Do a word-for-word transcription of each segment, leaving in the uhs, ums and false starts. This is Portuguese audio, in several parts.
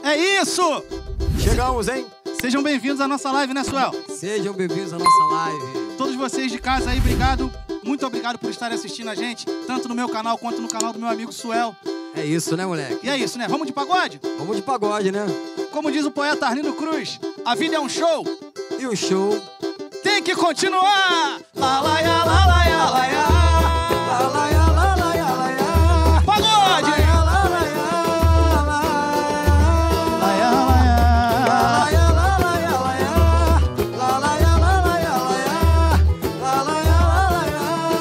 É isso! Chegamos, hein? Sejam bem-vindos à nossa live, né, Suel? Sejam bem-vindos à nossa live. Todos vocês de casa aí, obrigado. Muito obrigado por estarem assistindo a gente, tanto no meu canal quanto no canal do meu amigo Suel. É isso, né, moleque? E é isso, né? Vamos de pagode? Vamos de pagode, né? Como diz o poeta Arlindo Cruz, a vida é um show. E o show tem que continuar! Lá, lá, ya, lá, lá, ya, lá, ya. Lá, lá, ya, lá, lá, ya, lá, ya. Pagode! Lá, lá, lá, ya, lá, lá, ya, lá, ya. Lá, lá, ya, lá, lá, ya, lá, ya. Lá, lá, ya, lá, lá, ya, lá, ya. Lá, lá, ya, lá, lá,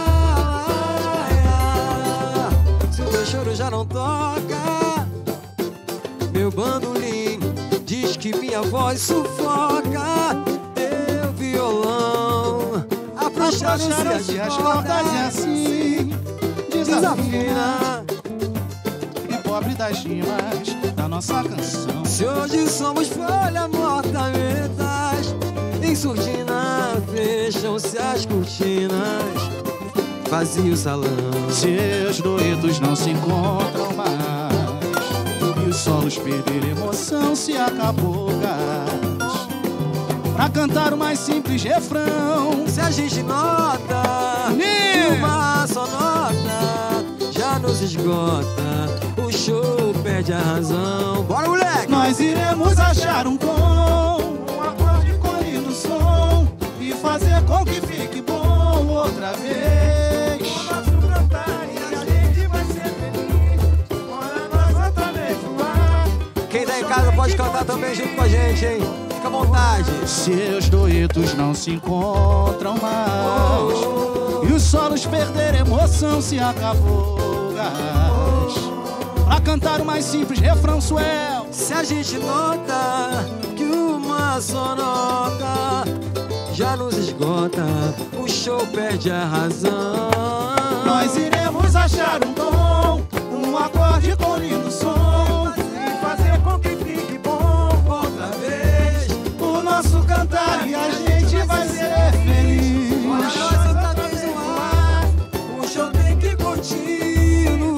ya, lá, ya. Se o meu choro já não toca, meu bandolim diz que minha voz sufoca. Teu violão afrouxa as cordas e assim desafina. E pobre das rimas da nossa canção. Se hoje somos folha morta, metas em surdina, fecham-se as cortinas, vazio o salão. Seus duetos não se encontram mais, e os solos perderam emoção, se acabou o gás pra cantar o mais simples refrão. Se a gente nota que uma só nota já nos esgota, o show perde a razão. Bora, moleque! Nós iremos achar um tom, um acorde com lindo som, e fazer com que fique bom outra vez. O nosso cantar e a gente vai ser feliz, bora nós outra vez voar. Quem tá em casa pode cantar também junto com a gente, hein? Fica à vontade. Seus duetos não se encontram mais, oh, oh, e os solos perderam emoção, se acabou o gás pra cantar o mais simples refrão, Suel. Se a gente nota que uma só nota já nos esgota, o show perde a razão. Nós iremos achar um tom, um acorde com lindo som, e fazer com que fique bom outra vez. O nosso cantar e a gente vai ser feliz. Bora nós outra vez no ar, o show tem que continuar.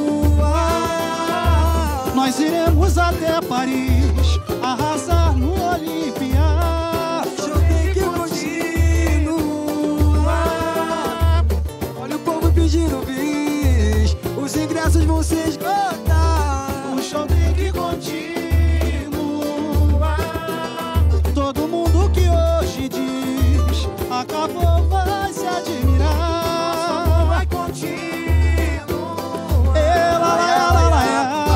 Nós iremos até Paris, arrasar no Olímpia. O show tem que continuar. Olha o povo pedindo bis, os ingressos vão se esgotar. O show tem que continuar. Todo mundo que hoje diz acabou vai se admirar. Nosso vai continuar. Ela, ela, ela, ela.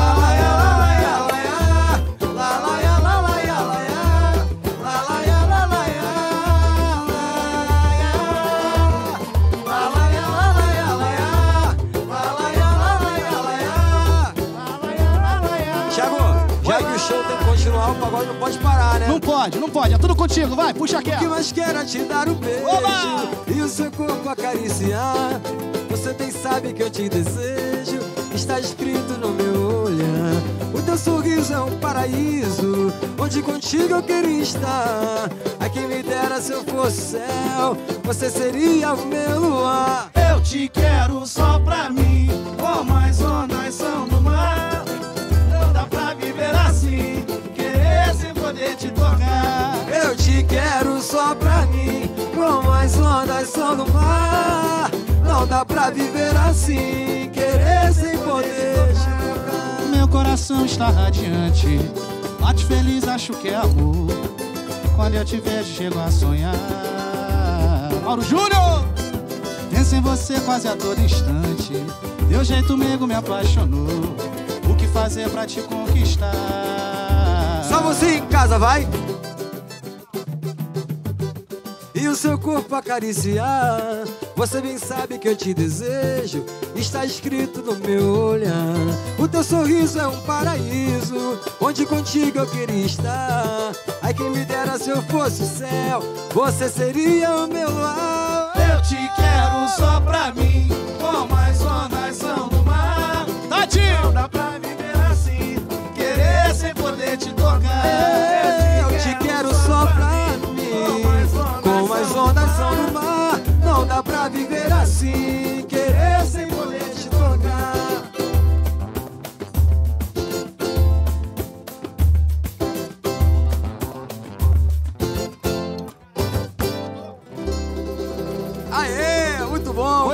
O pagode não pode parar, né? Não pode, não pode, é tudo contigo, vai, puxa aqui. O que mais quero é te dar um beijo. Oba! E o seu corpo acariciar. Você bem sabe que eu te desejo, está escrito no meu olhar. O teu sorriso é um paraíso, onde contigo eu queria estar. A quem me dera se eu fosse céu, você seria o meu luar. Eu te quero só pra mim, como as ondas são do mar. Não dá pra viver assim, querer sem poder te tocar. Eu te quero só pra mim, como as ondas são do mar. Não dá pra viver assim, querer sem poder te tocar. Meu coração está radiante, bate feliz, acho que é amor. Quando eu te vejo, chego a sonhar. Mauro Júnior! Penso em você quase a todo instante, teu jeito meigo me apaixonou. O que fazer pra te conquistar? Só você em casa, vai! E o seu corpo acariciar. Você bem sabe que eu te desejo, está escrito no meu olhar. O teu sorriso é um paraíso, onde contigo eu queria estar. Ai, quem me dera se eu fosse o céu, você seria o meu luar. Eu te quero só pra mim, como as ondas são do mar. Tadinho! Não dá pra viver assim, querer sem poder te tocar. Eu te quero só pra mim, como as ondas são do mar. Não dá pra viver assim, querer sem poder te tocar.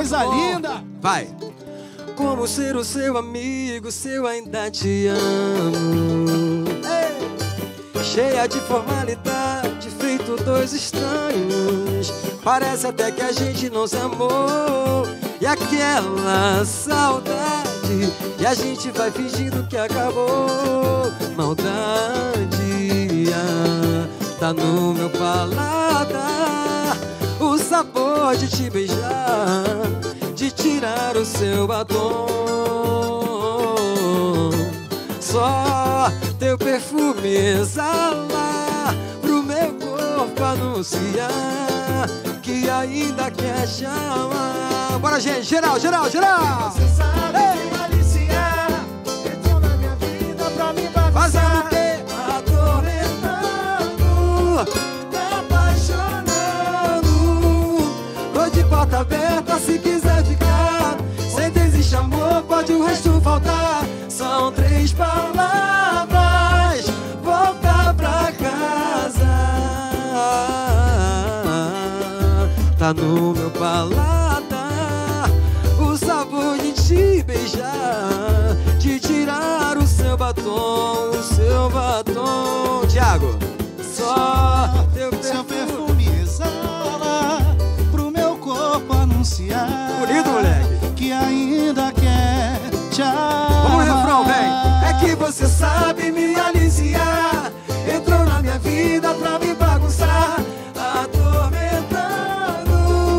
Coisa linda. Vai. Como ser o seu amigo se eu ainda te amo? Ei. Cheia de formalidade, feito dois estranhos. Parece até que a gente não se amou. E aquela saudade, e a gente vai fingindo que acabou. Maldade ah, tá no meu paladar, o sabor de te beijar, de tirar o seu batom. Só teu perfume exala pro meu corpo anunciar que ainda quer chamar. Bora, gente, geral, geral, geral. Você sabe me aliciar, entrou na minha vida pra me bagunçar. Fazendo o quê? Atormentando, apaixonando. Tô de porta aberta se quiser ficar. Sem desiste amor, pode o resto faltar. São três palavras, volta pra casa. Tá no meu paladar, o sabor de te beijar, de tirar o seu batom, o seu batom. Thiago, só teu Seu perfume. perfume exala pro meu corpo anunciar. Bonito, moleque. Que ainda quer te amar. Vamos no refrão, vem. É que você sabe me aliciar, entrou na minha vida pra me bagunçar, atormentando,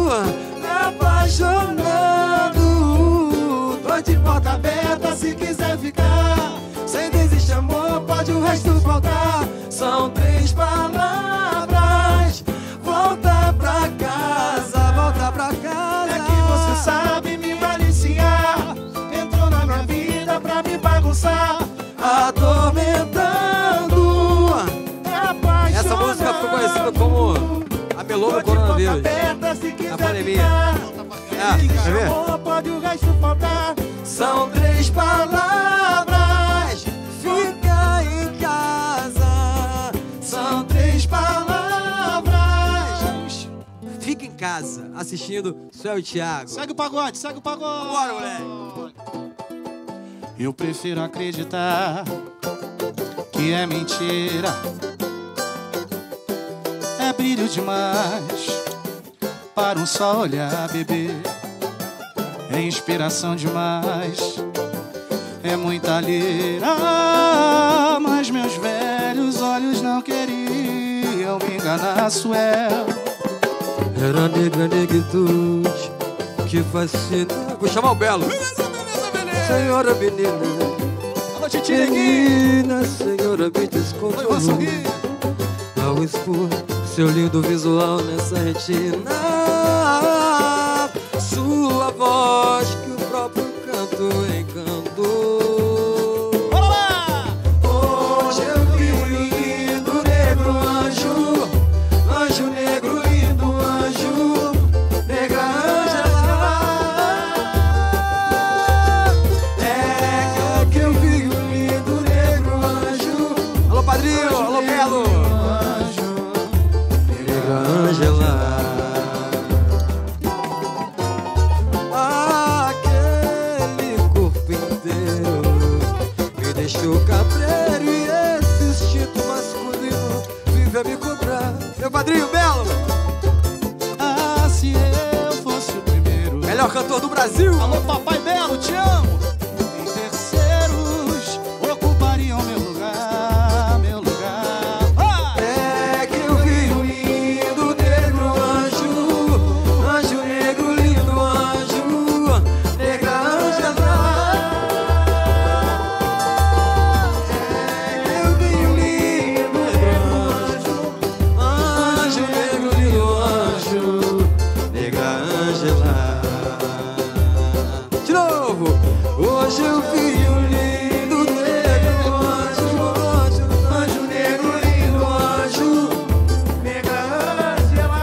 apaixonando. Tô de porta aberta se quiser ficar. Sem desiste amor, pode o resto faltar. São três palavras, volta pra casa, volta pra casa. É que você sabe me aliciar, entrou na minha vida pra me bagunçar. Atormentando. Apaixonando. Essa música ficou conhecida como a melô do coronavírus. Na pandemia. É, quer ver? Pode o resto faltar. São três palavras, fica em casa. São três palavras, fica em casa assistindo Céu e Thiago. Segue o pagode, segue o pagode. Bora, moleque. Eu prefiro acreditar que é mentira. É brilho demais para um só olhar, bebê. É inspiração demais, é muita lira. Mas meus velhos olhos não queriam me enganar, Suel. Era a negra negritude que fascina. Vou chamar o Belo. Senhora menina, Alô, Titi Neguinho. menina, senhora me Oi, descontrolou. vou sorrir. Ao expor seu lindo visual nessa retina, sua voz que o próprio canto encantou. Bora lá! Hoje eu vi um lindo negro anjo, anjo negro lindo anjo, negra Ângela. É que eu vi um lindo negro anjo. Alô, padrinho, alô, Belo. Negra Ângela. Aquele corpo inteiro me deixou cabreiro, e esse instinto masculino vive a me cobrar. Meu padrinho Belo, Ah, se eu fosse o primeiro. melhor cantor do Brasil. Alô, papai Belo, te amo. Em terceiros ocupariam meu lugar, meu lugar. Ah! É que eu vi um lindo negro anjo, anjo negro lindo anjo, negra Ângela. É que eu vi um lindo negro anjo, anjo negro lindo anjo, negra Ângela. De novo. Hoje eu vi um lindo negro anjo, anjo, anjo negro lindo anjo, Negra Ângela.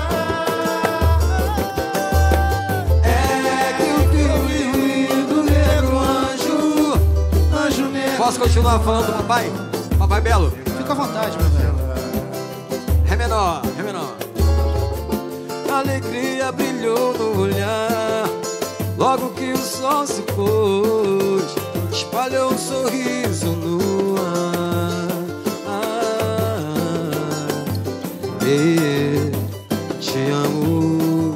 é que eu vi um lindo negro anjo, anjo negro. Posso continuar falando do papai? Papai Belo? Fica à vontade, meu velho. Ré menor, Ré menor. A alegria brilhou no olhar, Logo que o sol se pôs, espalhou um sorriso no ar. Ah, e, te amo.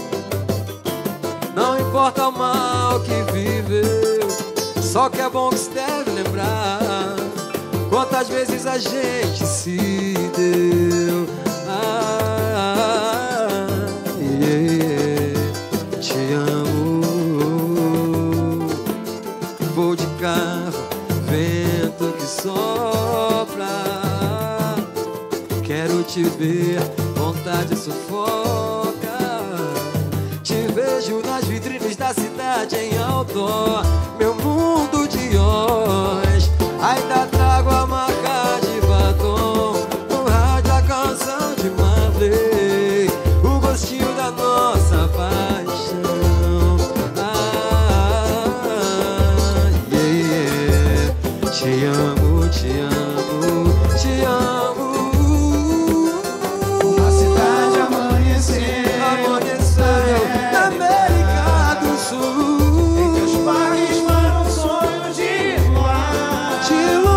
Não importa o mal que viveu, só que é bom que se deve lembrar quantas vezes a gente se deu. Ah, yeah, te amo. Vou de carro, vento que sopra. Quero te ver, vontade sufoca. Te vejo nas vitrines da cidade em outdoor. Meu mundo de olhos, ainda trago a marca de batom. No rádio a canção de Marley, o gostinho da nossa paixão. Ah, yeah, te amo, te amo, te amo. Uma cidade amanheceu, Amanheceu na América do Sul. em teus parques para um sonho de luar. De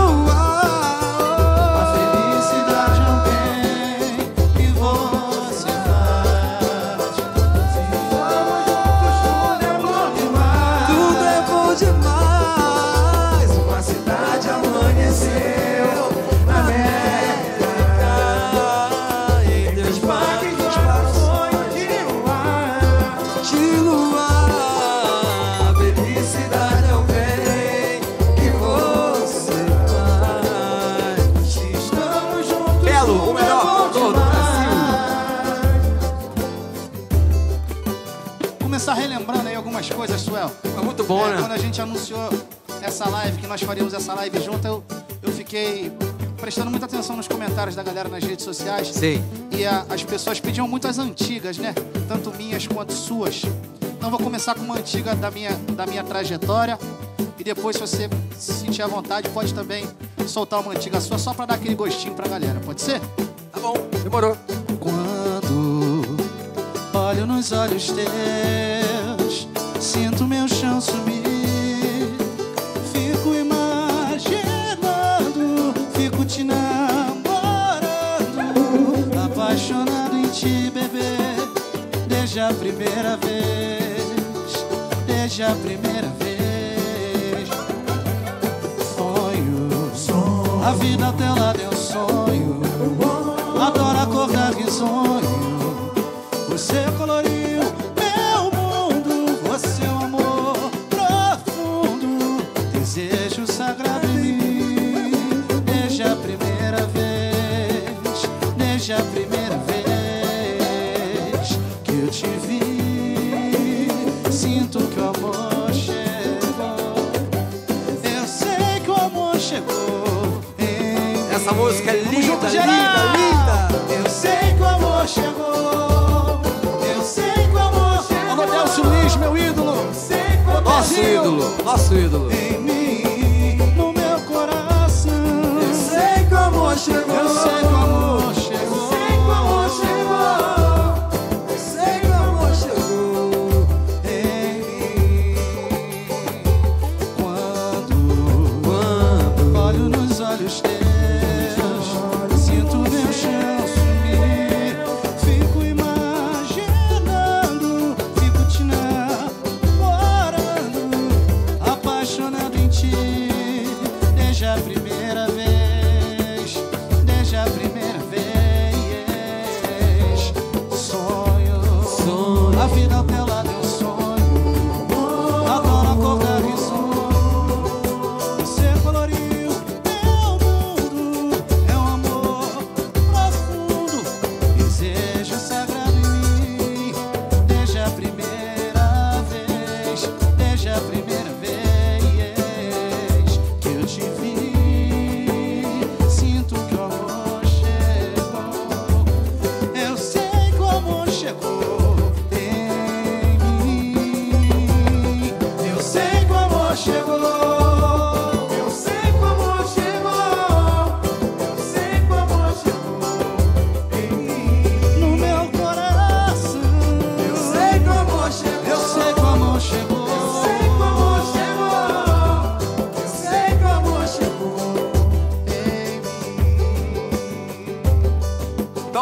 luar, A felicidade é um bem que você faz. Se vamos juntos, tudo é bom demais. tudo é bom demais. Uma cidade amanheceu na América, Em teus parques parques para um sonho de luar. de luar, felicidade é o bem que você faz. Estamos juntos, Belo, o tudo é melhor bom cantor do demais. Começar relembrando aí algumas coisas, Suel. É muito bom, É, quando né? a gente anunciou essa live, que nós faríamos essa live junto, eu, eu fiquei prestando muita atenção nos comentários da galera nas redes sociais. Sim. E a- as pessoas pediam muito as antigas, né? Tanto minhas quanto suas. Então vou começar com uma antiga da minha, da minha trajetória. E depois, se você se sentir à vontade, pode também soltar uma antiga sua, só pra dar aquele gostinho pra galera. Pode ser? Tá bom, demorou. Quando olho nos olhos teus, sinto meu chão sumir. Fico imaginando, fico te namorando, apaixonado em ti, bebê, desde a primeira vez, desde a primeira vez. Sonho, a vida ao teu lado é um sonho. Adoro acordar risonho. Você coloriu meu mundo. Você é um amor profundo, desejo sagrado em mim. Desde a primeira vez, desde a primeira vez que eu te vi, sinto que o amor chegou. Eu sei que o amor chegou em Essa mim. música é Vamos linda, juntos, linda, geral! linda. Eu sei que o amor chegou. Eu sei que o amor chegou. Alô, Delcio Luiz, meu ídolo. Eu sei que o amor Nosso ídolo, nosso ídolo. em mim, no meu coração. Eu sei que o amor chegou. Eu sei que o amor chegou. Eu sei que o amor chegou. Eu sei que o amor chegou em mim. Quando quando olho nos olhos teus, sinto meu chão sumir. Fico imaginando, fico te namorando, apaixonado em ti, desde a primeira vez, desde a primeira vez. Sonho, Sonho. a vida ao teu lado é um sonho. Adoro acordar risonho. Você coloriu meu mundo, é um amor profundo, desejo sagrado em mim. Desde a primeira vez, desde a primeira vez que eu te vi,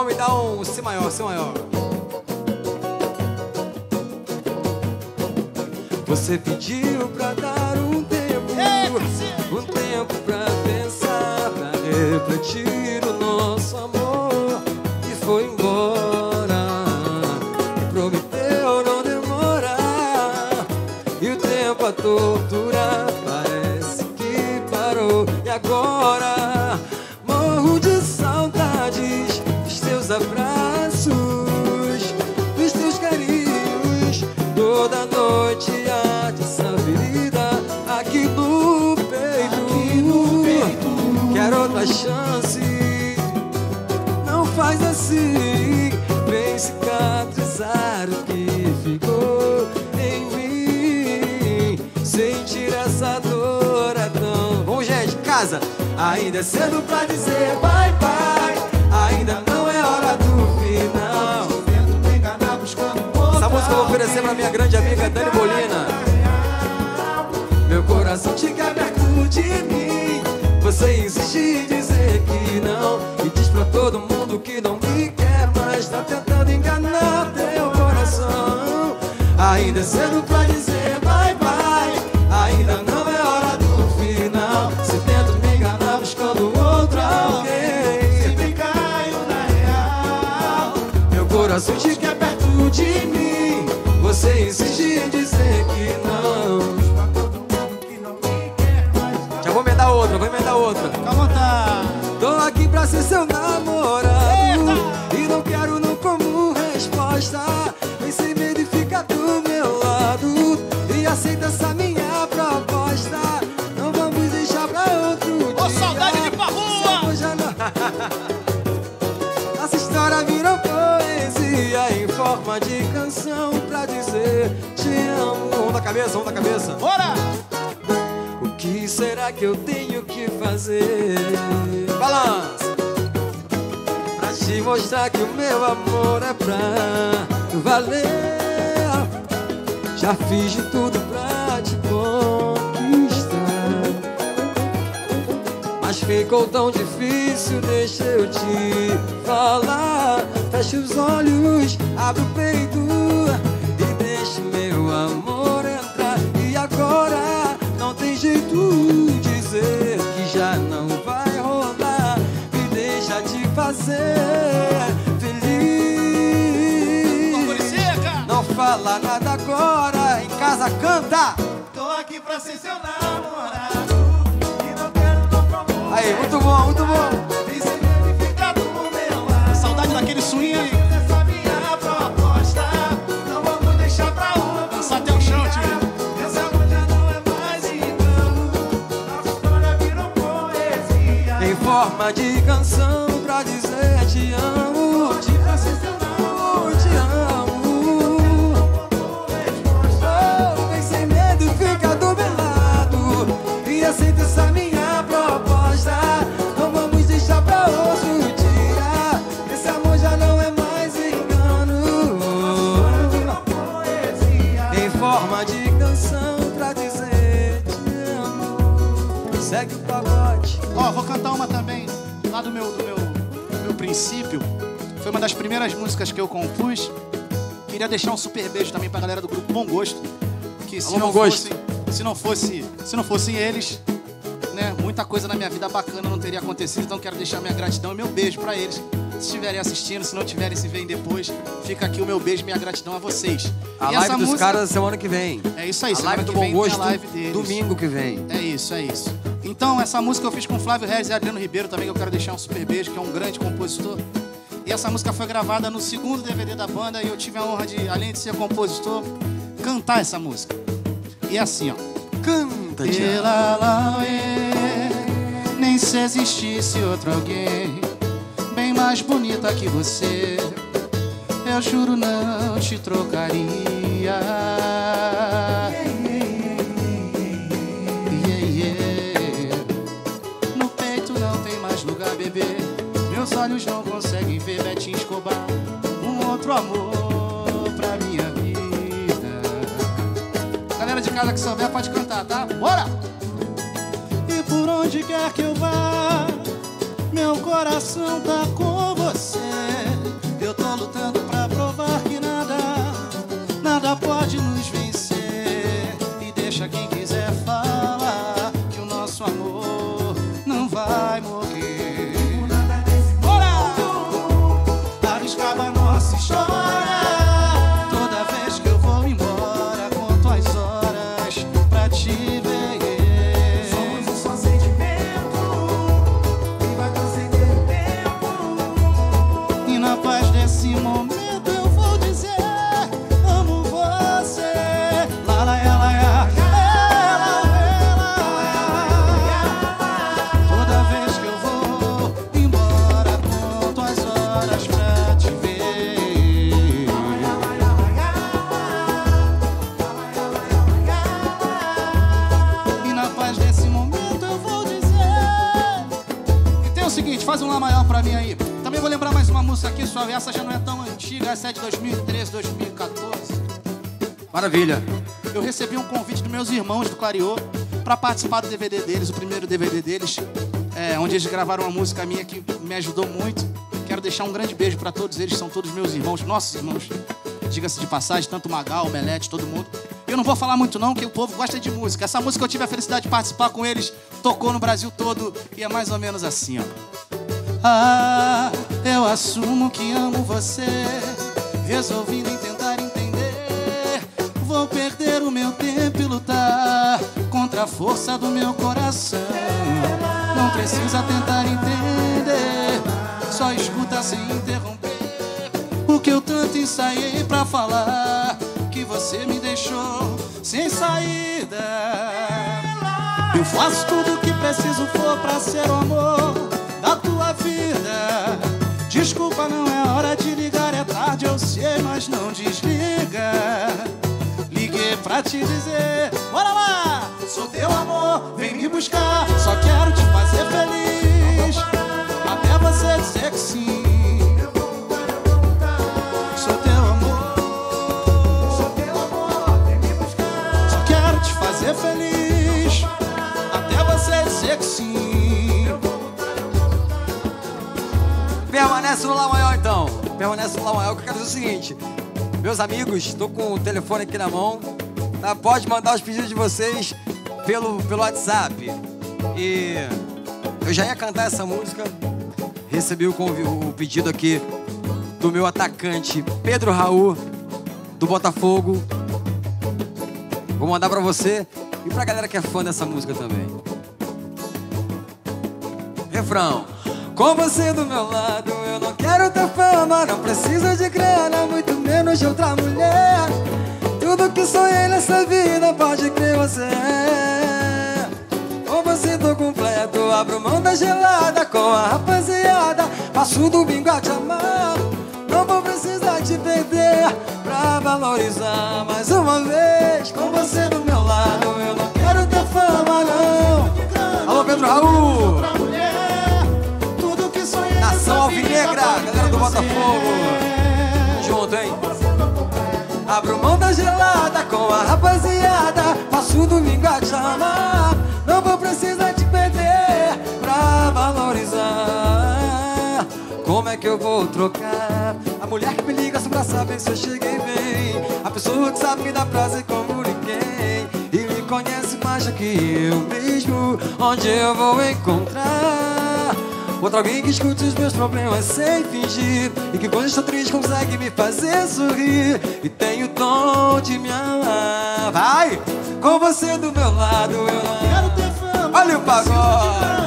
Bom, me dá um Si maior, Si maior. Você pediu pra dar um tempo, um tempo pra pensar, pra refletir o nosso amor, e foi embora. E prometeu não demorar, e o tempo a torturar parece que parou. E agora morro de saudades dos teus abraços, dos teus carinhos, toda noite arde essa ferida aqui no peito. Aqui no peito. Quero outra chance, não faz assim, vem cicatrizar o que ficou em mim. Sentir essa dor é tão... Vamos, gente, casa. Ainda é cedo pra dizer bye bye, ainda não é hora do final. Tento me enganar buscando outra. Essa música eu vou oferecer pra minha grande amiga Dani Bolina. Meu coração te quer perto de mim, você insiste em dizer que não, e diz pra todo mundo que não me quer, mas tá tentando enganar teu coração. Ainda é cedo pra dizer bye bye, ainda não é hora do final. Se tento me enganar buscando outro alguém, Sempre caio na real. meu coração te quer perto de mim, você insiste em dizer que não. Já vou emendar outra, vou emendar outra. Fica à vontade. Tô aqui pra ser seu namorado, Eita! e não quero não como resposta. Vem sem medo e fica do meu lado, e aceita essa minha proposta. Não vamos deixar pra outro dia. Ô, saudade de Parrua! Hoje não... Nossa história virou poesia em forma de canção pra dizer te amo. Vamos da cabeça, vamos da cabeça. Bora! O que será que eu tenho que fazer? Balança! Pra te mostrar que o meu amor é pra valer. Já fiz de tudo pra te conquistar, mas ficou tão difícil, deixa eu te falar. Fecha os olhos, abre o peito e deixa o meu amor entrar. E agora não tem jeito dizer que já não vai rolar. Me deixa te fazer feliz. Seca! Não fala nada agora, em casa canta. Tô aqui pra ser seu namorado, e não quero não promover. Aí, muito bom, muito bom. Vem sem medo e fica do meu lado. Saudade daquele swing. Essa minha proposta, não vamos deixar pra outra. Dançar até o chão, tio. Essa mulher não é mais engano, nossa história virou poesia. Em forma de canção pra dizer te amo. Tô aqui pra ser seu namorado, Te amo. Oh, vem sem medo e fica do meu lado, e aceita essa minha proposta. Não vamos deixar pra outro dia, esse amor já não é mais engano. Em forma de canção pra dizer te amo. Segue o pagode. Ó, vou cantar uma também, lá do meu, do meu, do meu princípio. Foi uma das primeiras músicas que eu compus. Queria deixar um super beijo também pra galera do grupo Bom Gosto. Que se Alô, não Bom Gosto. fosse, se não fosse, se não fossem eles, né, muita coisa na minha vida bacana não teria acontecido. Então quero deixar minha gratidão e meu beijo pra eles. Se estiverem assistindo, se não tiverem, se veem depois, fica aqui o meu beijo e minha gratidão a vocês. A E live essa dos música- caras semana que vem. É isso aí, A semana live do que Bom vem tem a Gosto, live deles. domingo que vem. É isso, é isso. Então, essa música eu fiz com Flávio Reis e Adriano Ribeiro também, que eu quero deixar um super beijo, que é um grande compositor. E essa música foi gravada no segundo D V D da banda e eu tive a honra de, além de ser compositor, cantar essa música. E é assim, ó. Canta, Thiago. Ela lá é, nem se existisse outro alguém bem mais bonita que você, eu juro não te trocaria. Yeah, yeah. No peito não tem mais lugar, bebê. Meus olhos não conseguem ver Betinho Escobar, um outro amor pra minha vida. Galera de casa que souber pode cantar, tá? Bora! E por onde quer que eu vá, meu coração tá com você. seguinte, faz um Lá maior pra mim aí. Também vou lembrar mais uma música aqui, suave. Essa já não é tão antiga, essa é de dois mil e treze, dois mil e quatorze. Maravilha. Eu recebi um convite dos meus irmãos do Clariô pra participar do D V D deles, o primeiro D V D deles, é, onde eles gravaram uma música minha que me ajudou muito. Quero deixar um grande beijo pra todos eles, são todos meus irmãos, nossos irmãos. Diga-se de passagem, tanto o Magal, o Melete, todo mundo. Eu não vou falar muito não, que o povo gosta de música. Essa música eu tive a felicidade de participar com eles, tocou no Brasil todo e é mais ou menos assim, ó. Ah, eu assumo que amo você, resolvi nem tentar entender. Vou perder o meu tempo e lutar contra a força do meu coração. Não precisa tentar entender, só escuta sem interromper o que eu tanto ensaiei pra falar, que você me deixou sem saída. Eu faço tudo o que preciso for pra ser o amor da tua vida. Desculpa, não é hora de ligar, é tarde, eu sei, mas não desliga. Liguei pra te dizer, bora lá, sou teu amor, vem me buscar. Só quero te fazer feliz, até você dizer que sim. Sou teu amor, sou teu amor, vem me buscar. Só quero te fazer feliz, até você dizer que sim. Permanece no Lá maior então. Permanece no Lá maior, que eu quero dizer o seguinte. Meus amigos, estou com o telefone aqui na mão, tá? Pode mandar os pedidos de vocês pelo, pelo WhatsApp. E eu já ia cantar essa música. Recebi o, o pedido aqui do meu atacante Pedro Raul, do Botafogo. Vou mandar pra você e pra galera que é fã dessa música também. Refrão. Com você do meu lado, eu não quero ter fama, não preciso de grana, muito menos de outra mulher. Tudo que sonhei nessa vida, pode crer você é. Com você tô completo, abro mão da gelada com a rapaziada, passo domingo a te amar. Não vou precisar te perder pra valorizar mais uma vez. Com você do meu lado, eu não quero ter fama, não. Alô, Pedro Raul. Nação Alvinegra, galera do Botafogo. Junto, hein? Abro mão da gelada com a rapaziada, passo domingo a te amar. Não vou precisar te perder pra valorizar. Como é que eu vou trocar a mulher que me liga só pra saber se eu cheguei bem? A pessoa que sabe me dar prazer como ninguém e me conhece mais do que eu mesmo. Onde eu vou encontrar outro alguém que escute os meus problemas sem fingir, e que quando estou triste consegue me fazer sorrir e tem o dom de me amar? Vai! Com você do meu lado eu não quero ter fama. Olha o pagode.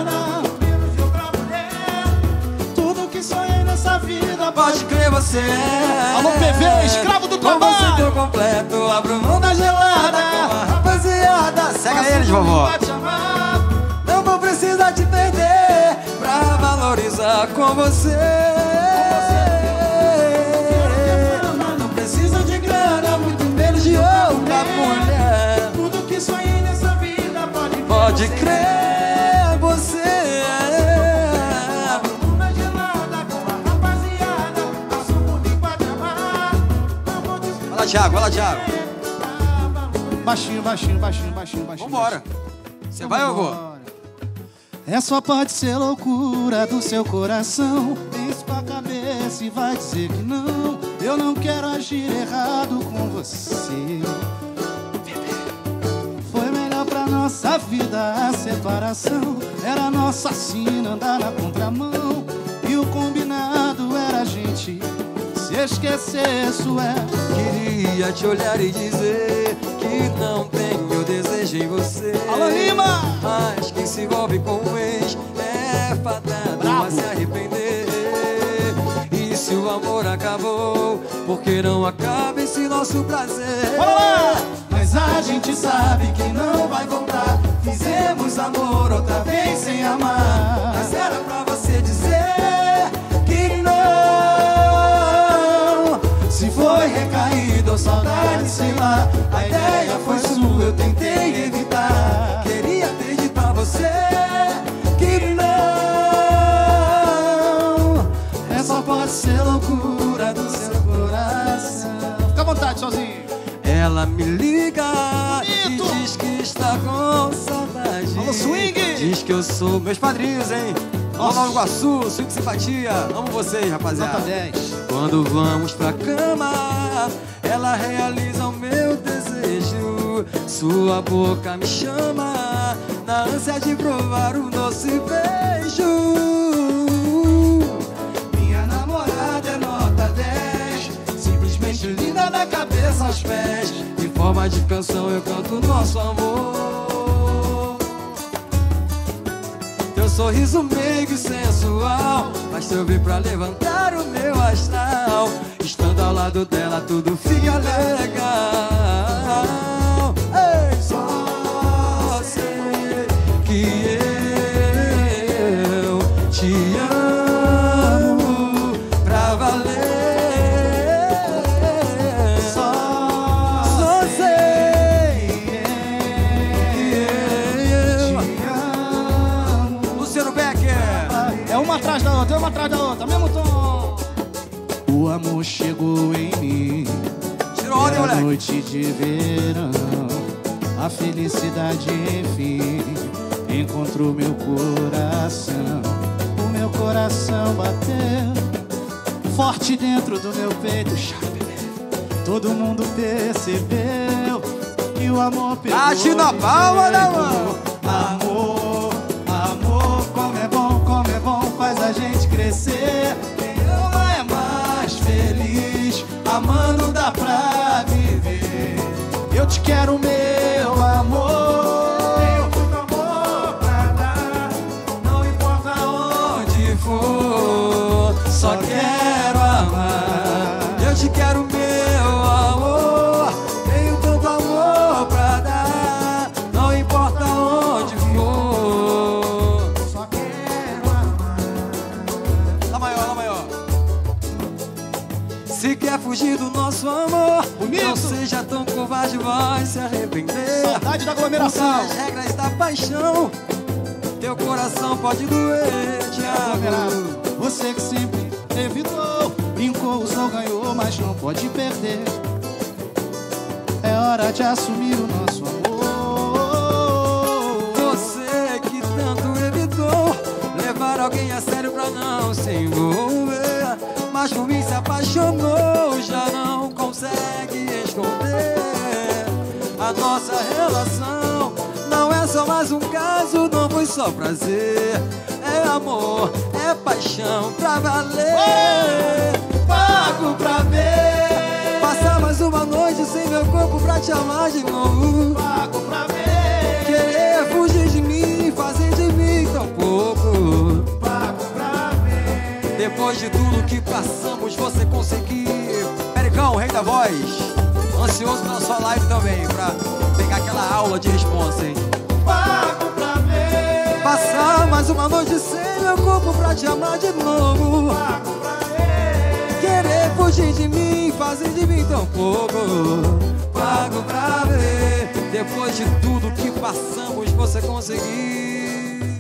Tudo que sonhei nessa vida, pode crer você é. Alô P V, escravo do trabalho. Com você tô completo, abro mão da gelada com a rapaziada. Segue eles, vovó. Não vou precisar te perder pra valorizar com você. Não precisa de grana, muito menos de outra mulher. Tudo que sonhei nessa vida pode crer. Pode crer, você é. Uma gelada com a rapaziada, passo por mim pra te amar. Não vou te Vai lá, Thiago, vai lá, Thiago. Baixinho, baixinho, baixinho, baixinho, baixinho. Vambora. Você vai ou eu vou? É só pode ser loucura do seu coração. Pense com a cabeça e vai dizer que não. Eu não quero agir errado com você. Foi melhor pra nossa vida a separação. Era nossa sina andar na contramão, e o combinado era a gente se esquecer, isso é. Queria te olhar e dizer que não tenho desejo em você. Alô, Lima! Mas quem se envolve com o ex é fadado Bravo. a se arrepender. E se o amor acabou, por que não acaba esse nosso prazer? Bora lá! Mas a gente sabe que não vai voltar. Fizemos amor outra vez sem amar. Mas era pra você dizer que não. Se foi recaído ou saudade, sei lá. A ideia foi sua, eu tentei evitar. Queria ter dito pra você que não. ela me liga e diz que está com saudade. Alô, swing! Diz que eu sou meus padrinhos, hein? Alô, Nova Iguaçu, swing simpatia. Amo vocês, rapaziada. Nota dez. Quando vamos pra cama, ela realiza o meu desejo. Sua boca me chama, na ânsia de provar o doce beijo. Minha namorada é nota dez, simplesmente linda da cabeça aos pés. Em forma de canção eu canto nosso amor. Teu sorriso meigo e sensual basta eu vir pra levantar o meu astral. Estando ao lado dela tudo fica legal. Ei, só sei que eu te amo pra valer. Só, Só sei que eu te amo. Luciano Becker. É uma atrás da outra, é uma atrás da outra, mesmo tom. O amor chegou em mim. Tirou onda, Era moleque. noite de verão, a felicidade enfim encontrou meu coração. O meu coração bateu forte dentro do meu peito. Todo mundo percebeu que o amor pegou. Bate na de palma da jeito. mão. Amor, amor, como é bom, como é bom, faz a gente crescer. Quem ama é mais feliz, amando dá pra viver. Eu te quero, meu amor. Tenho muito amor pra dar, não importa onde Onde for, só quero amar. Eu te quero, meu amor. Tenho tanto amor pra dar, não importa onde for. só quero amar. Lá maior, lá maior. Se quer fugir do nosso amor, Bonito. não seja tão covarde, vai se arrepender. Saudade da aglomeração. As regras da paixão, teu coração pode doer, Thiago. Você que sempre evitou, brincou, usou, ganhou, mas não pode perder. É hora de assumir o nosso amor. Você que tanto evitou levar alguém a sério pra não se envolver, mas por mim se apaixonou, já não consegue esconder. A nossa relação não é só mais um caso, não foi só prazer. É amor, é paixão pra valer. Pago pra ver, passar mais uma noite sem meu corpo pra te amar de novo. Pago pra ver, Querer fugir de mim, fazer de mim tão pouco. pago pra ver. Depois de tudo que passamos, você conseguir. Pericão, rei da voz. Ansioso na sua live também, pra pegar aquela aula de responsa, hein? Pago pra ver, Passar mais uma noite sem meu corpo pra te amar de novo. pago pra ver. Querer fugir de mim, fazer de mim tão pouco. Pago pra ver. Depois de tudo que passamos, você conseguir.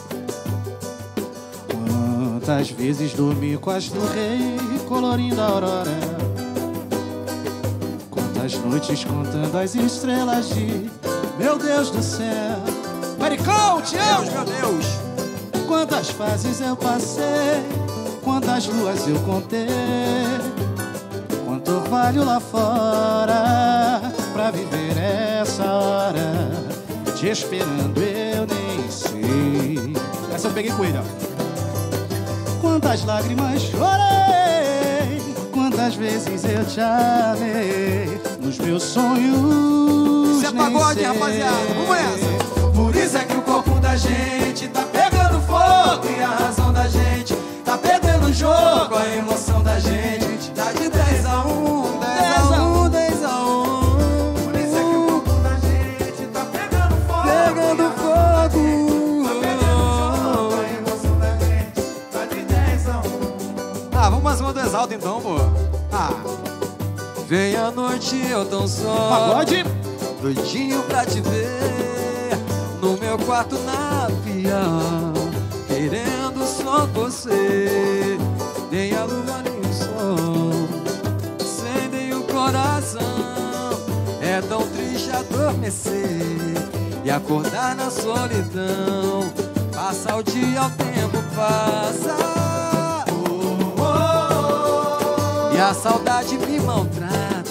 Quantas vezes dormi com as do rei, colorindo a aurora. Quantas noites contando as estrelas de meu Deus do céu. Maricão, te Deus, amo! meu Deus. Quantas fases eu passei, quantas luas eu contei, quanto orvalho lá fora pra viver essa hora, te esperando eu nem sei. Essa eu peguei com ele, ó. Quantas lágrimas chorei, quantas vezes eu te amei, nos meus sonhos. Isso é nem pagode, sei. rapaziada. Vamos nessa. Por isso é que o corpo da gente tá pegando fogo e a razão da gente tá perdendo o jogo. A emoção da gente tá de dez a um, dez a um, dez a um. Por isso é que o corpo da gente tá pegando fogo. Pegando e a razão fogo. da gente tá perdendo o jogo. A emoção da gente tá de dez a um. Ah, vamos mais uma do Exalto então, pô. Ah. Vem a noite, eu tão só. Pagode. Doidinho pra te ver no meu quarto na pia, querendo só você. Nem a lua nem o sol acendem o coração. É tão triste adormecer e acordar na solidão. Passa o dia, o tempo passa, Oh, oh, e a saudade me maltrata.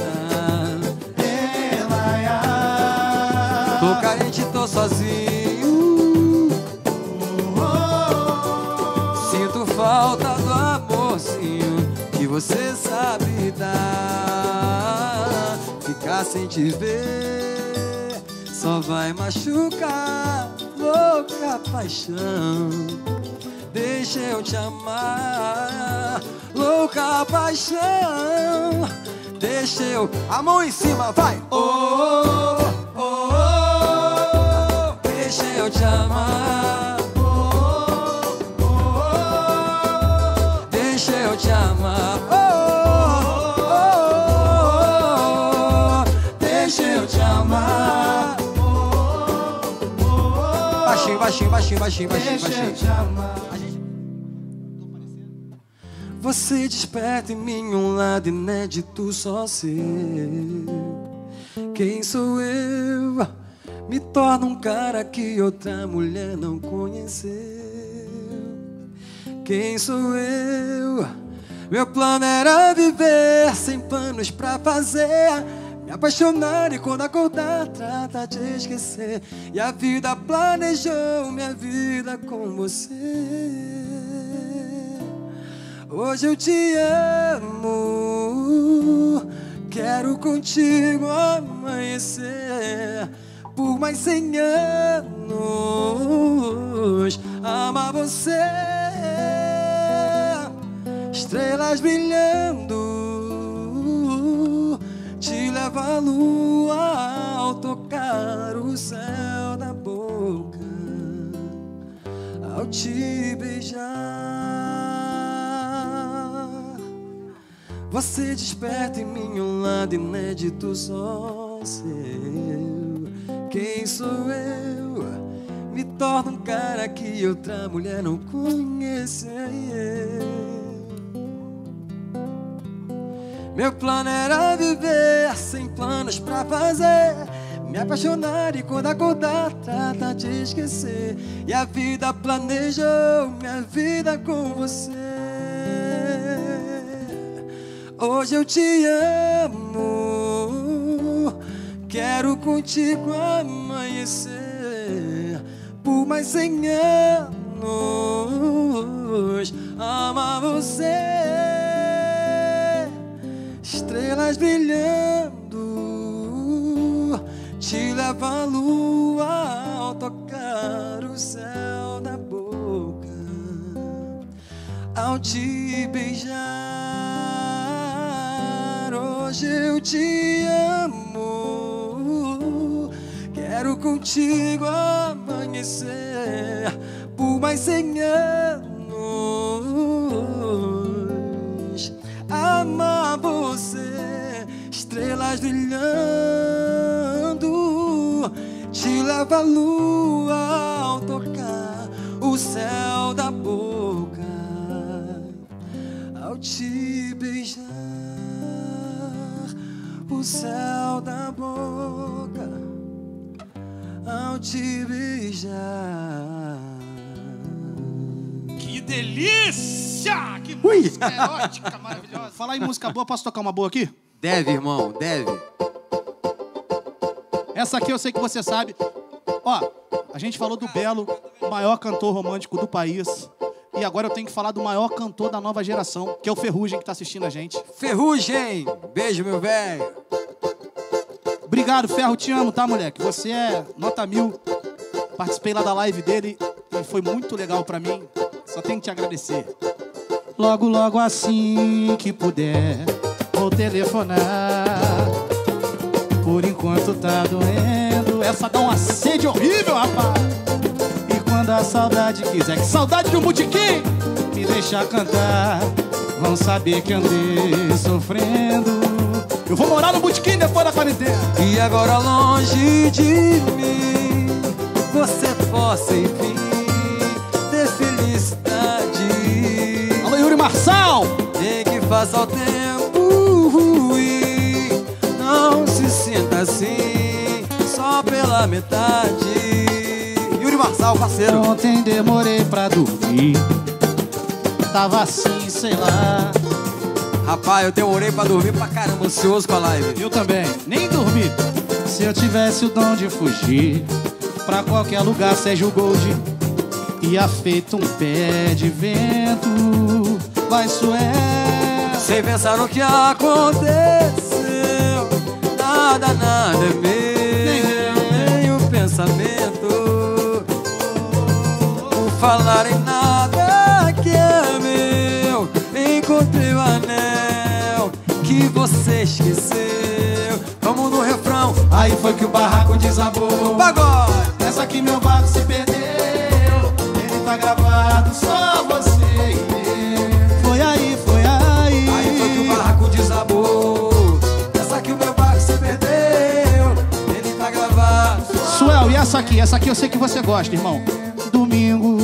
ela é. Tô carente, tô sozinho. Sinto falta do amorzinho que você sabe dar. Ficar sem te ver só vai machucar. Louca paixão, deixa eu te amar. Louca paixão, deixa eu... A mão em cima, vai! Oh, oh, oh, oh. Deixa eu te amar. Oh, oh, oh. Deixa eu te amar. Oh, oh, oh, oh. Deixa eu te amar. Baixinho, baixinho, baixinho, baixinho, baixinho, Deixa eu baixinho. te amar. Você desperta em mim um lado inédito só seu. Quem sou eu? Me torna um cara que outra mulher não conheceu. Quem sou eu? Meu plano era viver sem planos pra fazer, me apaixonar e quando acordar trata de esquecer. E a vida planejou minha vida com você. Hoje eu te amo, quero contigo amanhecer. Por mais cem anos amar você. Estrelas brilhando, te leva a lua ao tocar o céu da boca, ao te beijar. Você desperta em mim um lado inédito só seu. Quem sou eu? Me torna um cara que outra mulher não conhece. Meu plano era viver sem planos pra fazer, me apaixonar e quando acordar trata de esquecer. E a vida planejou minha vida com você. Hoje eu te amo, quero contigo amanhecer. Por mais cem anos amar você. Estrelas brilhando, te leva a lua ao tocar o céu da boca, ao te beijar. Hoje eu te amo, quero contigo amanhecer. Por mais cem anos amar você. Estrelas brilhando, te leva a lua ao tocar o céu da boca, ao te beijar o céu da boca, ao te beijar. Que delícia! Que música erótica, maravilhosa. Falar em música boa, posso tocar uma boa aqui? Deve, irmão, deve. Essa aqui eu sei que você sabe. Ó, a gente falou do Belo, o maior cantor romântico do país. E agora eu tenho que falar do maior cantor da nova geração, que é o Ferrugem, que tá assistindo a gente. Ferrugem! Beijo, meu velho. Obrigado, Ferro, te amo, tá, moleque? Você é nota mil. Participei lá da live dele e foi muito legal pra mim. Só tenho que te agradecer. Logo, logo assim que puder, vou telefonar. Por enquanto tá doendo. Essa dá uma sede horrível, rapaz. E quando a saudade quiser, que saudade de um botequim, me deixar cantar, vão saber que andei sofrendo. Eu vou morar no botequim depois da quarentena. E agora longe de mim, você possa enfim ter felicidade. Alô, Yuri Marçal! Nem que faça o tempo e não se sinta assim, só pela metade. Yuri Marçal, parceiro. Ontem demorei pra dormir, tava assim, sei lá. Rapaz, eu demorei pra dormir pra caramba, ansioso com a live. Eu também, nem dormi. Se eu tivesse o dom de fugir pra qualquer lugar, seja o Gold, ia feito um pé de vento. Vai, Suel. Sem pensar no que aconteceu, nada, nada é meu, nem o pensamento. Por falar em nada que é meu, encontrei o anel que você esqueceu. Vamos no refrão. Aí foi que o barraco desabou. Pagode! Nessa aqui meu barco se perdeu. Ele tá gravado, só você e eu. Foi aí, foi aí. Aí foi que o barraco desabou. Nessa aqui o meu barco se perdeu. Ele tá gravado. Suel, e essa aqui? Essa aqui eu sei que você gosta, irmão. Domingo,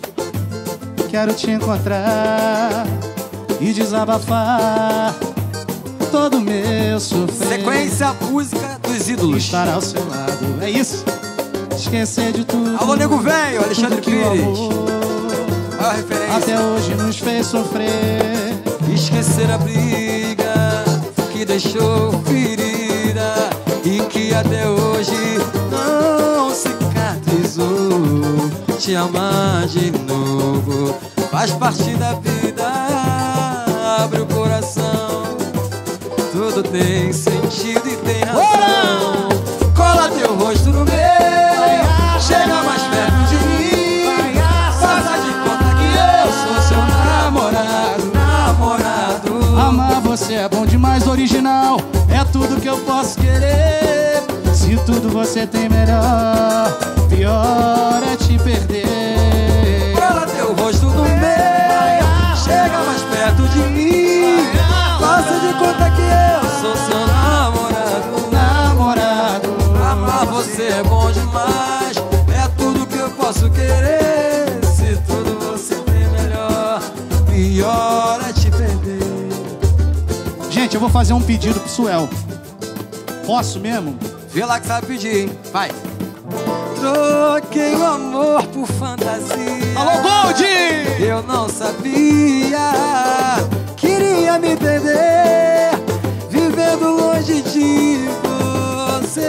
quero te encontrar e desabafar todo meu sofrer. Sequência, música dos ídolos. Estar ao seu lado, é isso. Esquecer de tudo. Alô, nego velho, Alexandre tudo que o Pires. amor A referência. até hoje nos fez sofrer. Esquecer a briga que deixou ferida e que até hoje não cicatrizou. Te amar de novo faz parte da vida. Abre o coração, tudo tem sentido e tem razão. Cola teu rosto no meu, chega mais perto de mim. Faça de conta que eu sou seu namorado, namorado. Amar você é bom demais, original. É tudo que eu posso querer. Se tudo você tem melhor, pior é te perder. Cola teu rosto no meu, chega mais perto de mim. Faça de conta que eu sou seu namorado, Namorado, amar você é bom demais. É tudo que eu posso querer. Se tudo você tem melhor, pior é te perder. gente, eu vou fazer um pedido pro Suel. Posso mesmo? Vê lá que sabe pedir, hein? Vai. Troquei o amor por fantasia. Alô, Gold! Eu não sabia, queria me perder, vivendo longe de você.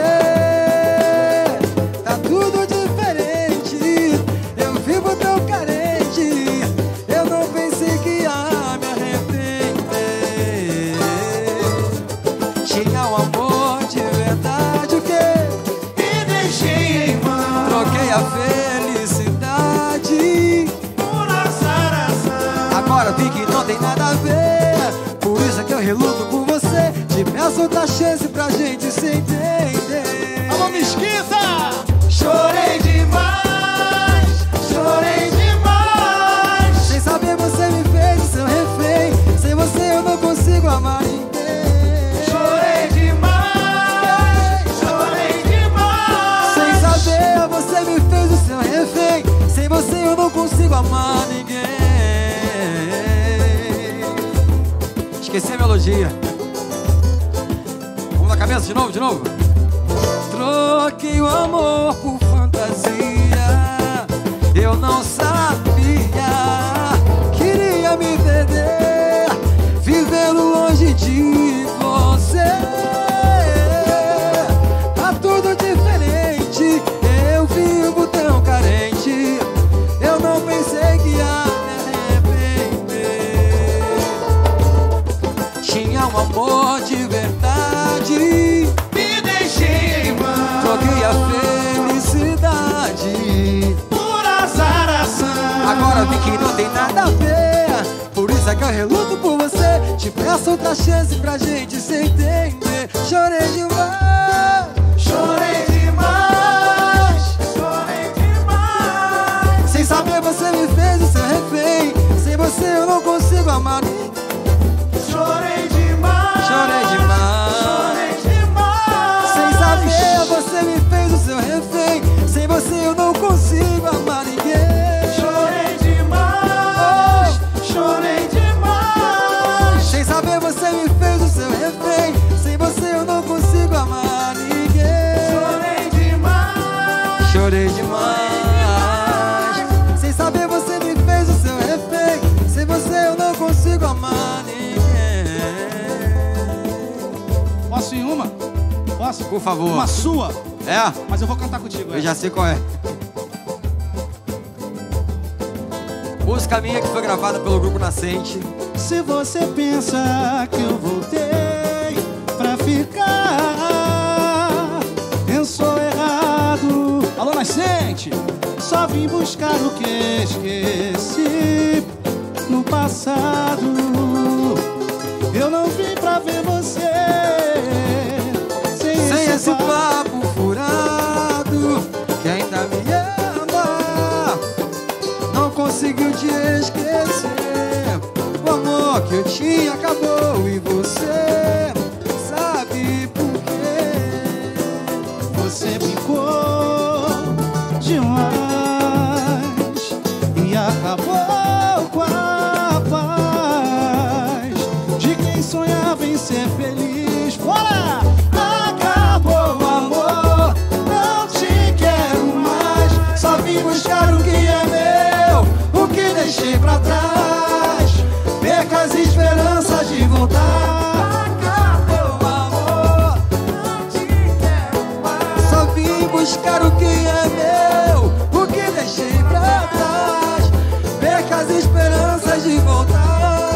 Tá tudo diferente, eu vivo tão carente. Eu não pensei que ia me arrepender. Tinha um amor de verdade, o quê? E deixei em mão. Troquei a felicidade Por azaração. agora vi que não tem nada a ver. Por isso é que eu reluto por você. Te peço outra chance pra gente se entender. Alô, Mesquita! Chorei demais, chorei demais. Sem saber você me fez o seu refém. Sem você eu não consigo amar ninguém. Chorei demais, chorei demais. Sem saber você me fez o seu refém. Sem você eu não consigo amar ninguém. Esqueci a melodia. Vamos na cabeça de novo, de novo. Troquei o amor por fantasia. Eu não sabia, queria me perder, vivendo longe de você. Tá tudo diferente, eu vivo tão carente. Eu não pensei que ia me arrepender. Tinha um amor de verdade, Me deixei em mão troquei a felicidade. por azaração. Agora vi que não tem nada a ver. Por isso é que eu reluto por você. Te peço outra chance pra gente se entender. Chorei demais, Chorei demais, chorei demais. sem saber você me fez o seu refém. Sem você eu não consigo amar ninguém. Chorei demais, Chorei demais, chorei demais. sem saber você me fez o seu refém. Sem você eu não consigo amar ninguém. Chorei demais, chorei demais. Sem saber você me fez o seu refém. Sem você eu não consigo amar ninguém. posso? Por favor. Uma sua. É? Mas eu vou cantar contigo. Eu é. já sei qual é. Música minha que foi gravada pelo Grupo Nascente. Se você pensa que eu voltei pra ficar, pensou errado. Alô, Nascente! Só vim buscar o que esqueci no passado. Eu não vim pra ver você sem, Sem esse, esse papo. papo furado, que ainda me ama, não conseguiu te esquecer. O amor que eu tinha acabou e você sabe por quê. Você brincou demais e acabou com a paz de quem sonhava em ser feliz. Bora! Acabou o amor, não te quero mais. Só vim buscar o que é meu, o que deixei pra trás. Perca as esperanças de voltar. Acabou o amor, não te quero mais. Só vim buscar o que é meu, o que deixei pra trás. Perca as esperanças de voltar.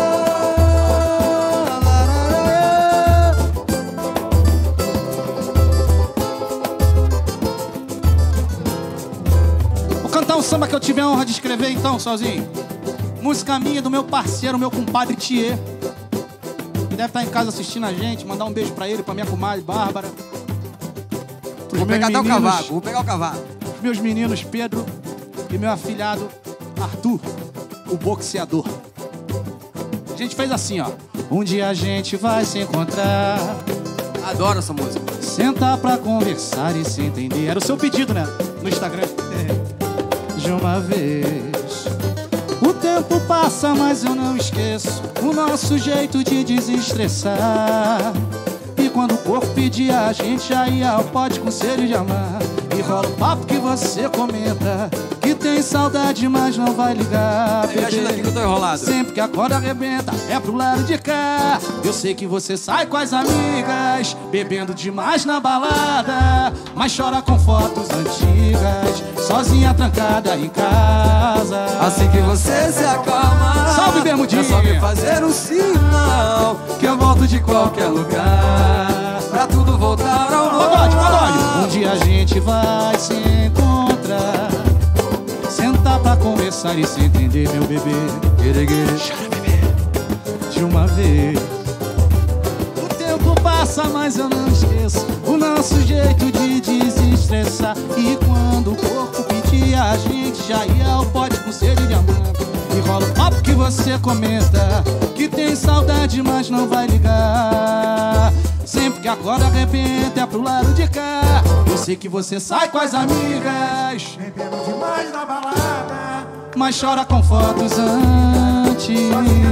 Vou cantar um samba que eu tive a honra de escrever então, sozinho. Música minha do meu parceiro, meu compadre Thier, que deve estar em casa assistindo a gente. Mandar um beijo pra ele, pra minha comadre Bárbara. Pros Vou meus pegar até o meninos- cavaco, vou pegar o cavaco. Meus meninos Pedro e meu afilhado Arthur, o boxeador. A gente fez assim, ó. Um dia a gente vai se encontrar, Adoro essa música. sentar pra conversar e se entender. Era o seu pedido, né? No Instagram. De uma vez. O tempo passa, mas eu não esqueço o nosso jeito de desestressar. E quando o corpo pedia, a gente já ia ao pote com sede de amar. E rola o papo que você comenta, que tem saudade, mas não vai ligar, Me ajuda aqui que eu tô enrolado. Sempre que a corda arrebenta, é pro lado de cá. Eu sei que você sai com as amigas, bebendo demais na balada, mas chora com fotos antigas, sozinha trancada em casa. Assim que você se acalma, Salve, Bermudinha! é só me fazer um sinal, que eu volto de qualquer lugar, pra tudo voltar ao normal. Pagode, pagode! Um dia a gente vai se encontrar, sentar pra conversar e se entender, meu bebê. Chora, bebê, de uma vez. O tempo passa, mas eu não esqueço o nosso jeito de desestressar. E quando o corpo pedia, a gente já ia ao pote com sede de amar. E rola o papo que você comenta, que tem saudade, mas não vai ligar. Sempre que a corda arrebenta, é pro lado de cá. Eu sei que você sai com as amigas, Bebendo demais na balada, mas chora com fotos antigas.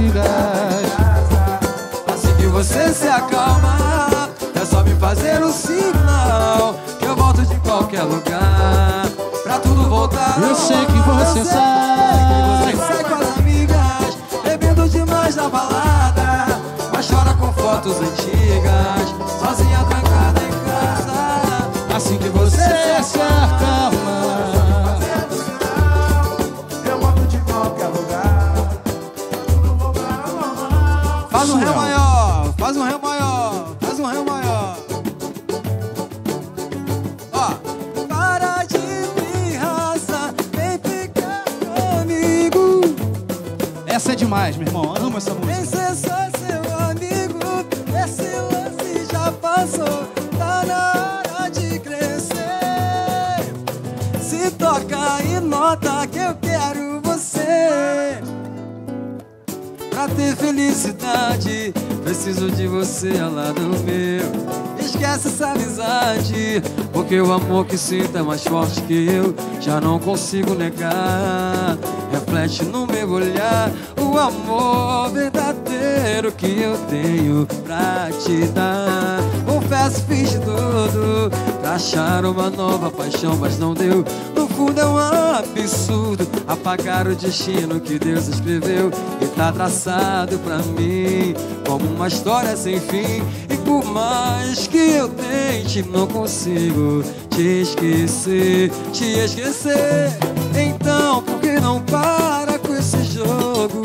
Assim que você se acalma, é só me fazer um sinal, que eu volto de qualquer lugar, pra tudo voltar ao Eu sei que normal. você Eu sei sai. que você sai com as amigas, bebendo demais na balada, mas chora com fotos antigas, sozinha trancada em casa. Assim que você se acalma, eu volto de qualquer lugar, tudo voltar ao normal. Faz um ré Surreal. maior, faz um ré maior, faz um ré maior. Ó, para de pirraça, vem ficar comigo. essa é demais, meu irmão. Amo essa Vem música. ser só seu amigo, esse lance já passou, tá na hora de crescer. Se toca e nota que eu quero você. Pra ter felicidade, preciso de você ao lado meu. Esquece essa amizade, porque o amor que sinto é mais forte que eu, já não consigo negar. Reflete no meu olhar o amor verdadeiro que eu tenho pra te dar. Confesso, fiz de tudo pra achar uma nova paixão, mas não deu. No fundo é um absurdo apagar o destino que Deus escreveu e tá traçado pra mim como uma história sem fim. E por mais que eu tente, não consigo te esquecer, te esquecer. Então por que não para com esse jogo?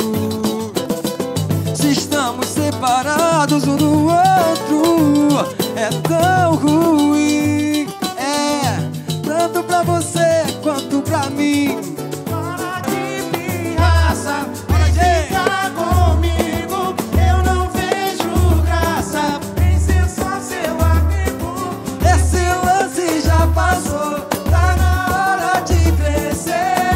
Se estamos separados um do outro, é tão ruim. É, tanto pra você quanto pra mim. Para de pirraça, vem ficar comigo. Eu não vejo graça em ser só seu amigo. Esse lance já passou, tá na hora de crescer.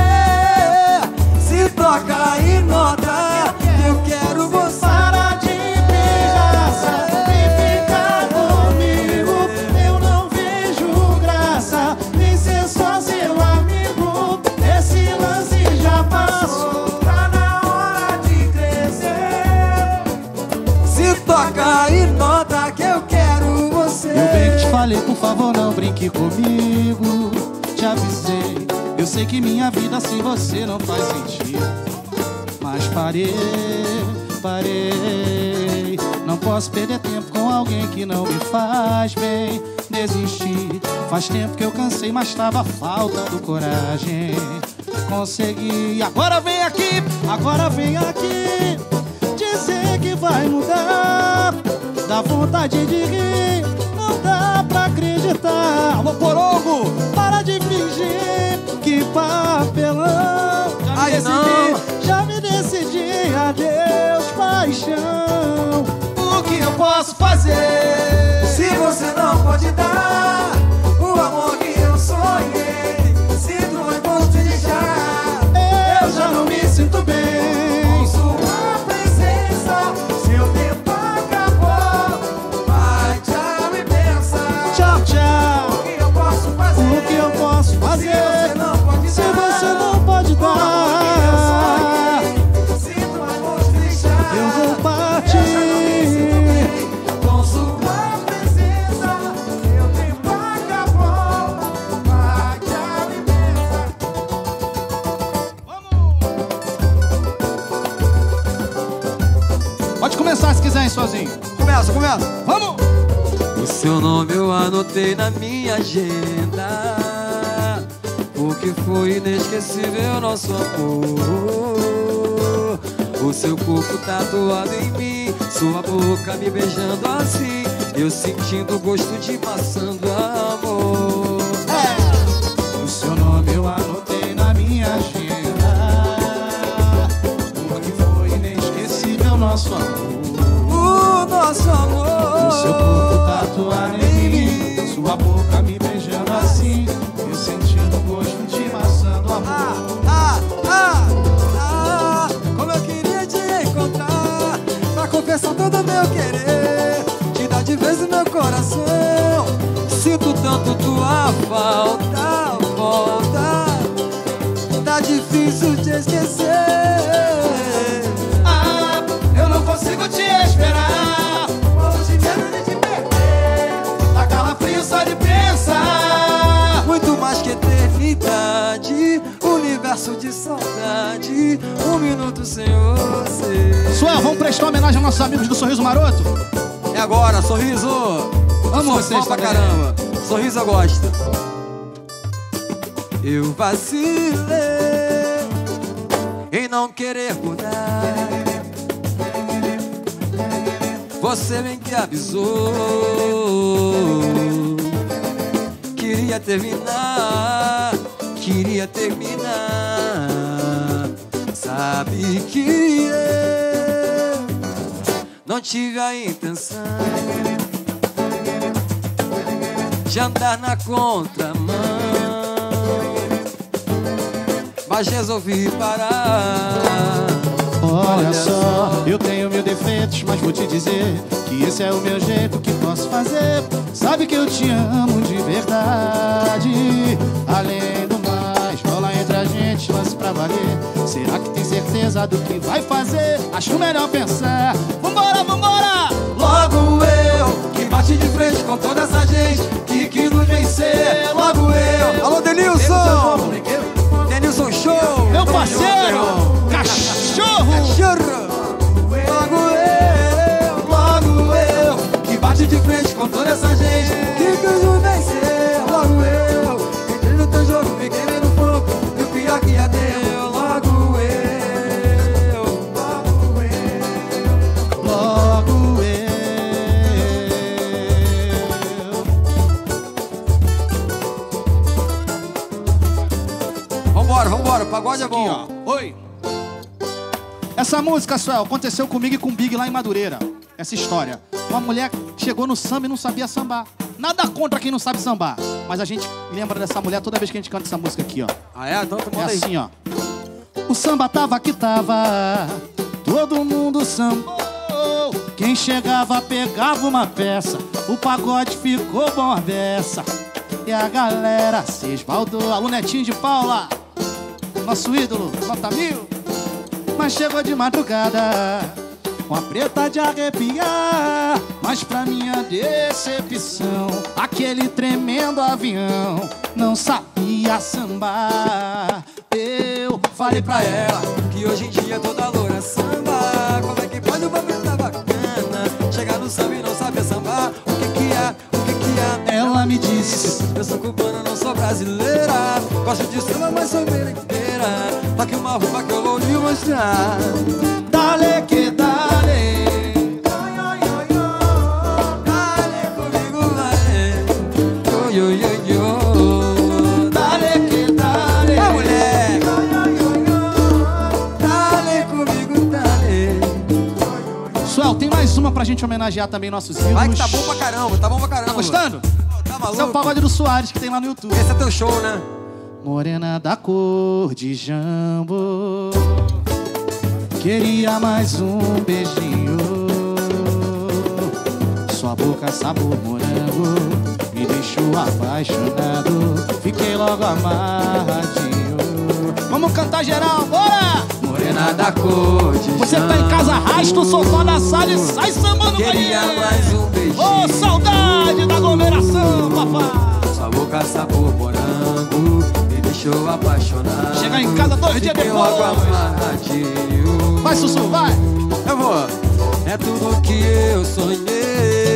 Se toca e nota, eu quero você. Para de pirraça, vem ficar comigo. Eu não vejo graça em ser só seu amigo. Esse lance já passou, tá na hora de crescer. Se toca e nota que eu quero você. Eu bem que te falei, por favor não brinque comigo. Te avisei, eu sei que minha vida sem você não faz sentido. Mas parei, parei. Não posso perder tempo com alguém que não me faz bem. Desisti, faz tempo que eu cansei, mas tava faltando coragem. Consegui, agora vem aqui, agora vem aqui dizer que vai mudar. Dá vontade de rir, não dá pra acreditar. Alô, Porongo, para de fingir, que papelão. Já me Ai, decidi, não. já me decidi, adeus paixão. O que eu posso fazer? Se você não pode dar o amor que eu sonhei, se tu vai posso te deixar, Eu já não me sinto bem. com sua presença, seu tempo acabou. Vai, tchau e pensa. Tchau, tchau. O que eu posso fazer? O que eu posso fazer? Se você não pode Se dar você não pode o amor que eu dar, sonhei, se tu vai posso te deixar, eu vou eu partir. já não me sinto bem. Com sua presença, seu tempo acabou. Vai, tchau e pensa. Pode começar se quiser, hein, sozinho. Começa, começa. Vamos! O seu nome eu anotei na minha agenda, porque foi inesquecível nosso amor. O seu corpo tatuado em mim, sua boca me beijando assim, eu sentindo o gosto de maçã do amor. O seu nome eu anotei na minha agenda, porque foi inesquecível nosso amor. O nosso amor. O seu corpo tatuado em mim, sua boca me beijando assim, eu sentindo o gosto de maçã do Ah, amor. ah, ah, ah, como eu queria te encontrar, pra confessar todo o meu querer, te dar de vez no meu coração. Sinto tanto tua falta, volta, tá difícil te esquecer. Ah, eu não consigo te esperar, morro de medo de te perder, dá calafrio só de pensar. Muito mais que eternidade, universo de saudade, um minuto sem você. Suel, vamos prestar homenagem aos nossos amigos do Sorriso Maroto? É agora, sorriso! Amo Sou vocês fã pra também. caramba. Sorriso eu gosto. Eu vacilei em não querer mudar. Você bem que avisou, queria terminar, queria terminar. Sabe que eu não tive a intenção de andar na contramão, mas resolvi parar. Olha só, eu tenho mil defeitos, mas vou te dizer que esse é o meu jeito, que posso fazer. Sabe que eu te amo de verdade. Além do mais, rola entre a gente lance pra valer. Será que tem certeza do que vai fazer? Acho melhor pensar. Vambora, vambora! Logo eu, que bate de frente com toda essa gente que quis nos vencer. Logo eu. Alô, Denilson! Denilson Show! Meu cachorro! Cachorro! Logo eu, logo eu, que bate de frente com toda essa gente, que quis vencer. Logo eu, entrei no teu jogo, me queimei no fogo, e o pior que ia ter. Logo eu, logo eu, Logo eu. Vambora, vambora, o pagode é Aqui, bom. ó. Oi. Essa música, Suel, aconteceu comigo e com o Big lá em Madureira. Essa história. Uma mulher chegou no samba e não sabia sambar. Nada contra quem não sabe sambar, mas a gente lembra dessa mulher toda vez que a gente canta essa música aqui, ó. Ah é? Então tu É manda aí. assim, ó. O samba tava que tava, todo mundo sambou. Quem chegava pegava uma peça, o pagode ficou bom a beça. E a galera se esbaldou. Alô, Netinho de Paula, nosso ídolo, nota mil. Mas chegou de madrugada, com a preta de arrepiar. Mas pra minha decepção, aquele tremendo avião não sabia sambar. Eu falei pra ela que hoje em dia toda loura samba. Como é que pode uma menina bacana chegar no samba e não saber sambar? O que que é? O que que é? Ela me disse: eu sou cubana, não sou brasileira. Gosto de samba, mas sou merendeira. Toque uma rumba que eu vou lhe mostrar. dale que dale. Dale comigo, vai. Yo, yo, yo, yo. Dale que dale. É, mulher. Dale comigo, dale. Suel, tem mais uma pra gente homenagear também nossos ídolos. Vai que tá bom pra caramba, tá bom pra caramba. Tá gostando? Tá maluco? Esse é o pagode do Soares que tem lá no YouTube. Esse é teu show, né? Morena da cor de jambo, queria mais um beijinho. Sua boca sabor morango me deixou apaixonado. Fiquei logo amarradinho. Vamos cantar geral, bora! Morena da cor de Você que tá em casa, arrasta o sofá da sala e sai sambando pra queria ele. mais um beijinho. Ô, saudade da aglomeração, papai. Sua boca sabor morango me deixou apaixonado. Chegar em casa dois dias Fiquei depois. logo amarradinho. Vai, Sussu, vai. Eu vou. É tudo que eu sonhei.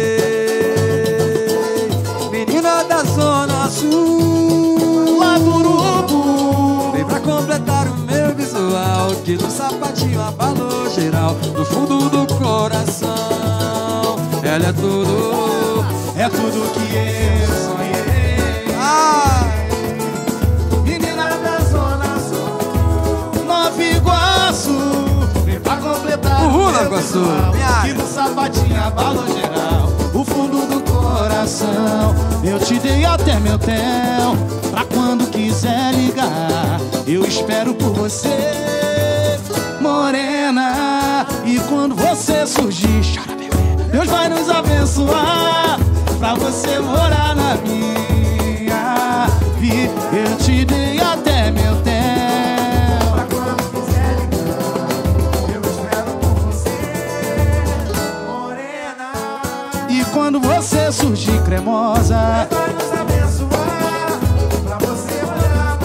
Menina da Zona Sul, Lá do Urubu. vem pra completar o meu visual, que no sapatinho abalou geral, no fundo do coração. Ela é tudo, É tudo que eu sonhei. ah, Menina da Zona Sul, Nova Iguaçu, vem pra completar Uhul, o Nova meu Iguaçu, visual, minha que área. no sapatinho abalou geral, o fundo do coração. Eu te dei até meu tel, pra quando quiser ligar, eu espero por você, morena. E quando você surgir, chora, bebê, Deus vai nos abençoar, pra você morar na minha vida. Eu te dei até meu tempo, pra quando quiser ligar, eu espero por você, morena. E quando você surgir cremosa, Deus vai nos abençoar, pra você morar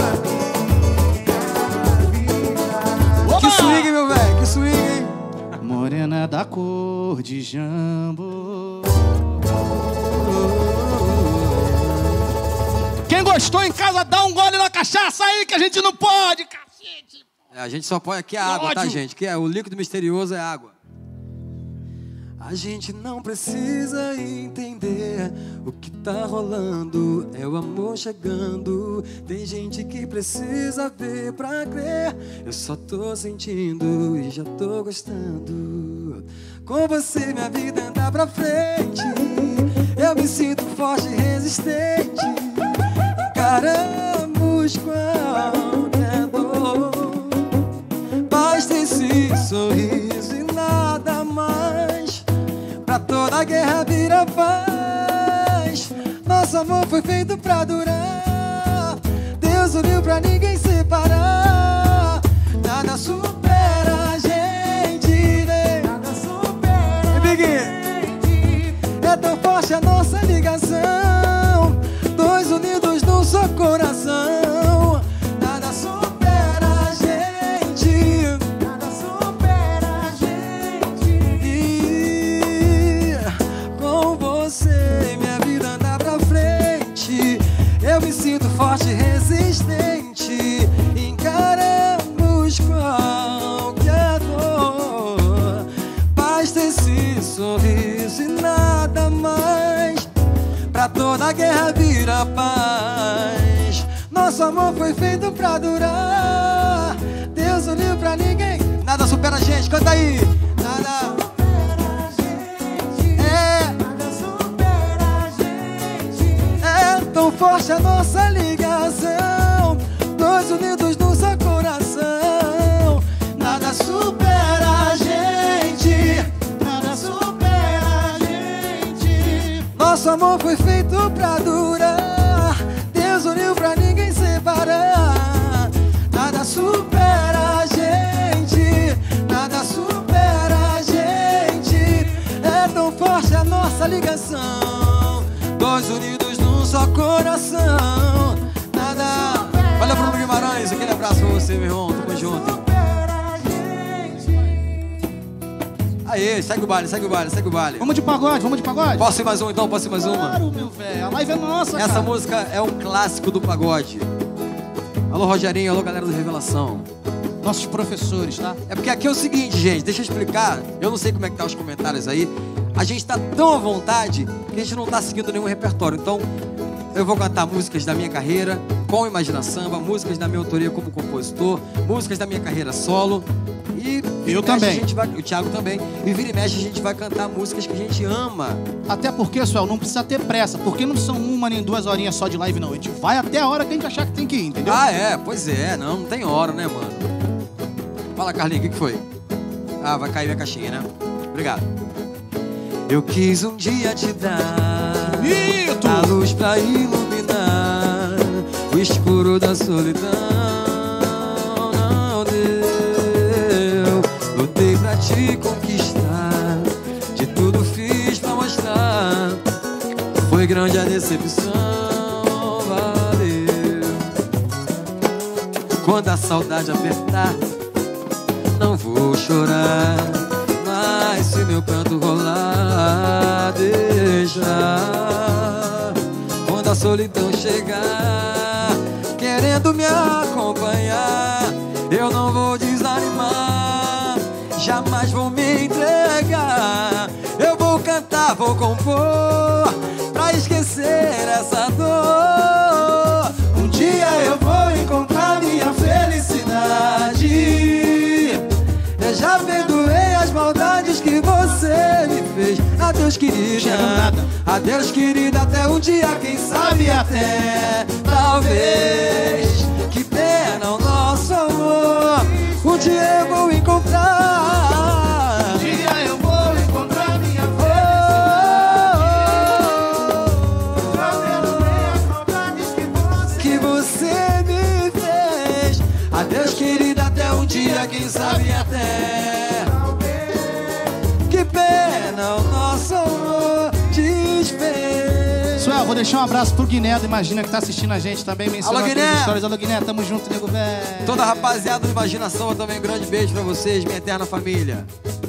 na minha vida. que swing, meu velho, que swing, hein? Morena da cor de jambo. Quem gostou em casa, dá um gole na cachaça aí que a gente não pode, cacete. É, a gente só põe aqui a água, tá, ódio. gente? Que é o líquido misterioso é água. A gente não precisa entender o que tá rolando, é o amor chegando. Tem gente que precisa ver pra crer. Eu só tô sentindo e já tô gostando. Com você minha vida anda pra frente. Eu me sinto forte e resistente. Encaramos qualquer dor. Basta esse sorriso e nada mais. Pra toda guerra vira paz. Nosso amor foi feito pra durar. Deus uniu pra ninguém separar. Nada supera a gente, né? Nada supera a gente. É tão forte a nossa ligação, dois unidos num só coração. Nada supera a gente. toda guerra vira paz. Nosso amor foi feito pra durar. Deus uniu pra ninguém. Nada supera a gente, canta aí. Nada supera a gente. É, Nada supera a gente. é tão forte a nossa ligação, dois unidos num só coração. Nada supera a gente. Nada supera a gente. Nosso amor foi feito pra durar. Deus uniu pra ninguém separar. Nada supera a gente. Nada supera a gente. É tão forte a nossa ligação, dois unidos num só coração. Nada. Valeu, Bruno Guimarães, aquele abraço pra você, meu irmão. Tamo junto. Supera a gente. Aê, segue o baile, segue o baile, segue o baile. Vamos de pagode, vamos de pagode? Posso ir mais um então? Posso ir mais uma? Claro, meu velho. A live é nossa, Essa cara. música é um clássico do pagode. Alô, Rogerinho, alô, galera do Revelação. Nossos professores, tá? É porque aqui é o seguinte, gente, deixa eu explicar. Eu não sei como é que tá os comentários aí. A gente tá tão à vontade que a gente não tá seguindo nenhum repertório. Então, eu vou cantar músicas da minha carreira com Imagina Samba, músicas da minha autoria como compositor, músicas da minha carreira solo. E Eu vira e mexe também. A gente vai, o Thiago também. E vira e mexe a gente vai cantar músicas que a gente ama. Até porque, Suel, não precisa ter pressa. Porque não são uma nem duas horinhas só de live, não. A gente vai até a hora que a gente achar que tem que ir, entendeu? Ah, é? Pois é. Não, não tem hora, né, mano? Fala, Carlinhos, o que que foi? Ah, vai cair minha caixinha, né? Obrigado. Eu quis um dia te dar Bonito! a luz pra iluminar o escuro da solidão. Não deu. Lutei pra te conquistar, de tudo fiz pra mostrar. Foi grande a decepção, valeu. Quando a saudade apertar, não vou chorar, mas se meu canto rolar, deixa. Quando a solidão chegar, querendo me acompanhar, eu não vou desanimar, jamais vou me entregar. Eu vou cantar, vou compor, pra esquecer essa dor. Um dia eu vou encontrar minha felicidade. Eu já perdoei as maldades que você me fez. Adeus, querida. Adeus, querida, até um dia, quem sabe até. Talvez. Que pena o nosso amor. Um dia eu vou encontrar. Um dia eu vou encontrar minha felicidade. Já perdoei as maldades que você Que você me fez. Adeus, querida, até um dia, quem sabe até. Que pena o nosso amor desfez. Suel, vou deixar um abraço pro Guiné do Imagina que tá assistindo a gente também. Mencionou Alô, aqui nas Guiné! histórias. Alô, Guiné, tamo junto, nego velho. Toda a rapaziada do Imaginação também, um grande beijo pra vocês, minha eterna família.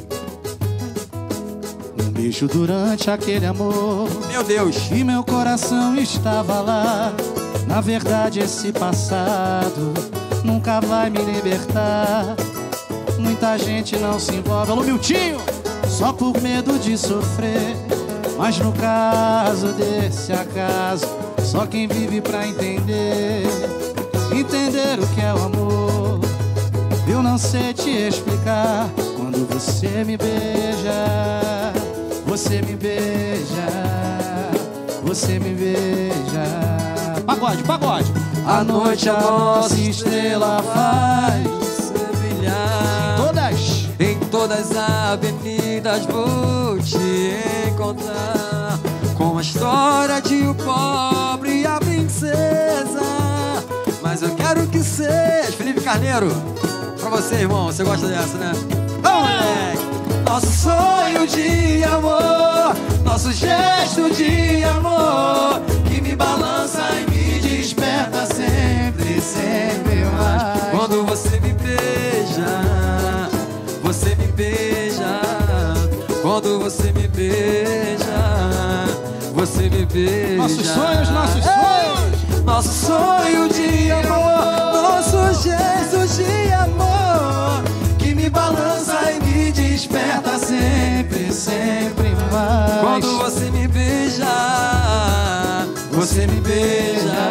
Um beijo durante aquele amor Meu Deus. e meu coração estava lá. Na verdade, esse passado nunca vai me libertar. Muita gente não se envolve. Alô, Miltinho! Só por medo de sofrer. Mas no caso desse acaso, só quem vive pra entender, entender o que é o amor. Eu não sei te explicar. Quando você me beija, você me beija, você me beija. Pagode, pagode. A noite a nossa estrela faz você brilhar. todas. Em todas as avenidas vou te encontrar, com a história de o pobre e a princesa. Mas eu quero que seja Felipe Carneiro. Pra você, irmão, você gosta dessa, né? Vamos, moleque! Nosso sonho de amor, nosso gesto de amor, que me balança e me desperta sempre, sempre mais. Quando você me beija, você me beija. Quando você me beija, você me beija. Nossos sonhos, nossos sonhos. Ei! Nosso sonho de amor, nosso gesto de amor, que me balança e me desperta sempre, sempre mais. Quando você me beija, você me beija.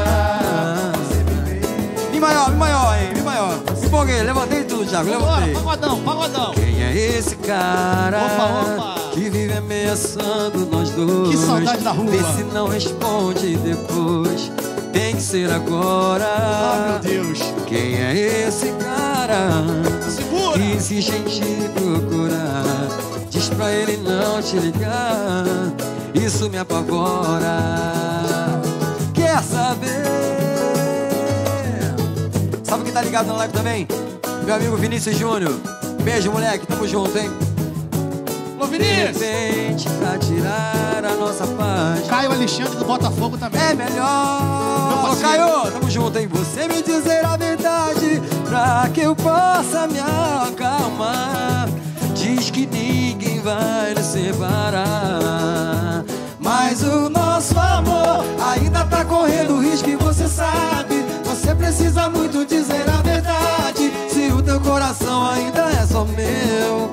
Mi maior, mi maior, hein, mi maior. Me empolguei, levantei tudo, Thiago, levantei. Pagodão, pagodão. Quem é esse cara Opa, opa. que vive ameaçando nós dois? Que saudade da rua. Vê se não responde depois. Tem que ser agora. Ah, meu Deus. Quem é esse cara Segura. que insiste em te procurar? Diz pra ele não te ligar. Isso me apavora. Quer saber? Sabe quem tá ligado na live também? Meu amigo Vinícius Júnior. Beijo, moleque, tamo junto, hein? Ô, Vinícius. De repente, pra tirar a nossa paz, Caio Alexandre do Botafogo também. é melhor. Ô, Caio, tamo junto, hein? Você me dizer a verdade pra que eu possa me acalmar. Diz que ninguém vai nos separar, mas o nosso amor ainda tá correndo risco e você sabe. Você precisa muito dizer a verdade. Se o teu coração ainda é só meu,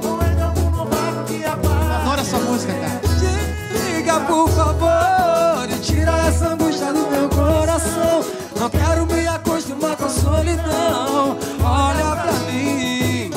Adoro essa música, cara. diga por favor e tira essa angústia do meu coração. Não quero me acostumar com a solidão. Olha pra mim.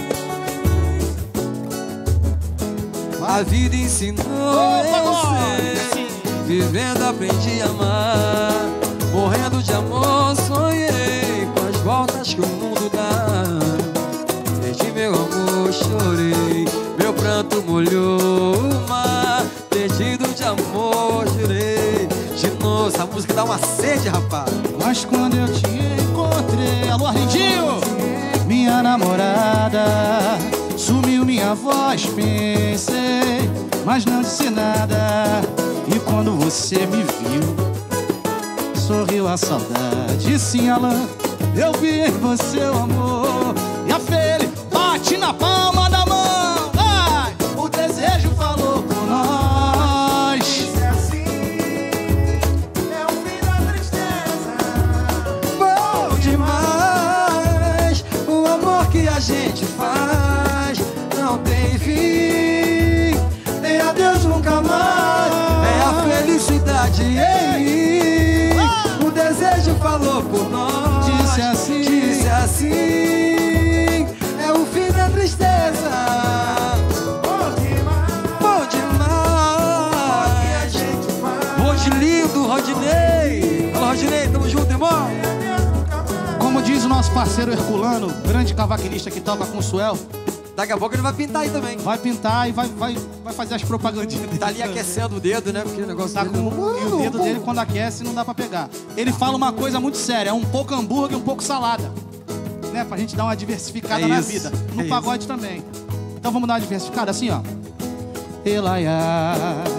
A vida ensinou você. Vivendo aprendi a amar. Morrendo de amor sonhei com as voltas que o mundo dá. Perdi meu amor, chorei. Meu pranto molhou o mar. Perdido de amor, jurei. De novo, essa música dá uma sede, rapaz. Mas quando eu te encontrei, alô, Arlindinho, minha namorada, sumiu minha voz, pensei, mas não disse nada. E quando você me viu, sorriu a saudade. Sim, Alan, eu vi em você o amor. E a Feli bate na palma da mão. Ai, o desejo falou por nós. Se é assim, é o fim da tristeza. Bom demais. O amor que a gente faz não tem fim. Nem adeus nunca mais. É a felicidade em mim. O desejo falou por nós. Disse assim. Disse assim. É o fim da tristeza. Bom demais. Bom demais. Que a gente faz. Hoje lindo, Rodinei. Fala, Rodinei, tamo junto, irmão. Como diz o nosso parceiro Herculano, grande cavaquinista que toca com o Suel, Daqui a pouco ele vai pintar aí também. vai pintar e vai, vai, vai fazer as propagandinhas dele. Tá ali aquecendo o dedo, né? Porque o negócio Tá dele com... não- E o dedo dele, quando aquece, não dá pra pegar. Ele fala uma coisa muito séria, é um pouco hambúrguer e um pouco salada. Né? Pra gente dar uma diversificada É na isso, vida. é No pagode também. Então vamos dar uma diversificada assim, ó. Elaiá.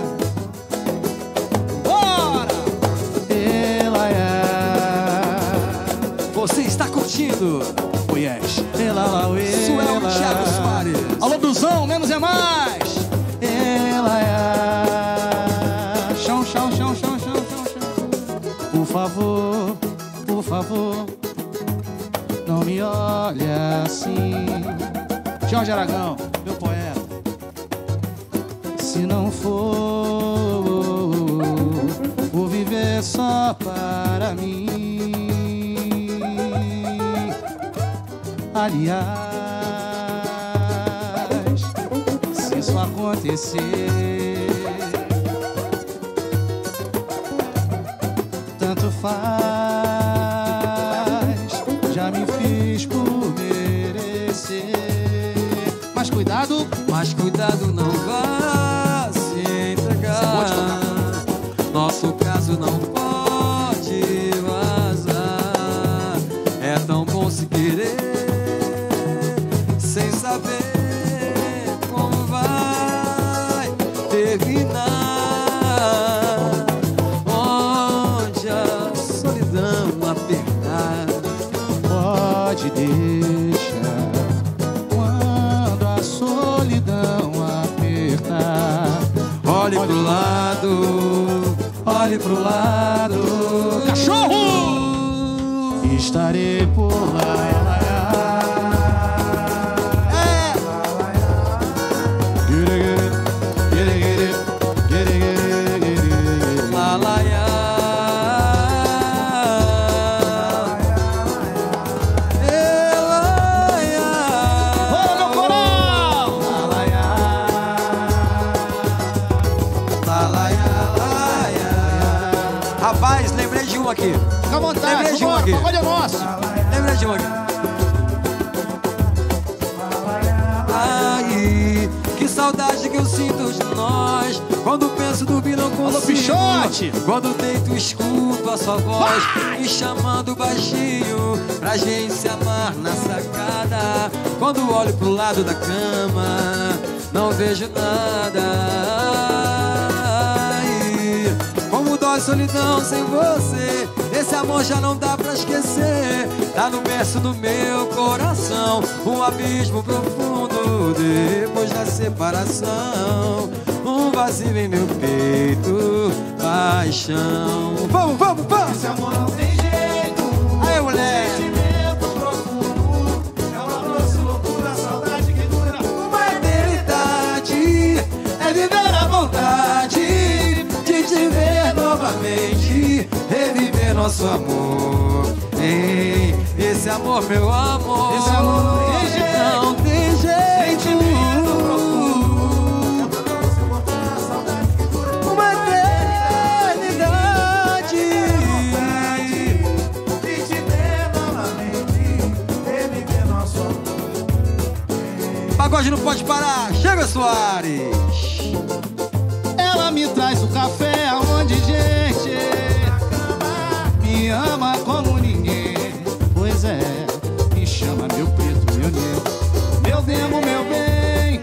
Bora! Elaiá. Você está curtindo Oh, yes. Elalauê. Suel e Thiago Soares. Alô, Duzão, menos é mais. Elaiá. Chão, chão, chão, chão, chão, chão, chão. Por favor, por favor, não me olhe assim. Jorge Aragão, meu poeta. Se não for, vou viver só para mim. Aliás, se isso acontecer, tanto faz, já me fiz por merecer. Mas cuidado, Mas cuidado, não vá se entregar. Nosso caso não pode vazar. É tão bom se querer sem saber como vai terminar. Onde a solidão apertar, pode deixar. Quando a solidão apertar, olhe pro lado, olhe pro lado. Cachorro! Estarei por lá. Lalaiá. Rapaz, lembrei de um aqui. Fica à vontade, Lembrei de um vambora, aqui. pagode é nosso. Lembrei de um aqui. Ai, que saudade que eu sinto de nós. Quando penso dormir não consigo. Alô, Pichote. Quando deito escuto a sua voz me chamando baixinho pra gente se amar na sacada. Quando olho pro lado da cama não vejo nada. Ai, como dói solidão sem você. Esse amor já não dá pra esquecer. Tá no berço do meu coração, um abismo profundo depois da separação. Um vazio em meu peito, paixão. Vamos, vamos, vamos! Esse amor não tem jeito. Aí, moleque! Sentimento profundo. É uma doce loucura, saudade que dura uma eternidade. É viver à vontade de te ver novamente, Reviver nosso amor. Ei, esse amor, meu amor. Esse amor não tem jeito. Não tem jeito. sentimento profundo. Uma eternidade. De te ver novamente, reviver nosso amor. Pagode não pode parar. Chega, Soares. Ela me traz o café aonde, gente, me ama como ninguém. Pois é, me chama meu preto, meu negro, meu demo, meu bem.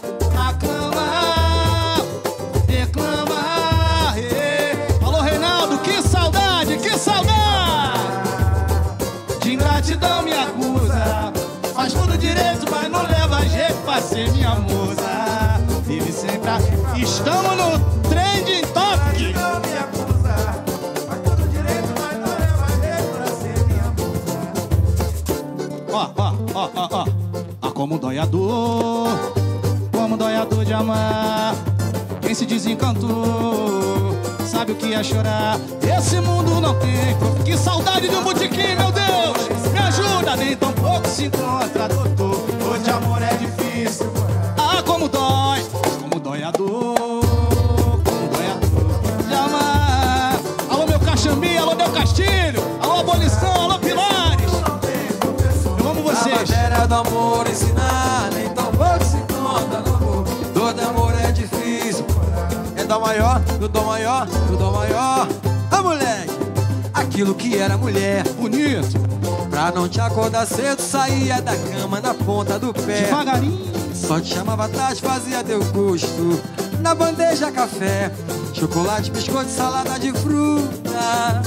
Aclama, declama, ê. Alô, Reinaldo, que saudade, que saudade. De ingratidão me acusa, faz tudo direito, mas não leva jeito pra ser minha musa. Vive sempre a... Estamos no Trending Topic. Não me acusa, faz tudo direito, mas não leva jeito pra ser minha musa. Ó, ó, ó, ó, ó. Ah, como dói a dor, como dói a dor de amar. Quem se desencantou sabe o que é chorar. Esse mundo não tem troco. Que saudade de um botequim, meu Deus. Me ajuda, nem tão pouco se encontra, doutor. Dor de amor é difícil. Ah, como dói, como dói a dor, como dói a dor de amar. Alô, meu Caxambi, alô, meu Castilho, alô, Abolição, alô, Pilares. Eu amo A vocês. matéria do amor ensinar, nem tão pouco se conta no amor. Dor de amor é difícil. É dó maior, do dó maior, do dó maior. Ah, moleque! Aquilo que era mulher, Bonito, pra não te acordar cedo, saía da cama na ponta do pé. devagarinho. Só te chamava tarde, fazia teu gosto. Na bandeja café, chocolate, biscoito, salada de fruta,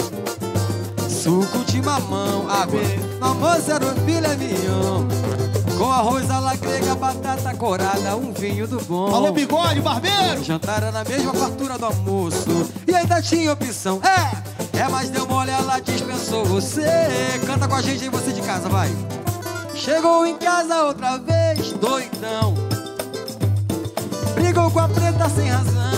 suco de mamão, água. No almoço era um filé mignon, com arroz à la grega, batata corada, um vinho do bom. Alô, Bigode, barbeiro. O jantar era na mesma fartura do almoço e ainda tinha opção. É, é, mas deu mole, ela dispensou você. Canta com a gente aí, você de casa, vai. Chegou em casa outra vez, doidão. Brigou com a preta sem razão.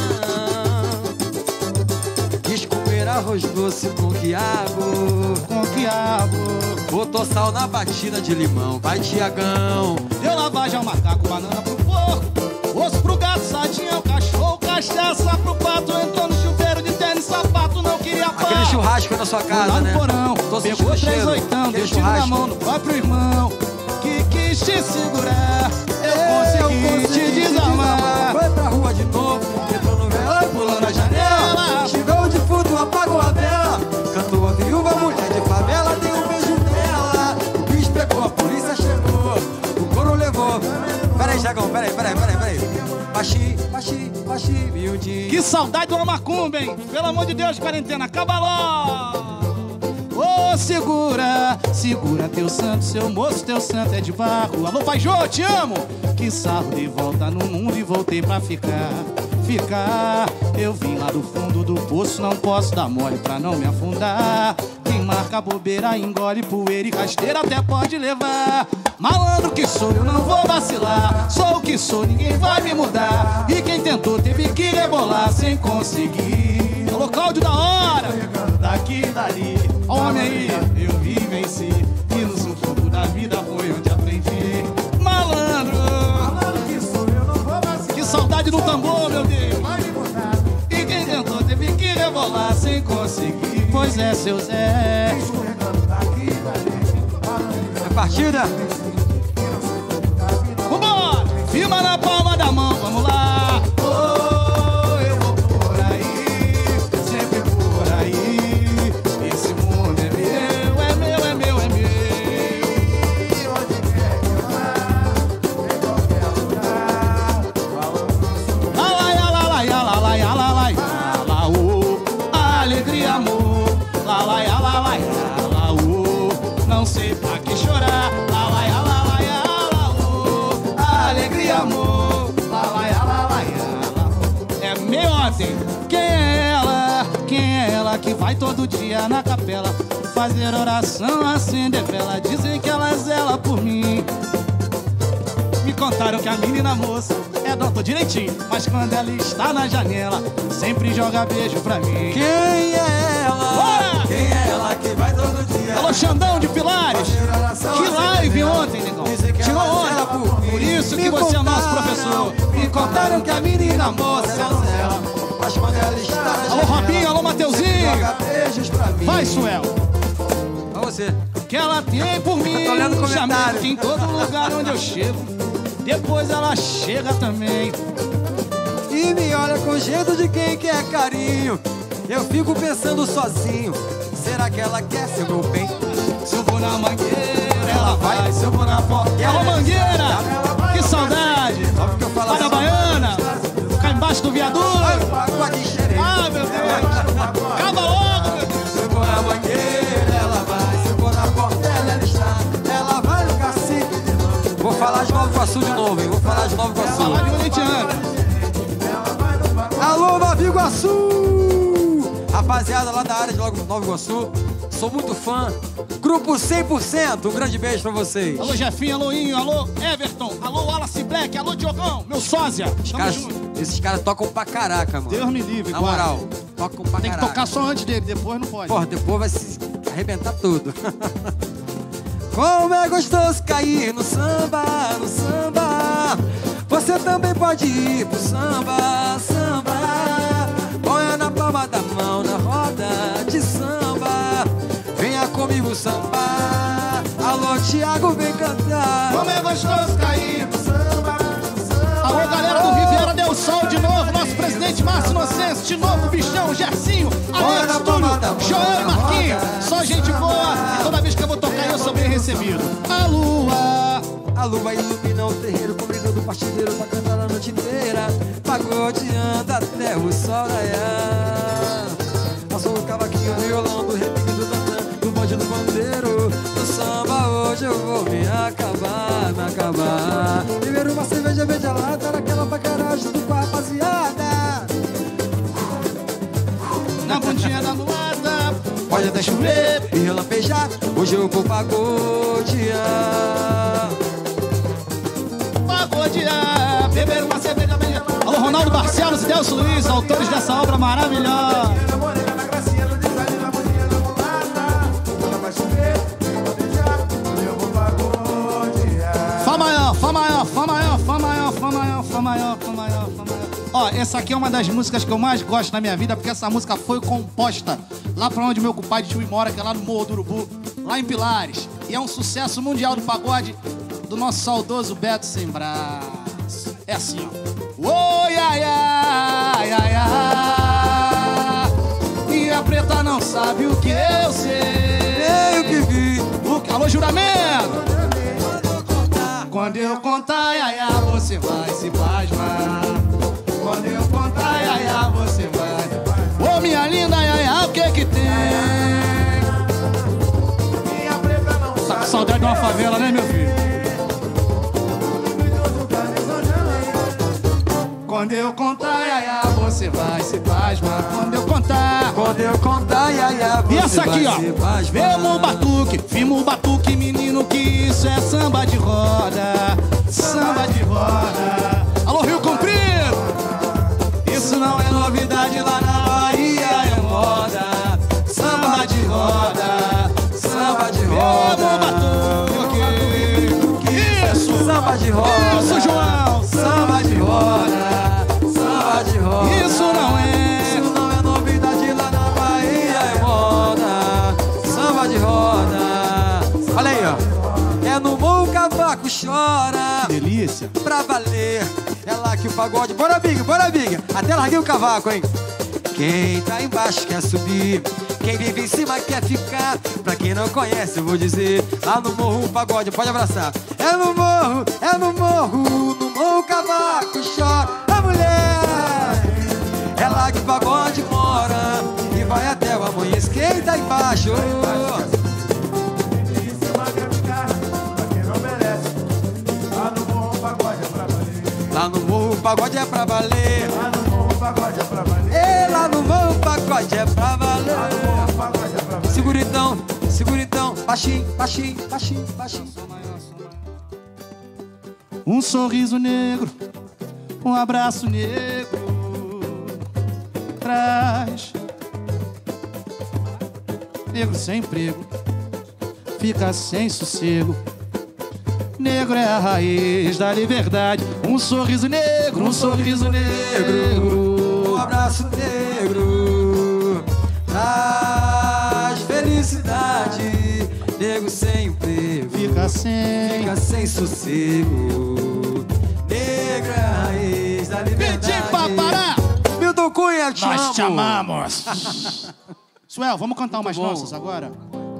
Quis comer arroz doce com quiabo, Com quiabo. botou sal na batida de limão. Vai, Tiagão. Deu lavagem ao macaco, banana pro porco, osso pro gato, sardinha ao cachorro, cachaça pro pato. Entrou no chuveiro de tênis, sapato, não queria pato. Aquele churrasco na sua casa, lá no né? porão, Tô sentindo pegou o três cheiro. oitão, Aquele deu tiro na churrasco. mão no próprio irmão, que quis te segurar. Eu consegui te desarmar. Foi pra rua de novo, entrou no vela, pulou na janela. Chegou o defunto, apagou a vela. Cantou a viúva, mulher de favela, deu um beijo nela. O bicho pegou, a polícia chegou, o couro levou. Peraí, Jagão, peraí, peraí, peraí, peraí. Baixi, baixi, baixi, miudinho. Que saudade do Amacumba, hein? Pelo amor de Deus, quarentena, acaba logo. Ô, segura, segura teu santo, seu moço, teu santo é de barro. Alô, Pai Jô, te amo. Que sarro de volta no mundo e voltei pra ficar, ficar. Eu vim lá do fundo do poço, não posso dar mole pra não me afundar. Quem marca bobeira engole poeira e rasteira até pode levar. Malandro que sou, eu não vou vacilar. Sou o que sou, ninguém vai me mudar. E quem tentou teve que rebolar sem conseguir. Alô, Cláudio da hora. Daqui e dali, ó o homem aí, eu vi e venci. E no sufoco da vida foi onde aprendi. Malandro, Malandro que sou, eu não vou vacilar. que saudade do tambor, meu Deus. Vai me mudar. E quem tentou teve que rebolar sem conseguir. pois é, seu Zé. É partida? Vambora! Firma na palma da mão, vamos lá! Oh, eu vou por aí, sempre por aí. Esse mundo é meu, é meu, é meu, é meu. Onde quer que eu vá, em qualquer lugar. Lá, lá, lá, lá, lá, lá, lá, lá, lá, lá, lá, alegria, amor. Lá, lá, lá, lá, lá, lá, lá, não sei pra que chorar. Lá, lá, lá, lá, lá, lá, alegria, amor. Lá, lá, lá, lá, lá, lá. É meu ontem. Quem é ela? Quem é ela que vai todo dia na capela fazer oração, acender vela? Dizem que ela zela por mim. Me contaram que a menina moça é doutor direitinho, mas quando ela está na janela sempre joga beijo pra mim. Quem é ela? Bora! Quem é ela que vai todo dia? Alô, Xandão de Pilares. Que live ontem, negão. Tirou onda. Por isso que você é nosso professor. Me contaram que a menina moça é zela, mas quando ela está na alô, Robinho, alô, Mateuzinho. joga beijos pra mim. Vai, Suel. Pra você. Que ela tem por mim. Tô olhando o comentário. Chamei que em todo lugar onde eu chego, depois ela chega também. E me olha com jeito de quem quer carinho. Eu fico pensando sozinho, será que ela quer ser meu bem? Se eu vou na mangueira, ela vai. Se eu vou na porta, alô, Mangueira. Que saudade. Vai na Baiana. Cá embaixo do viaduto. Ah, meu Deus. Acaba logo, meu Deus. Se eu vou na mangueira, ela vai. Se eu vou na porta, ela está. Ela vai no cacique de novo. Vou falar de Nova Iguaçu de novo, hein? Vou falar de Nova Iguaçu. Falar de Valentiana. Alô, Nova Iguaçu! Rapaziada lá da área de Nova Iguaçu, sou muito fã. Grupo cem por cento, um grande beijo pra vocês. Alô, Jefinho, alô, Inho, alô, Everton, alô, Wallace Black, alô, Diogão, meu sósia. Tamo Caras, junto. esses caras tocam pra caraca, mano. Deus me livre, Na guarda. moral, tocam pra Tem que caraca. tocar só antes dele, depois não pode. Porra, depois vai se arrebentar tudo. Como é gostoso cair no samba, no samba. Você também pode ir pro samba, samba. Põe na palma da mão, na roda de samba. Venha comigo sambar. Alô, Thiago, vem cantar. Como é gostoso cair no samba, no samba. Alô, galera do Riviera Del Sol de novo, nosso presidente Márcio Inocêncio, de novo, Bichão, Gercinho, Alex, Túlio, João e Marquinhos. Só gente boa, e toda vez que eu vou tocar eu sou bem recebido. A lua, a lua ilumina o terreiro, convidando o partideiro pra cantar a noite inteira. Pagodeando até o sol raiar. Passou o cavaquinho, o violão, do repique do tantã, do bonde do bandeiro. No samba hoje eu vou me acabar, me acabar. Primeiro uma cerveja bem gelada, naquela bacaragem junto com a rapaziada. na bundinha da mulata, Pode até chover e relampejar, hoje eu vou pagodear. pagodear, beber uma cerveja bem gelada. Alô, Ronaldo Barcelos e Delcio Luiz, autores dessa obra maravilhosa. Fá maior, Fá maior, Fá maior, Fá maior, Fá maior, Fá maior, Fá maior, Fá maior. Ó, essa aqui é uma das músicas que eu mais gosto na minha vida, porque essa música foi composta lá pra onde meu compadre Tio mora, que é lá no Morro do Urubu, lá em Pilares. E é um sucesso mundial do pagode do nosso saudoso Beto Sem Braço. É assim, ó. Oi, ai, ai, ai, ai. E a preta não sabe o que eu sei. Eu que vi. O que... Alô, juramento! Quando eu contar, ai, ai, ai, você vai se pasmar. Quando eu contar, ai, ai, ai, você vai. Ô, minha linda, ai, ai, ai, o que que tem? Tá com saudade de uma favela, né, meu filho? Quando eu contar, ai, ai, ai, você vai se pasmar. Quando eu contar. Quando eu contar, ai, ai, ai, E essa aqui, ó, vemos vemos o batuque, vimos o batuque, menino, que isso é samba de roda, samba de roda. Alô, Rio Comprido! Isso não é novidade, lá na Bahia é moda, samba de roda, samba de roda. Vemos o batuque, isso, samba de roda. isso, João, Samba de roda, samba de roda. isso não é. Isso não é novidade, lá na Bahia é moda. chora. Que delícia. Pra valer, é lá que o pagode... Bora, Big, bora, Big. Até larguei o cavaco, hein? Quem tá embaixo quer subir, quem vive em cima quer ficar. Pra quem não conhece eu vou dizer, lá no morro o pagode, pode abraçar. É no morro, é no morro, no morro o cavaco chora. A mulher, é lá que o pagode mora e vai até o amanhecer. Quem tá embaixo, Quem em cima quer ficar, pra quem não merece. Lá no morro o pagode é pra valer. lá no morro o pagode é pra valer. Lá no morro o pagode é pra valer. E lá no morro o pagode é pra valer. Lá no morro o pagode é pra valer. Segura então, segura então, baixinho, baixinho, baixinho, baixinho. Um sorriso negro, um abraço negro traz. Negro sem emprego, fica sem sossego. Negro é a raiz da liberdade. Um sorriso negro, um sorriso negro, Um abraço negro traz felicidade. Nego sem emprego, fica sem. fica sem sossego. Negro é a raiz da liberdade. Pedi pra parar! Milton Cunha, te Nós amo. te amamos! Suel, vamos cantar umas bom. nossas agora?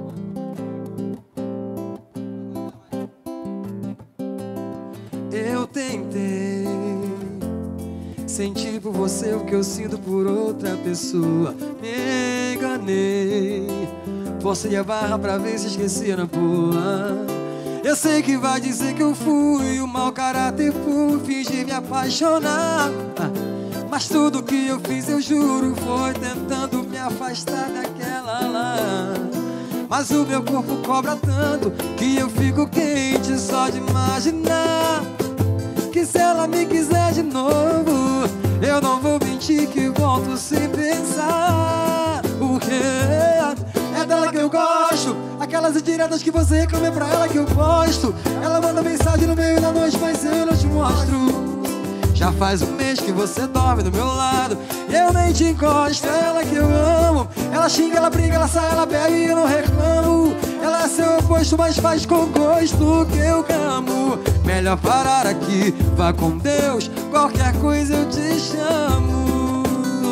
Eu tentei sentir por você o que eu sinto por outra pessoa. Me enganei, forcei a barra pra ver se esquecia na boa. Eu sei que vai dizer que eu fui o mau caráter por fingir me apaixonar. Mas tudo que eu fiz, eu juro, foi tentando me afastar daquela lá. Mas o meu corpo cobra tanto que eu fico quente só de imaginar que se ela me quiser de novo, eu não vou mentir que volto sem pensar. Porque é dela que eu gosto, aquelas indiretas que você reclama é pra ela que eu posto. Ela manda mensagem no meio da noite, mas eu não te mostro. Já faz um mês que você dorme do meu lado, eu nem te encosto. É ela que eu amo, ela xinga, ela briga, ela sai, ela bebe e eu não reclamo. Ela é seu oposto, mas faz com gosto que eu amo. Melhor parar aqui, vá com Deus, qualquer coisa eu te chamo.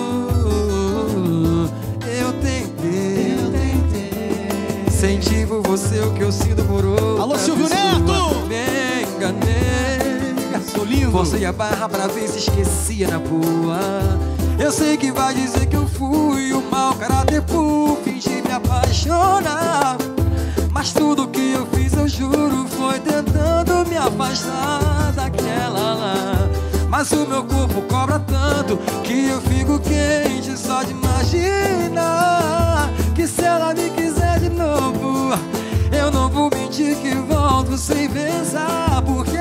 Eu tentei, eu tentei sentir por você o que eu sinto por outra. Alô, Silvio pessoa. Neto! Me enganei, Sou lindo! forcei a barra pra ver se esquecia na boa. Eu sei que vai dizer que eu fui o mau caráter por fingir me apaixonar. Mas tudo que eu fiz, eu juro, foi tentando me afastar daquela lá. Mas o meu corpo cobra tanto que eu fico quente só de imaginar que se ela me quiser de novo, eu não vou mentir que volto sem pensar. Porque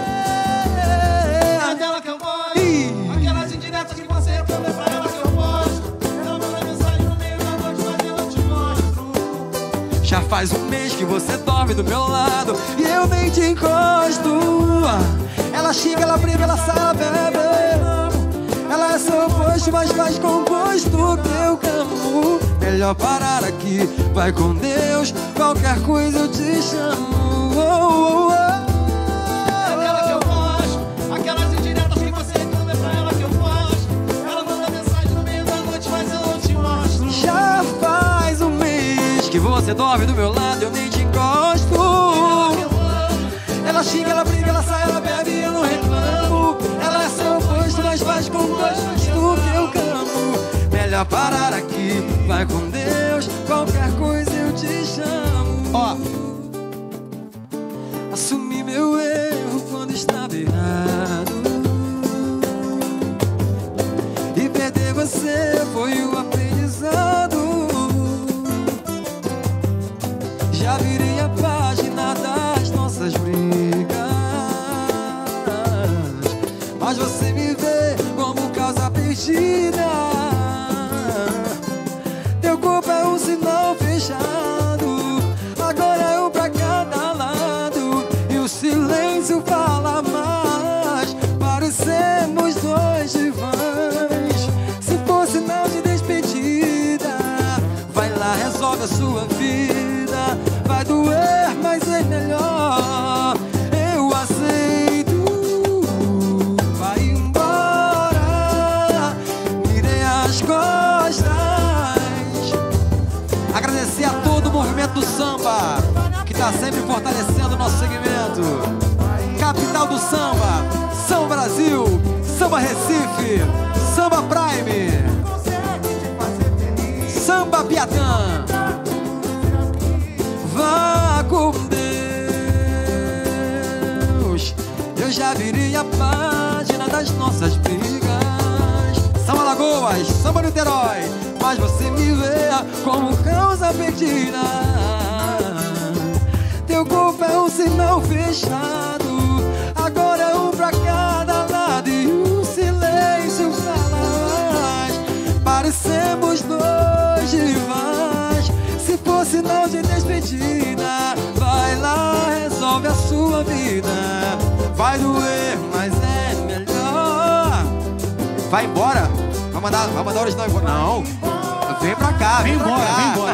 É dela que eu gosto, Ih. aquelas indiretas que você reclama é pra ela que eu posto. Ela manda mensagem no meio da noite, mas eu não te mostro. já faz um mês que você dorme do meu lado e eu nem te encosto. Ela xinga, ela briga, ela sai, ela bebe. Ela é seu oposto, mas faz com gosto que eu amo. Melhor parar aqui, vai com Deus, qualquer coisa eu te chamo. Oh, oh, oh. É dela que eu gosto, aquelas indiretas que você reclama é pra ela que eu posto. Ela manda mensagem no meio da noite, mas eu não te mostro. Já faz um mês que você dorme do meu lado, eu nem te encosto. Ela xinga, ela briga, ela sai, ela bebe e eu não reclamo. Ela é seu oposto, mas faz com gosto que eu amo. Melhor parar aqui, vai com Deus, qualquer coisa eu te chamo. Ó, Assumi meu erro quando estava errado, e perder você foi o aprendizado. Já virei a página das nossas brigas, mas você me vê como causa perdida. Teu corpo é um sinal fechado, agora é um pra cada lado, e o silêncio fala mais. Parecemos dois divãs. Se for sinal de despedida, vai lá, resolve a sua vida. Vai doer, mas é melhor. Eu aceito Tá sempre fortalecendo o nosso segmento. Capital do samba, São Brasil, Samba Recife, Samba Prime, Samba Piatã. Vá com Deus, eu já virei a página das nossas brigas. Samba Lagoas, Samba Niterói, mas você me vê como causa perdida. Teu corpo é um sinal fechado, agora é um pra cada lado e o silêncio fala mais. Parecemos dois rivais, se for sinal de despedida, vai lá, resolve a sua vida. Vai doer, mas é melhor. Vai embora? Vai mandar, vai mandar o original embora? Não, vem pra cá, vem, vem embora, cá. Vem embora.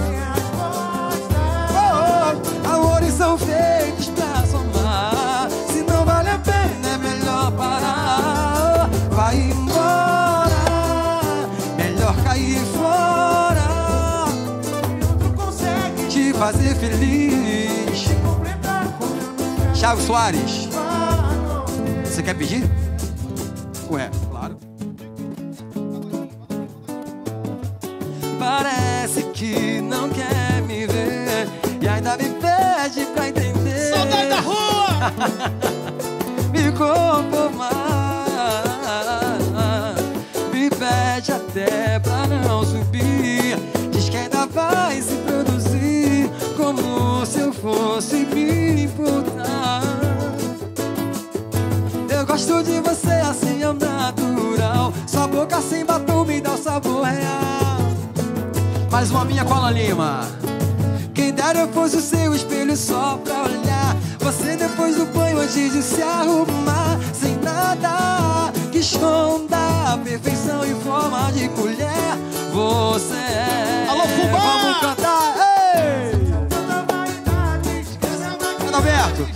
Oh, oh, amores são feitos pra somar, se não vale a pena é melhor parar. Vai embora, melhor cair fora. Te fazer feliz. Thiago Soares, você quer pedir? Ué, claro. Parece que não quer me ver e ainda me pede pra entender. Saudade da rua! Me conformar, me pede até pra não subir. Diz que ainda vai se produzir, como se eu fosse me importar. Eu gosto de você assim, é natural. Sua boca sem batom me dá o sabor real. Mais uma minha Cola Lima. Quem dera eu fosse o seu espelho só pra olhar você depois do banho antes de se arrumar. Sem nada que esconda a perfeição em forma de colher. Você é. Alô, Fubá! Vamos cantar, ei! Alberto.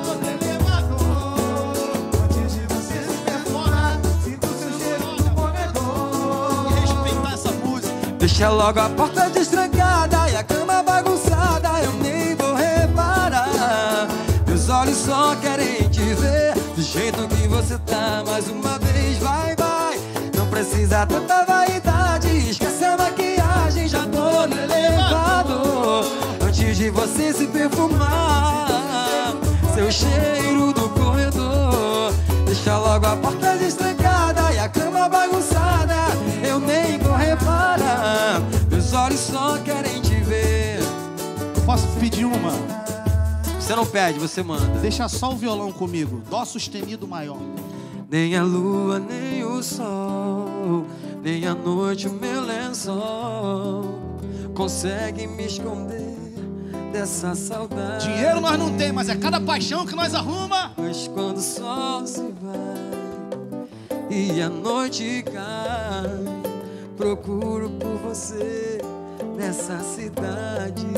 Deixa logo a porta destrancada e a cama bagunçada, eu nem vou reparar. Meus olhos só querem te ver do jeito que você tá. Mais uma vez, vai, vai. Não precisa tanta vaidade, esquece a maquiagem, já tô no elevador. Antes de você se perfumar, seu cheiro do corredor. Deixa logo a porta destrancada e a cama bagunçada, eu nem vou reparar. Meus olhos só querem te ver. Posso pedir uma? Você não pede, você manda. Deixa só o violão comigo. Dó sustenido maior. Nem a lua, nem o sol, nem a noite o meu lençol consegue me esconder dessa saudade. Dinheiro nós não tem, mas é cada paixão que nós arruma. Mas quando o sol se vai e a noite cai, procuro por você nessa cidade.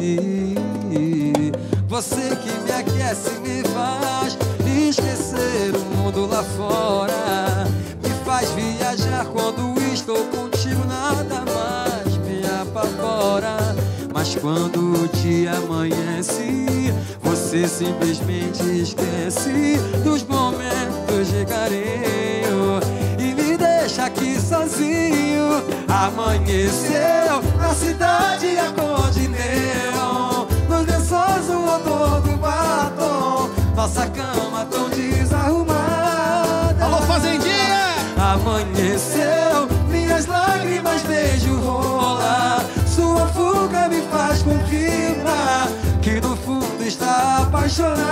Você que me aquece, me faz esquecer o mundo lá fora. Me faz viajar quando estou contigo, nada mais me apavora. Mas quando o dia amanhece, você simplesmente esquece dos momentos de carinho e me deixa aqui sozinho. Amanheceu na cidade a cor de neon, nos lençóis o odor do batom, nossa cama tão desarrumada. Alô, fazendinha! Amanheceu, minhas lágrimas beijo rola, sua fuga me faz confirmar que no fundo está apaixonada.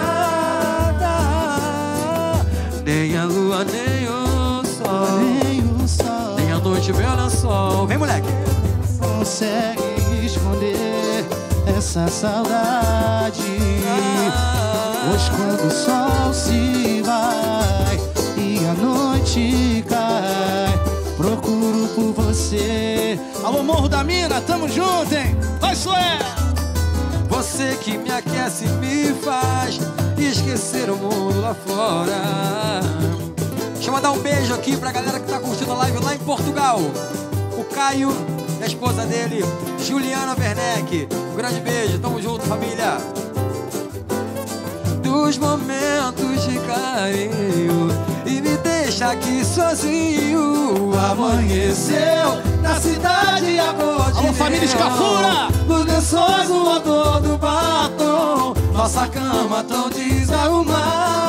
Nem a lua, nem o sol, Nem o sol, nem a noite, meu lençol. Vem, moleque! consegue esconder essa saudade. Pois quando o sol se vai e a noite cai, procuro por você. Alô, Morro da Mina, tamo junto, hein? Vai, Sué! Você que me aquece e me faz esquecer o mundo lá fora. Deixa eu mandar um beijo aqui pra galera que tá curtindo a live lá em Portugal. O Caio e a esposa dele, Juliana Werneck. Um grande beijo, tamo junto, família. dos momentos de carinho e me deixa aqui sozinho. Amanheceu na cidade a cor de Alô, família Escafura! Os lençóis, o odor do batom, nossa cama tão desarrumada.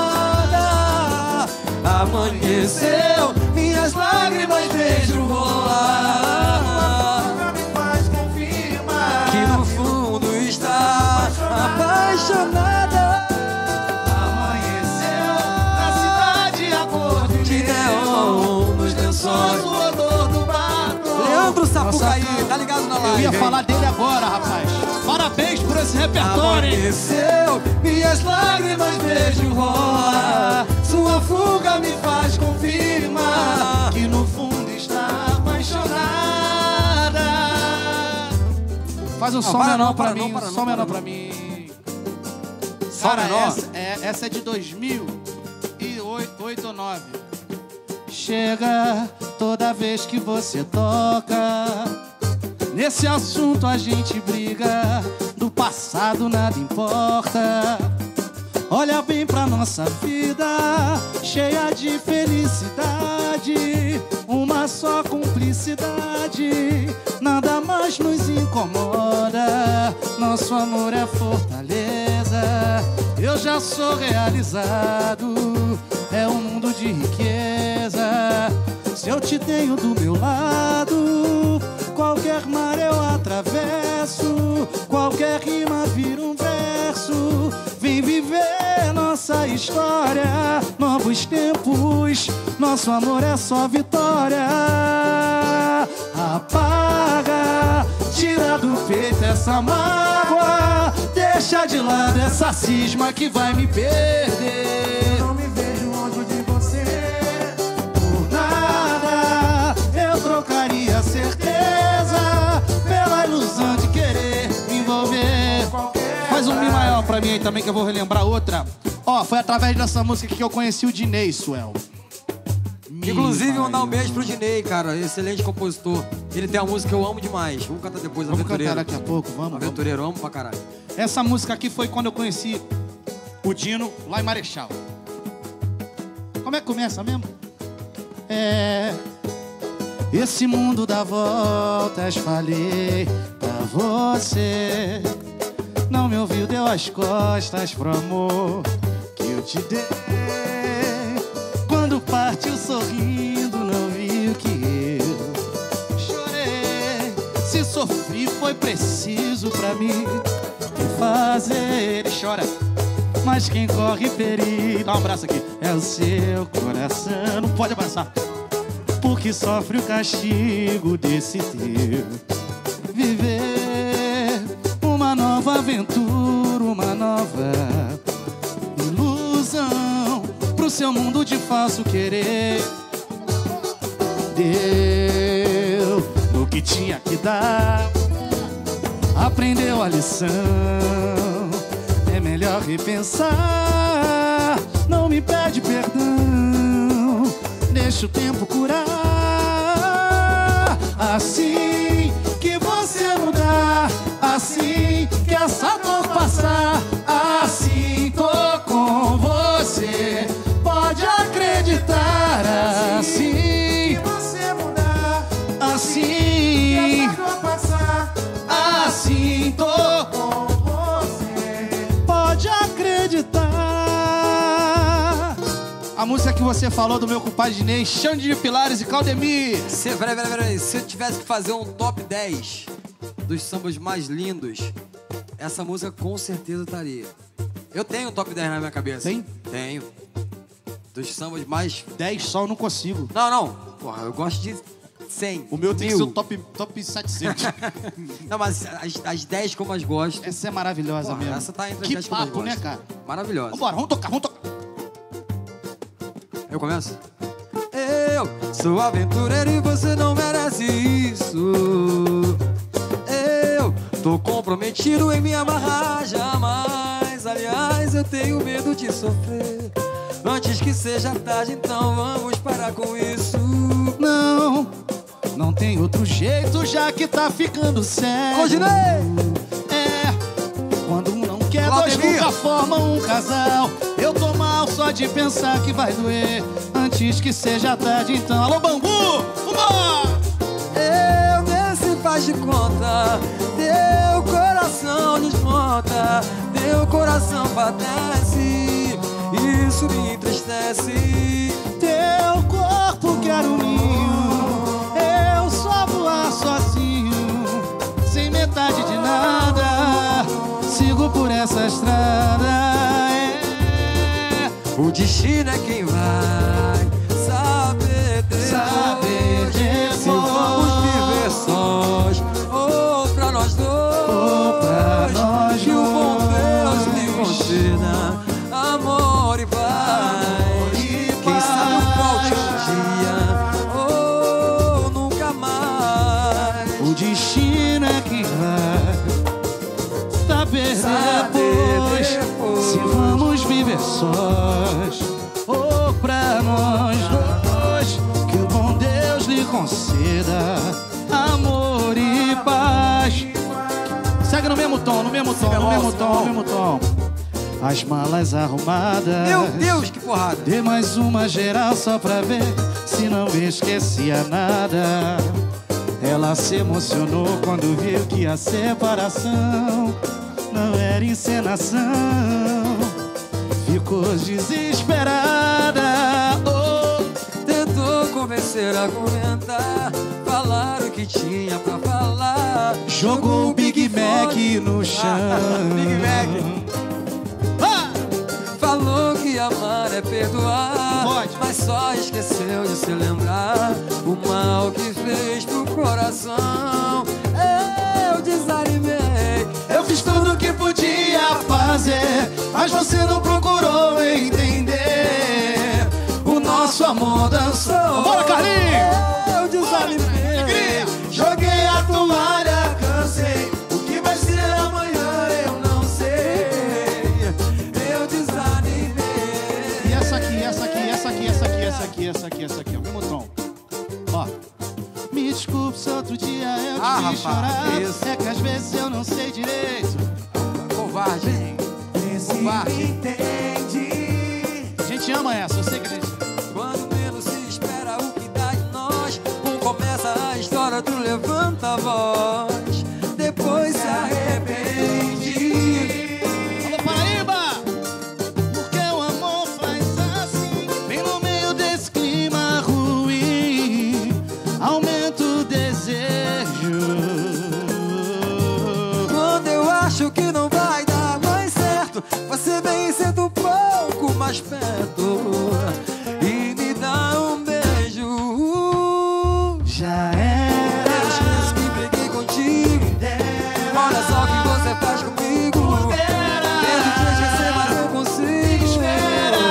Amanheceu, minhas lágrimas vejo rolar. Me faz confirmar Que no fundo está apaixonada. Amanheceu na cidade a cor de De neon nos lençóis. o odor do batom. Leandro Sapucaí, tá ligado na live? Eu ia hein? falar dele agora, rapaz. Parabéns por esse repertório, hein? Amanheceu, minhas lágrimas vejo rolar. Sua fuga me faz confirmar Que no fundo está apaixonada. Faz um Não, som para menor não, pra para mim, não, para não, som para menor não. pra mim. Som Cara, menor? essa é, essa é de dois mil e oito ou nove. Chega toda vez que você toca. Nesse assunto a gente briga. Do passado nada importa. Olha bem pra nossa vida, cheia de felicidade. Uma só cumplicidade, nada mais nos incomoda. Nosso amor é fortaleza. Eu já sou realizado. É um mundo de riqueza. Se eu te tenho do meu lado, qualquer mar eu atravesso. Qualquer rima vira um verso. Vem viver nossa história. Novos tempos, nosso amor é só vitória. Apaga, tira do peito essa mágoa. Deixa de lado essa cisma que vai me perder. Não me vejo longe de você. Por nada eu trocaria certeza pela ilusão de querer me envolver. Faz um Mi maior pra mim aí também que eu vou relembrar outra. Ó, foi através dessa música que eu conheci o Dinei, Suel. Mi Inclusive, mandar um maior. beijo pro Dinei, cara. Excelente compositor. Ele tem uma música que eu amo demais. Vamos cantar depois, Vamos Aventureiro. cantar daqui a pouco, vamos. vamos. Aventureiro, amo pra caralho. Essa música aqui foi quando eu conheci o Dino lá em Marechal. Como é que começa mesmo? É... Esse mundo dá voltas, falei pra você. Não me ouviu, deu as costas pro amor que eu te dei. Quando partiu sorrindo, não viu que eu chorei. Se sofri, foi preciso pra mim fazer. Ele chora, mas quem corre perigo. Dá um abraço aqui. É o seu coração. Não pode abraçar. Porque sofre o castigo desse teu viver. Uma nova aventura, uma nova ilusão pro seu mundo de falso querer. Deu no que tinha que dar, aprendeu a lição. É melhor repensar. Não me pede perdão, deixa o tempo curar. Assim que você mudar, assim que essa dor passar, assim tô com você, pode acreditar. Assim Se você mudar, assim, essa dor passar, assim tô, com você. pode acreditar. A música que você falou do meu compadre Dinei, Xande de Pilares e Claudemir. Se, peraí, peraí, peraí. Se eu tivesse que fazer um top dez dos sambas mais lindos, essa música com certeza estaria. Eu tenho um top dez na minha cabeça. Tem? Tenho. Dos sambas mais... dez só eu não consigo. Não, não. Porra, eu gosto de cem. O meu tem mil. que ser o top, top setecentos. Não, mas as, as dez que eu mais gosto... Essa é maravilhosa Porra, mesmo. essa tá entre as que dez que eu mais papo, gosto. né, cara? Maravilhosa. Vambora, vamos tocar, vamos tocar. Eu começo? Eu sou aventureiro e você não merece isso. Eu tô comprometido em me amarrar jamais. Aliás, eu tenho medo de sofrer. Antes que seja tarde, então vamos parar com isso. Não, não tem outro jeito, já que tá ficando sério. Ô, Dinei! É, quando um não quer, Claudemir, dois nunca formam um casal. Eu tô mal só de pensar que vai doer antes que seja tarde, então. Alô, Bambu, vambora! Eu nesse faz de conta, teu coração desmonta, teu coração padece, isso me entristece. Teu corpo quer um ninho, eu só voar sozinho, sem metade de nada, sigo por essa estrada. É. O destino é quem vai saber depois, Saber depois. se vamos viver sós ou pra nós dois, Ou pra nós que o bom Deus dois. me conceda amor e paz. Quem sabe o volte um dia ou nunca mais. O destino é quem vai saber Saber depois, depois. se vamos viver sós ou pra nós dois, que o bom Deus lhe conceda amor e paz. Segue no mesmo tom, no mesmo tom, no mesmo tom, no mesmo tom. As malas arrumadas, Meu Deus, que porrada! dê mais uma geral só pra ver se não esquecia nada. Ela se emocionou quando viu que a separação não era encenação. Ficou desesperada. Oh. Tentou convencer a comentar, falar o que tinha pra falar. Jogou o Big Mac no chão. Big Mac. Ah! Falou que amar é perdoar, Pode. mas só esqueceu de se lembrar o mal que fez pro coração. Eu desanimei, Eu fiz tudo o que podia fazer, mas você não procurou entender. O nosso amor dançou. Bora, Carlinhos! eu desanimei, Joguei a toalha, cansei. O que vai ser amanhã eu não sei. eu desanimei. E essa aqui, essa aqui, essa aqui, essa aqui, essa aqui, essa aqui, essa aqui, ó, mesmo tom. Ó. Me desculpe se outro dia eu te Ah, fiz rapaz, chorar. isso. É que às vezes eu não sei direito. Covarde. Covarde. Entendi. A gente ama essa, eu sei que a gente... Quando menos se espera o que dá de nós, um começa a história do levanta a voz, depois se arrepende. Alô, Paraíba! Porque o amor faz assim, bem no meio desse clima ruim, aumenta o desejo. Quando eu acho que não vai dar mais certo, você vem sendo um pouco mais perto e me dá um beijo. Já Eu era. esqueço que peguei contigo. Olha só o que você faz comigo. Tento te esquecer, mas não consigo. Espera.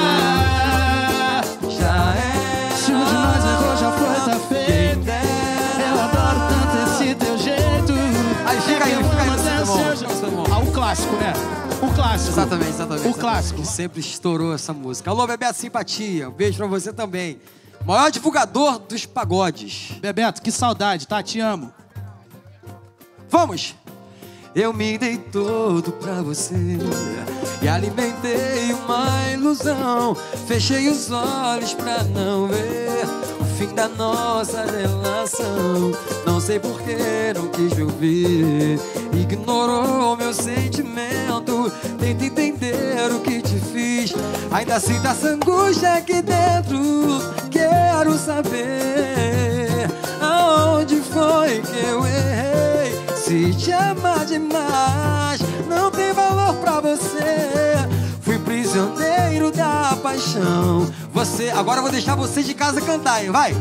Já é. Se um de nós errou, já foi, tá feito. Eu adoro tanto esse teu jeito. Aí fica aí, É que fica aí eu amo no seu até irmão, seu- fica no seu irmão. Ah, o clássico, né? O clássico. Exatamente, exatamente. O clássico. Que sempre estourou essa música. Alô, Bebeto Simpatia. Um beijo pra você também. Maior divulgador dos pagodes. Bebeto, que saudade, tá? Te amo. Vamos! Eu me dei todo pra você e alimentei uma ilusão. Fechei os olhos pra não ver o fim da nossa relação. Não sei por que não quis me ouvir, ignorou meu sentimento. Tenta entender o que te fiz, ainda sinto essa angústia aqui dentro. Quero saber aonde foi que eu errei. Se te amar demais, não tem valor pra você. Fui prisioneiro da paixão. Você, agora eu vou deixar você de casa cantar, hein? Vai!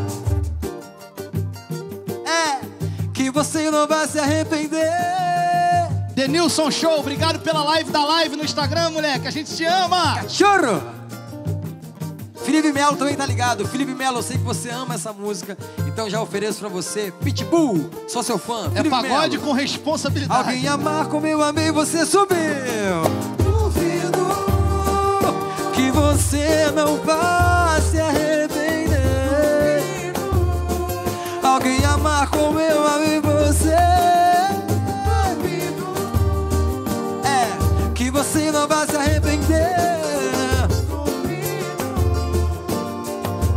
É, que você não vai se arrepender. Denilson Show, obrigado pela live da live no Instagram, moleque. A gente te ama. Choro! Felipe Melo também tá ligado. Felipe Melo, eu sei que você ama essa música, então já ofereço pra você. Pitbull, sou seu fã. É Felipe pagode Melo. com responsabilidade. Alguém amar como eu amei, você subiu. Duvido que você não vá se arrepender. Alguém amar como eu amei você. É, que você não vai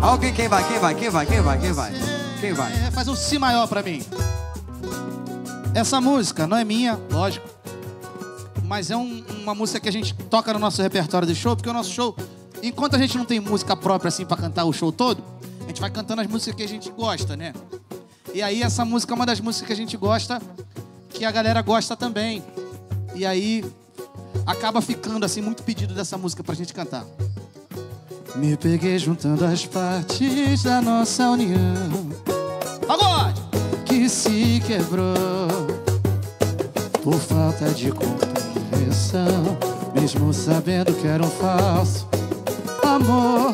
Alguém, quem vai, quem vai, quem vai, quem vai, quem vai? Quem vai? É, faz um si maior pra mim. Essa música não é minha, lógico. Mas é um, uma música que a gente toca no nosso repertório de show, porque o nosso show, enquanto a gente não tem música própria assim pra cantar o show todo, a gente vai cantando as músicas que a gente gosta, né? E aí essa música é uma das músicas que a gente gosta, que a galera gosta também. E aí acaba ficando assim muito pedido dessa música pra gente cantar. Me peguei juntando as partes da nossa união. Pagode! Que se quebrou por falta de compreensão, mesmo sabendo que era um falso amor.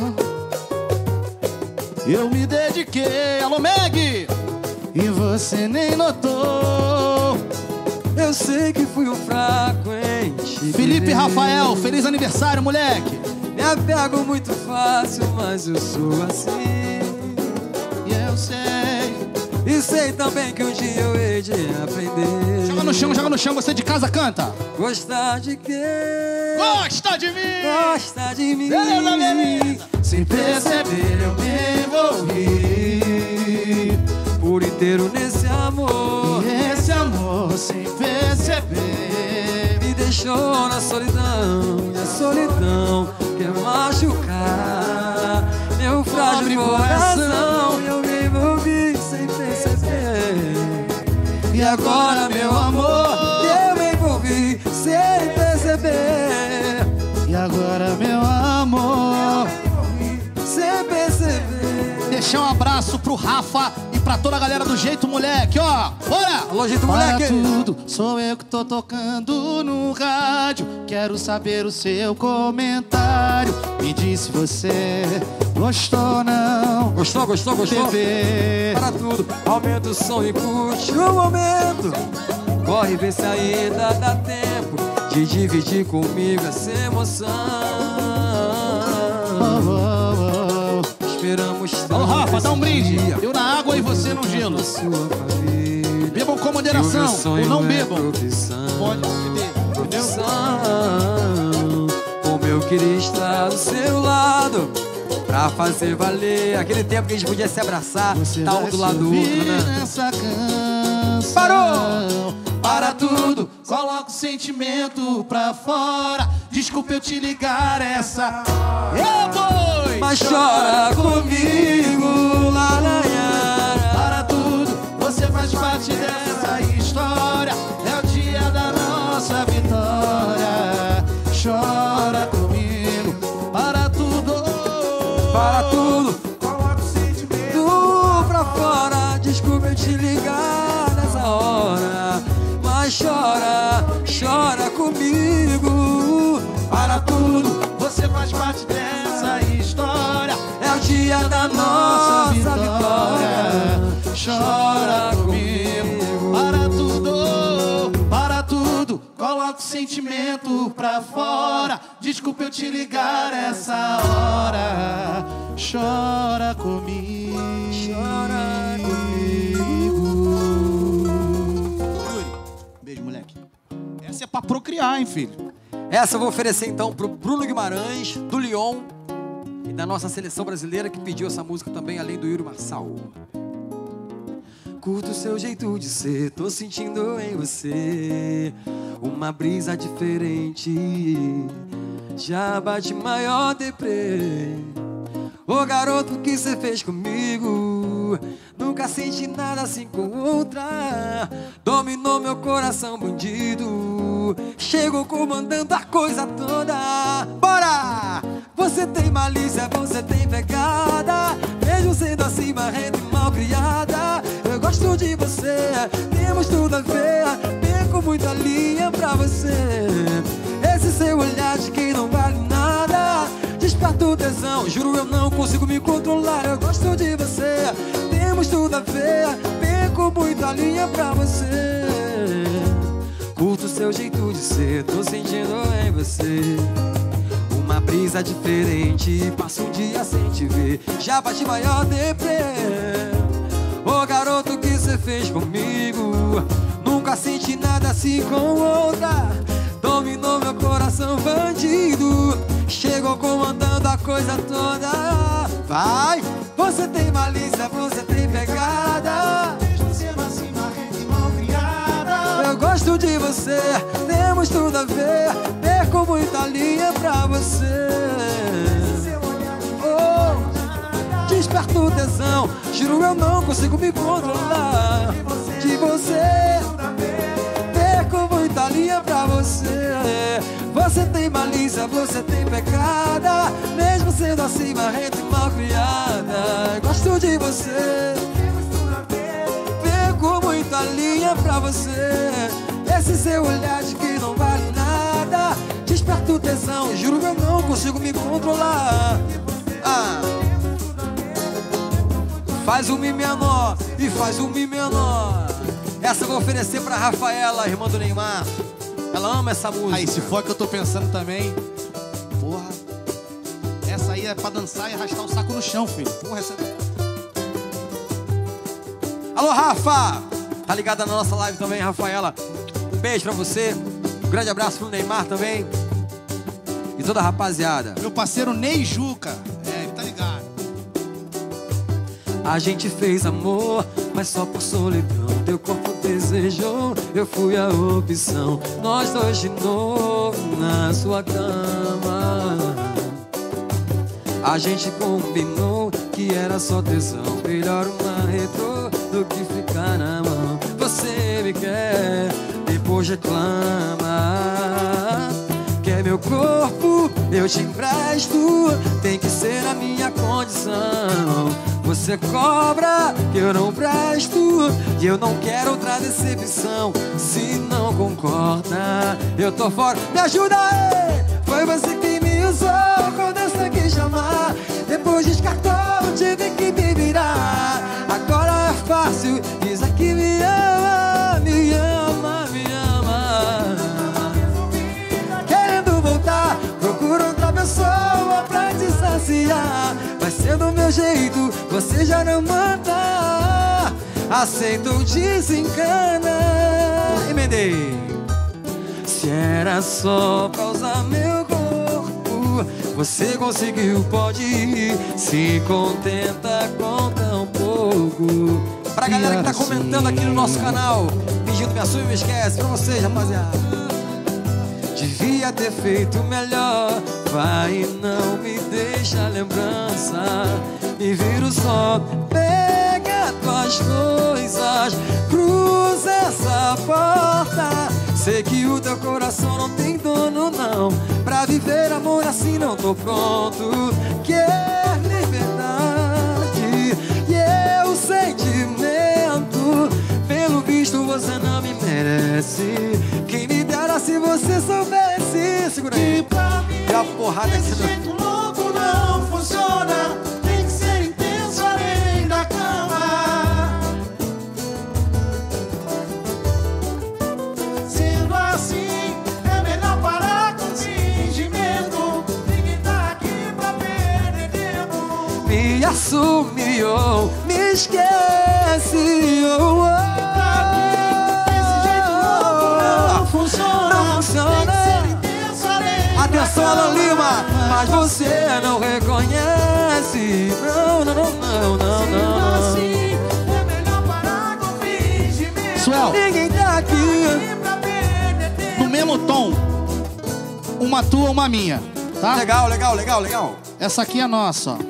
Eu me dediquei, alô Meg, e você nem notou. Eu sei que fui um fraco em te Felipe querer. Rafael, feliz aniversário, moleque. Me apego muito fácil, mas eu sou assim. E eu sei. E sei também que um dia eu hei de aprender. Joga no chão, joga no chão, você de casa canta. Gostar de quem? Gosta de mim! Gosta de mim. Beleza, beleza. Sem perceber eu me envolvi por inteiro nesse amor. E esse amor sem perceber Me deixou na solidão, e a solidão quer machucar meu frágil Pobre coração. Eu me envolvi sem perceber. E agora, meu amor, eu me envolvi sem perceber. E agora, meu amor, Sem perceber. deixar um abraço pro Rafa e pra toda a galera do Jeito Moleque, ó. Bora! Alô, Jeito Para Moleque. tudo, sou eu que tô tocando no rádio. Quero saber o seu comentário. Me diz se você gostou ou não. Gostou, gostou, gostou? Bebê. Para tudo, aumenta o som e curte o momento. Corre, vê se ainda dá tempo de dividir comigo essa emoção. Oh, oh, oh. Esperamos tanto. Alô, Rafa, dá um brinde. dia. Eu na água e você no gelo. Sua família. Bebam com E o moderação meu sonho ou não é bebam. profissão. Pode beber, entendeu? Profissão. Como eu queria estar do seu lado pra fazer valer aquele tempo que a gente podia se abraçar, Você tá um vai do lado do se outro, ouvir né? nessa canção. Parou! Para tudo, coloca o sentimento pra fora. Desculpa eu te ligar essa. Eu boi! Mas chora comigo, laranha. Para tudo, você faz parte dessa história. É o dia da nossa vitória. Chora comigo, para tudo. Para tudo, Coloca o sentimento. tu pra fora. Desculpa eu te ligar nessa hora. Mas chora, chora comigo. Para tudo, você faz parte dessa história. É o dia da nossa vitória. Chora comigo. Para tudo, para tudo. Coloca o sentimento pra fora. Desculpa eu te ligar essa hora. Chora comigo. Chora Yuri, beijo, moleque. Essa é pra procriar, hein, filho? Essa eu vou oferecer então pro Bruno Guimarães, do Lyon, e da nossa seleção brasileira que pediu essa música também, além do Yuri Marçal. Curto o seu jeito de ser, tô sentindo em você uma brisa diferente. Já bate maior deprê. Ô garoto, que cê fez comigo? Nunca senti nada assim com outra. Dominou meu coração bandido. Chegou comandando a coisa toda. Bora! Você tem malícia, você tem pegada. Mesmo sendo assim marrenta e mal criada. Eu gosto de você, temos tudo a ver. Perco muita linha pra você. Esse seu olhar de quem não vale nada desperta o tesão, juro eu não consigo me controlar. Eu gosto de você, temos tudo a ver. Perco muita linha pra você. Curto o seu jeito de ser, tô sentindo em você uma brisa diferente. Passa um dia sem te ver, já bate maior deprê. Ô garoto, que cê fez comigo? Nunca senti nada assim com outra. Dominou meu coração bandido. Chegou chegou comandando a coisa toda. Vai! Você tem malícia, você tem pegada. Mesmo sendo assim, marrenta e mal criada. Eu gosto de você, temos tudo a ver. Perco muita linha pra você. Oh, desperto tesão, juro eu não consigo me controlar. De você, perco muita linha pra você. Você tem malícia, você tem pecada. Mesmo sendo assim, marrenta e mal criada. Gosto de você, perco muita linha pra você. Esse seu olhar de que não vale nada desperta tesão, juro que eu não consigo me controlar. Ah. Faz um mi menor e faz um mi menor. Essa eu vou oferecer pra Rafaela, irmã do Neymar. Ela ama essa música. Aí, se for que eu tô pensando também. Porra. Essa aí é pra dançar e arrastar o saco no chão, filho. Porra, essa... Alô, Rafa! Tá ligada na nossa live também, Rafaela. Um beijo pra você. Um grande abraço pro Neymar também. E toda a rapaziada. Meu parceiro Ney Juca. É, ele tá ligado. A gente fez amor, mas só por solidão. Teu corpo desejou, eu fui a opção. Nós dois de novo na sua cama. A gente combinou que era só tesão. Melhor uma retrô do que ficar na mão. Você me quer, depois reclama. Quer meu corpo, eu te empresto. Tem que ser a minha condição. Você cobra que eu não presto. E eu não quero outra decepção. Se não concorda, eu tô fora. Me ajuda aí! Foi você que me usou quando eu sei que chamar. Depois descartou, tive que me virar. Agora é fácil, diz que me ama, me ama, me ama. Querendo voltar, procura outra pessoa pra te saciar. Vai ser do meu jeito, você já não manda. Aceita ou desencana. Emendei. Se era só pra usar meu corpo, você conseguiu, pode ir. Se contenta com tão pouco. Pra galera que tá comentando aqui no nosso canal, pedindo me assume e me esquece. Pra vocês, rapaziada. Devia ter feito melhor. Vai e não me deixa lembrança. Me viro só, pega tuas coisas, cruza essa porta. Sei que o teu coração não tem dono não. Pra viver amor assim não tô pronto. Quer liberdade e eu sentimento. Pelo visto você não me merece. Quem me dera se você soubesse. Segura aí. E pra mim, e a porrada esse que jeito louco não funciona. Tem que ser intenso além da cama. Sendo assim, é melhor parar com fingimento. Ninguém tá aqui pra perder tempo. me assume, oh, me esquece, oh, oh. Pra mim, esse jeito louco não funciona. Não funciona. Tem que ser intenso além da Atenção, cama. Alan Lima, mas você não reconhece. Não, não, não, não, não, Sendo não. assim, é melhor parar com fingimento. Suel, ninguém tá aqui. Pra perder tempo. No mesmo tom, uma tua, uma minha, tá? Legal, legal, legal, legal. Essa aqui é nossa, ó.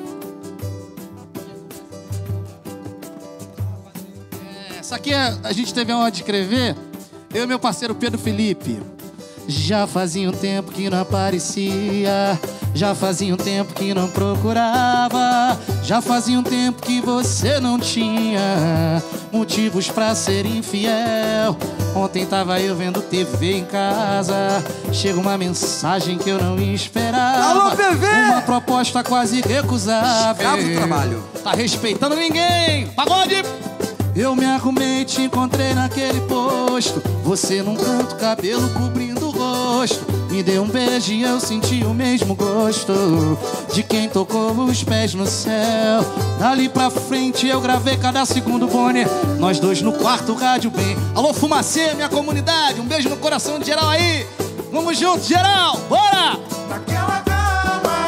É, essa aqui é, a gente teve a honra de escrever, eu e meu parceiro Pedro Felipe. Já fazia um tempo que não aparecia, já fazia um tempo que não procurava, já fazia um tempo que você não tinha motivos pra ser infiel. Ontem tava eu vendo T V em casa, chega uma mensagem que eu não esperava. Alô, P V! Uma proposta quase recusável. Escravo do trabalho. Tá respeitando ninguém. Pagode! Eu me arrumei e te encontrei naquele posto, você num canto, cabelo cobrindo o rosto. Me deu um beijo e eu senti o mesmo gosto de quem tocou os pés no céu. Dali pra frente eu gravei cada segundo Bonner, nós dois no quarto, rádio bem. Alô, Fumacê, minha comunidade, um beijo no coração de geral aí. Vamos juntos, geral, bora! Naquela cama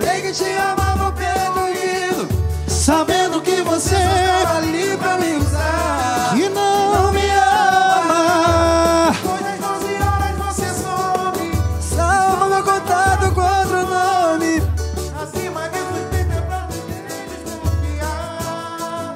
Falei que te amava pelo ouvido, sabendo que você estava ali pra me usar. que não me ama. Depois das doze horas você some. Salva meu contato com outro nome. Assim, mas mesmo tempo é pra me desconfiar.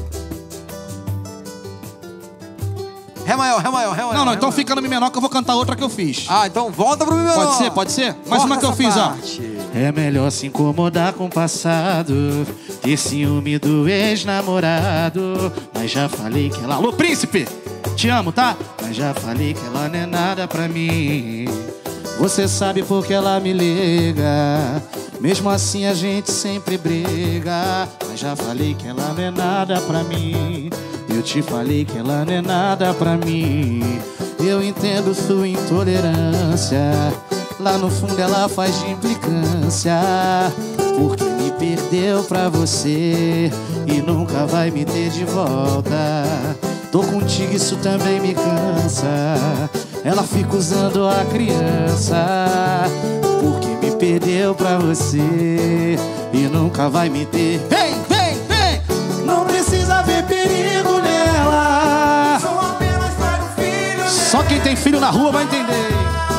Ré maior, Ré maior, Ré maior. Não, não, Ré então maior. fica no Mi menor que eu vou cantar outra que eu fiz. Ah, então volta pro Mi menor. Pode ser, pode ser? Mais Corta uma que eu essa fiz, ó. parte. É melhor se incomodar com o passado, ter ciúme do ex-namorado. Mas já falei que ela... Alô, príncipe! Te amo, tá? Mas já falei que ela não é nada pra mim. Você sabe porque ela me liga. Mesmo assim a gente sempre briga. Mas já falei que ela não é nada pra mim. Eu te falei que ela não é nada pra mim. Eu entendo sua intolerância. Lá no fundo ela faz de implicância, porque me perdeu pra você e nunca vai me ter de volta. Tô contigo, isso também me cansa. Ela fica usando a criança, porque me perdeu pra você e nunca vai me ter. Vem, vem, vem! Não precisa ver perigo nela. Sou apenas pai do filho. Só quem tem filho na rua vai entender.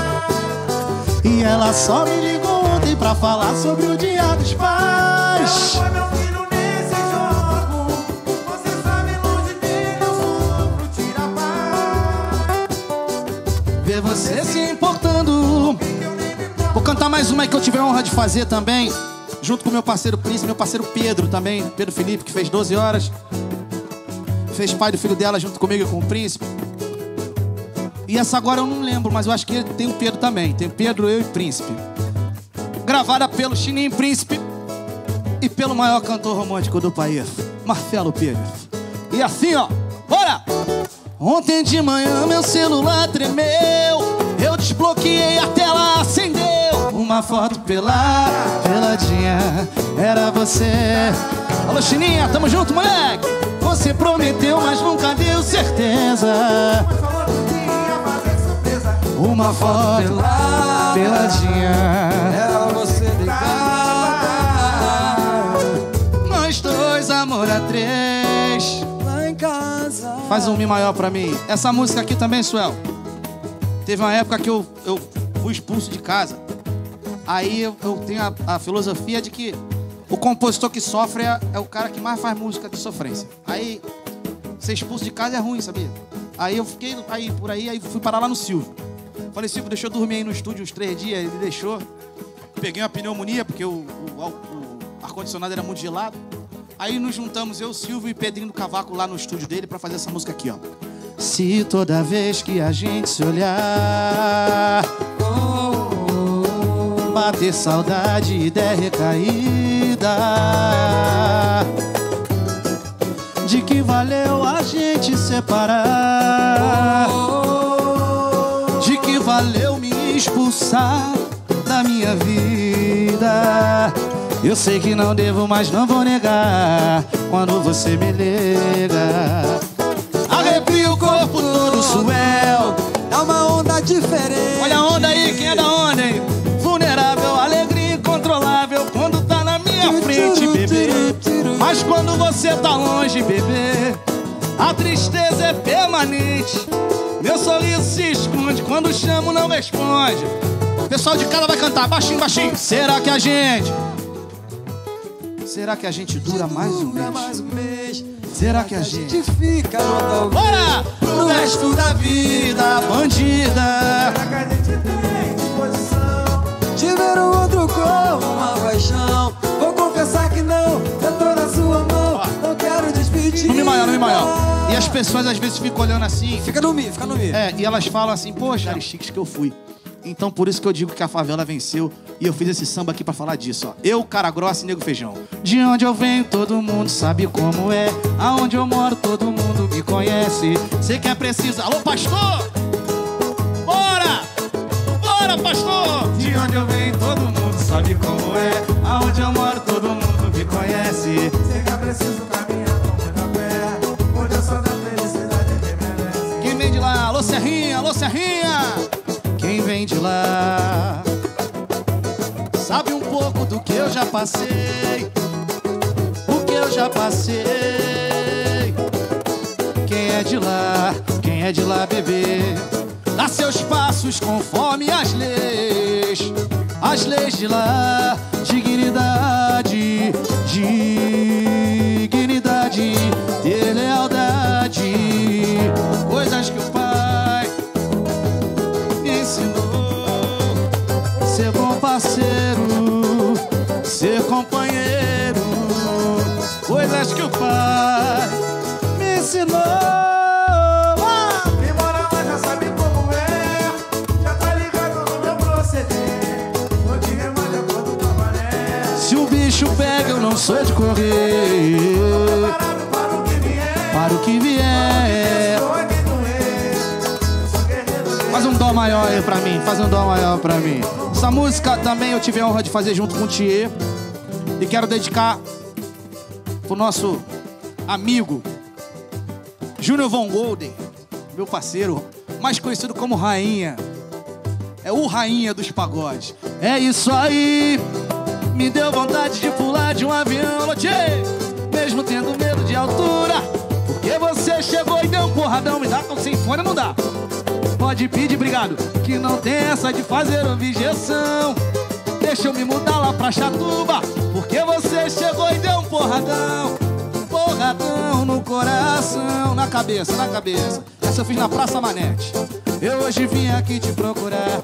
E ela só me ligou ontem pra falar sobre o Dia dos Pais. Foi meu filho nesse jogo. Você sabe, longe dele eu sofro, tira a paz. Ver você se importando. Vou cantar mais uma aí que eu tive a honra de fazer também, junto com meu parceiro Príncipe, meu parceiro Pedro também, Pedro Felipe, que fez doze horas. Fez pai do filho dela junto comigo e com o Príncipe. E essa agora eu não lembro, mas eu acho que tem o Pedro também. Tem o Pedro, eu e Príncipe. Gravada pelo Chininho Príncipe e pelo maior cantor romântico do país, Marcelo Pires. E assim, ó, bora! Ontem de manhã meu celular tremeu, eu desbloqueei, a tela acendeu. Uma foto pelada, peladinha, era você. Alô, Chininha, tamo junto, moleque! Você prometeu, mas nunca deu certeza. Uma foto pelada, peladinha, Era você deitada nós dois, amor a três. lá em casa. Faz um Mi maior pra mim. Essa música aqui também, Suel. Teve uma época que eu, eu fui expulso de casa. Aí eu, eu tenho a, a filosofia de que o compositor que sofre é, é o cara que mais faz música de sofrência. Aí ser expulso de casa é ruim, sabia? Aí eu fiquei aí, por aí, aí fui parar lá no Silvio. Falei, Silvio, deixa eu dormir aí no estúdio uns três dias. Ele deixou. Peguei uma pneumonia, porque o, o, o ar-condicionado era muito gelado. Aí nos juntamos, eu, Silvio e Pedrinho do Cavaco lá no estúdio dele pra fazer essa música aqui, ó. Se toda vez que a gente se olhar, bater saudade e der recaída, de que valeu a gente separar, de que valeu me expulsar da minha vida. Eu sei que não devo, mas não vou negar. Quando você me liga, arrepio o corpo todo, Suel. Dá uma onda diferente. Olha a onda aí, quem é da onda, hein? Vulnerável, alegria incontrolável quando tá na minha frente, bebê. Mas quando você tá longe, bebê, a tristeza é permanente. Meu sorriso se esconde, quando chamo não responde. O pessoal de casa vai cantar baixinho, baixinho. Será que a gente... Será que a gente dura mais um Dura mês? mais um mês. Será que a gente... fica no tal... Bora! Pro resto da vida, bandida. Será que a gente tem disposição? Tiveram outro como uma paixão. Vou confessar que não, eu tô na sua mão. Não quero despedir. No Mi maior, no Mi maior. E as pessoas às vezes ficam olhando assim. Fica no Mi, fica no Mi. É, e elas falam assim, poxa, os chiques que eu fui. Então por isso que eu digo que a favela venceu. E eu fiz esse samba aqui pra falar disso, ó. Eu, cara grossa e nego feijão. De onde eu venho, todo mundo sabe como é. Aonde eu moro, todo mundo me conhece. Sei que é preciso. Alô, pastor! Bora! Bora, pastor! De onde eu venho, todo mundo sabe como é. Aonde eu moro, todo mundo me conhece. Sei que é preciso caminhar com muita fé. Onde eu sou da felicidade que merece. Quem vem de lá? Alô, Serrinha! Alô, Serrinha! Quem vem de lá sabe um pouco do que eu já passei, o que eu já passei. Quem é de lá, quem é de lá, bebê, dá seus passos conforme as leis. As leis de lá, dignidade, dignidade, ter lealdade, coisas que o pai me ensinou. Ser bom parceiro, ser companheiro, coisas que o pai me ensinou. Quem mora lá já sabe como é, já tá ligado no meu proceder. Vou te remandar quando tá valendo. Se o bicho pega, eu não sou de correr. Parado para o que vier, Para o que vier. sou aqui do rei. Eu sou guerreiro. Faz um dó maior aí pra mim, faz um dó maior pra mim. Essa música também eu tive a honra de fazer junto com o Thier. E quero dedicar pro nosso amigo Júnior Von Golden, meu parceiro, mais conhecido como Rainha. É o Rainha dos pagodes. É isso aí, me deu vontade de pular de um avião, Thier, mesmo tendo medo de altura. Porque você chegou e deu um porradão, me dá com sem fone, não dá. Pode pedir, obrigado, que não tem essa de fazer objeção. Deixa eu me mudar lá pra Chatuba, porque você chegou e deu um porradão. Um porradão no coração, na cabeça, na cabeça. Essa eu fiz na Praça Manete. Eu hoje vim aqui te procurar,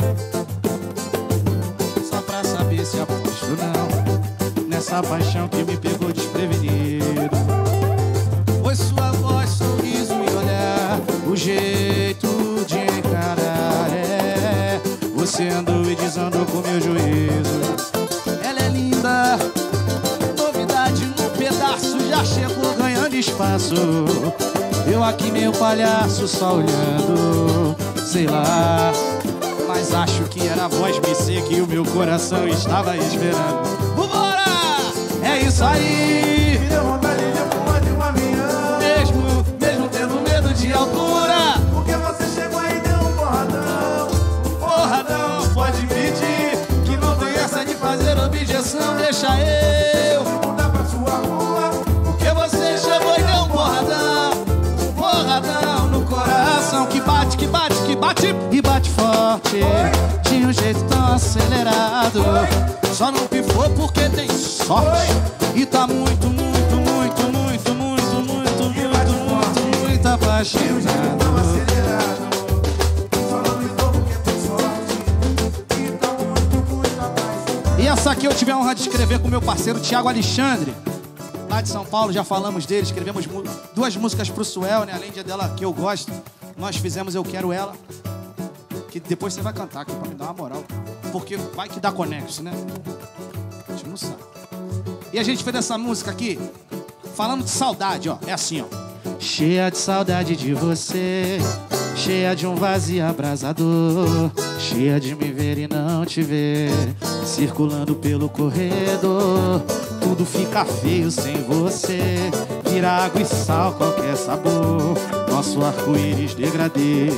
só pra saber se aposto não nessa paixão que me pegou desprevenido. Foi sua voz, sorriso e olhar, o jeito de encarar, é. Você andou e desandou com meu juízo. Ela é linda, novidade no pedaço, já chegou ganhando espaço. Eu aqui meio palhaço, só olhando, sei lá, mas acho que era a voz me ser que o meu coração estava esperando. Vambora! É isso aí! Me deu vontade de pular de um avião, Mesmo, mesmo tendo medo de altura. porque você chegou aí e deu um porradão. Porradão, pode pedir, que não tem essa de fazer objeção. Deixa eu, Mudar pra sua rua, porque você chegou e deu um porradão. Porradão no coração, que bate, que bate, que bate e bate forte. De um jeito tão acelerado, só não pifou porque tem sorte. E tá muito, muito, muito, muito, muito, muito, muito, muito, muito apaixonado. tão acelerado. Só não me dou porque tem sorte. E tá muito, muito apaixonado. E essa aqui eu tive a honra de escrever com meu parceiro Thiago Alexandre, lá de São Paulo, já falamos dele. Escrevemos mu- duas músicas pro Suel, né? Além de dela que eu gosto, nós fizemos Eu Quero Ela, que depois você vai cantar aqui pra me dar uma moral, porque vai que dá conexo, né? A gente não sabe. E a gente fez essa música aqui falando de saudade, ó. É assim, ó. Cheia de saudade de você, cheia de um vazio abrasador, cheia de me ver e não te ver, circulando pelo corredor. Tudo fica feio sem você, vira água e sal, qualquer sabor. Nosso arco-íris degradê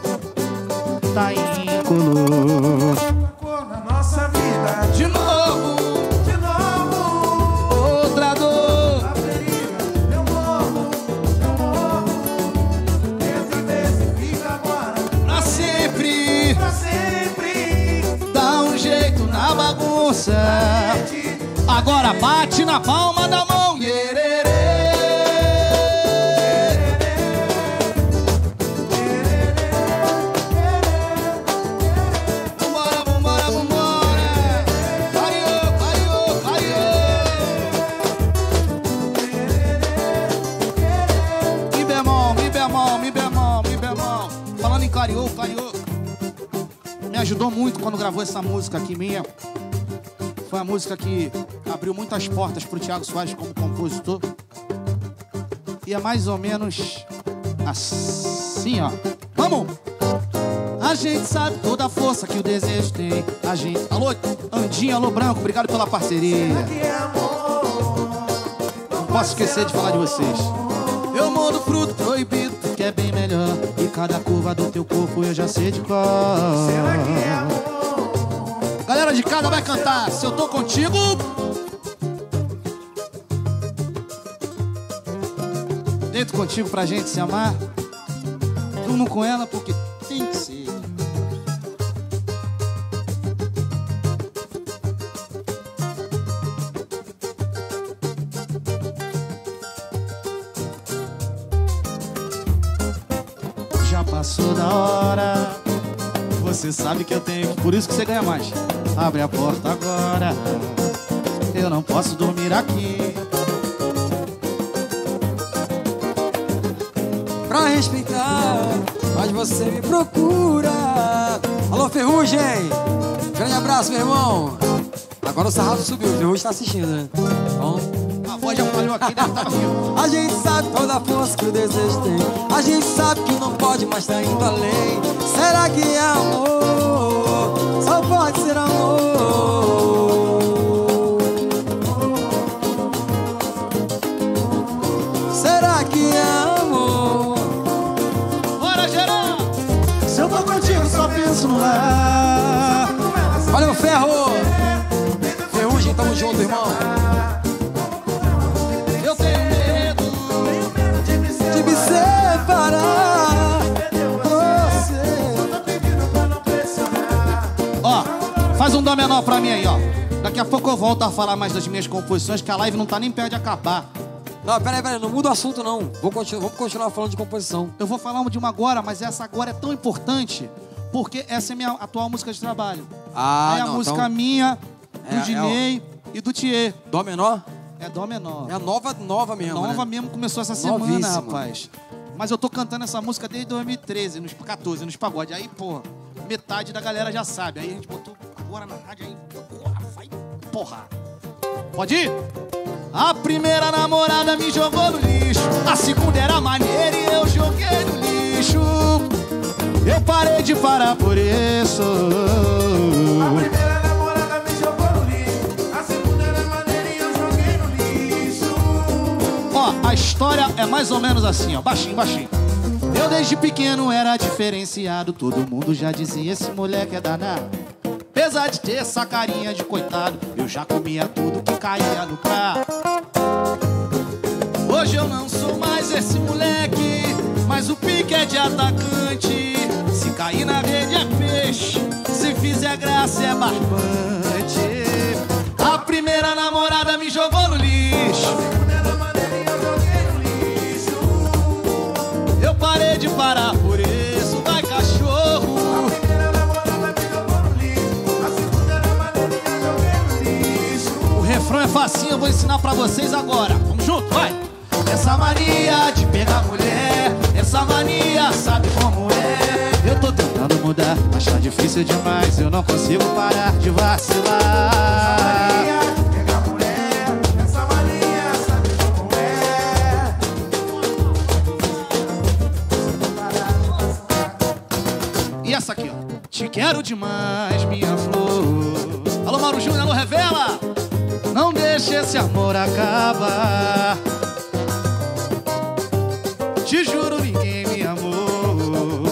tá incolor. Cor na nossa vida, De novo, de novo. outra dor. A periga, eu morro, eu morro. Dentro desse fica agora, Pra sempre, pra sempre. dá um jeito na bagunça. Agora bate na palma da mão. Yererê. Vambora, vambora, vambora. Clareou, clareou, clareou. Mi bemol, mi bemol, mi bemol, mi bemol. Falando em clareou, clareou, me ajudou muito quando gravou essa música aqui minha. Foi a música que abriu muitas portas pro Thiago Soares como compositor. E é mais ou menos assim, ó. Vamos! A gente sabe toda a força que o desejo tem. A gente... Alô, Andinho, alô, Branco, obrigado pela parceria. Que é amor. Não posso esquecer de falar de vocês. Eu mordo fruto proibido, que é bem melhor. E cada curva do teu corpo eu já sei de cor. Será que é amor? Galera de casa vai cantar. Se eu tô contigo, feito contigo pra gente se amar. Durmo com ela porque tem que ser. Já passou da hora. Você sabe que eu tenho, por isso que você ganha mais. Abre a porta agora. Eu não posso dormir aqui. Pra respeitar, mas você me procura. Alô, Ferrugem! Grande abraço, meu irmão. Agora o sarrafo subiu, o Ferrugem tá assistindo, né? Bom. A voz já falhou aqui, deve estar aqui. A gente sabe toda a força que o desejo tem. A gente sabe que não pode, mas tá indo além. Será que é amor? Só pode ser amor. Será que é amor? Bora, geral! Se eu tô contigo, só penso no lar. Valeu, Ferro! Ferrugem, tamo junto, irmão. Eu tenho medo De me separar. Ó, faz um dó menor pra mim aí, ó. Daqui a pouco eu volto a falar mais das minhas composições, que a live não tá nem perto de acabar. Não, peraí, peraí, não muda o assunto não. Vou continu vamos continuar falando de composição. Eu vou falar de uma agora, mas essa agora é tão importante, porque essa é minha atual música de trabalho. Ah, Aí a não, música então... minha, do É, Dinei e do Thier. Dó menor? É dó menor. É a nova, nova mesmo, Nova né? mesmo, começou essa semana, Novíssima. rapaz. Mas eu tô cantando essa música desde dois mil e treze, nos quatorze, nos pagodes. Aí, pô, metade da galera já sabe. Aí a gente botou agora na rádio, aí, porra, vai, porra. Pode ir? A primeira namorada me jogou no lixo. A segunda era maneira e eu joguei no lixo. Eu parei de parar por isso. A primeira namorada me jogou no lixo. A segunda era maneira e eu joguei no lixo. Ó, a história é mais ou menos assim, ó. Baixinho, baixinho. Eu desde pequeno era diferenciado. Todo mundo já dizia, esse moleque é danado. Apesar de ter essa carinha de coitado, eu já comia tudo que caía no prato. Hoje eu não sou mais esse moleque, mas o pique é de atacante. Se cair na rede é peixe, se fizer graça é barbante. A primeira namorada me jogou no lixo. A segunda era maneira e eu joguei no lixo. Eu parei de parar por isso, vai cachorro. A primeira namorada me jogou no lixo. A segunda era maneira e eu joguei no lixo. O refrão é facinho, eu vou ensinar pra vocês agora. Vamos junto, vai! Essa mania de pegar mulher, essa mania sabe como é. Eu tô tentando mudar, mas tá difícil demais. Eu não consigo parar de vacilar. Mania de pegar mulher. Essa mania sabe como é. E essa aqui, ó. Te quero demais, minha flor. Alô, Mauro Júnior, alô, Revela. Não deixe esse amor acabar. Te juro, ninguém me amou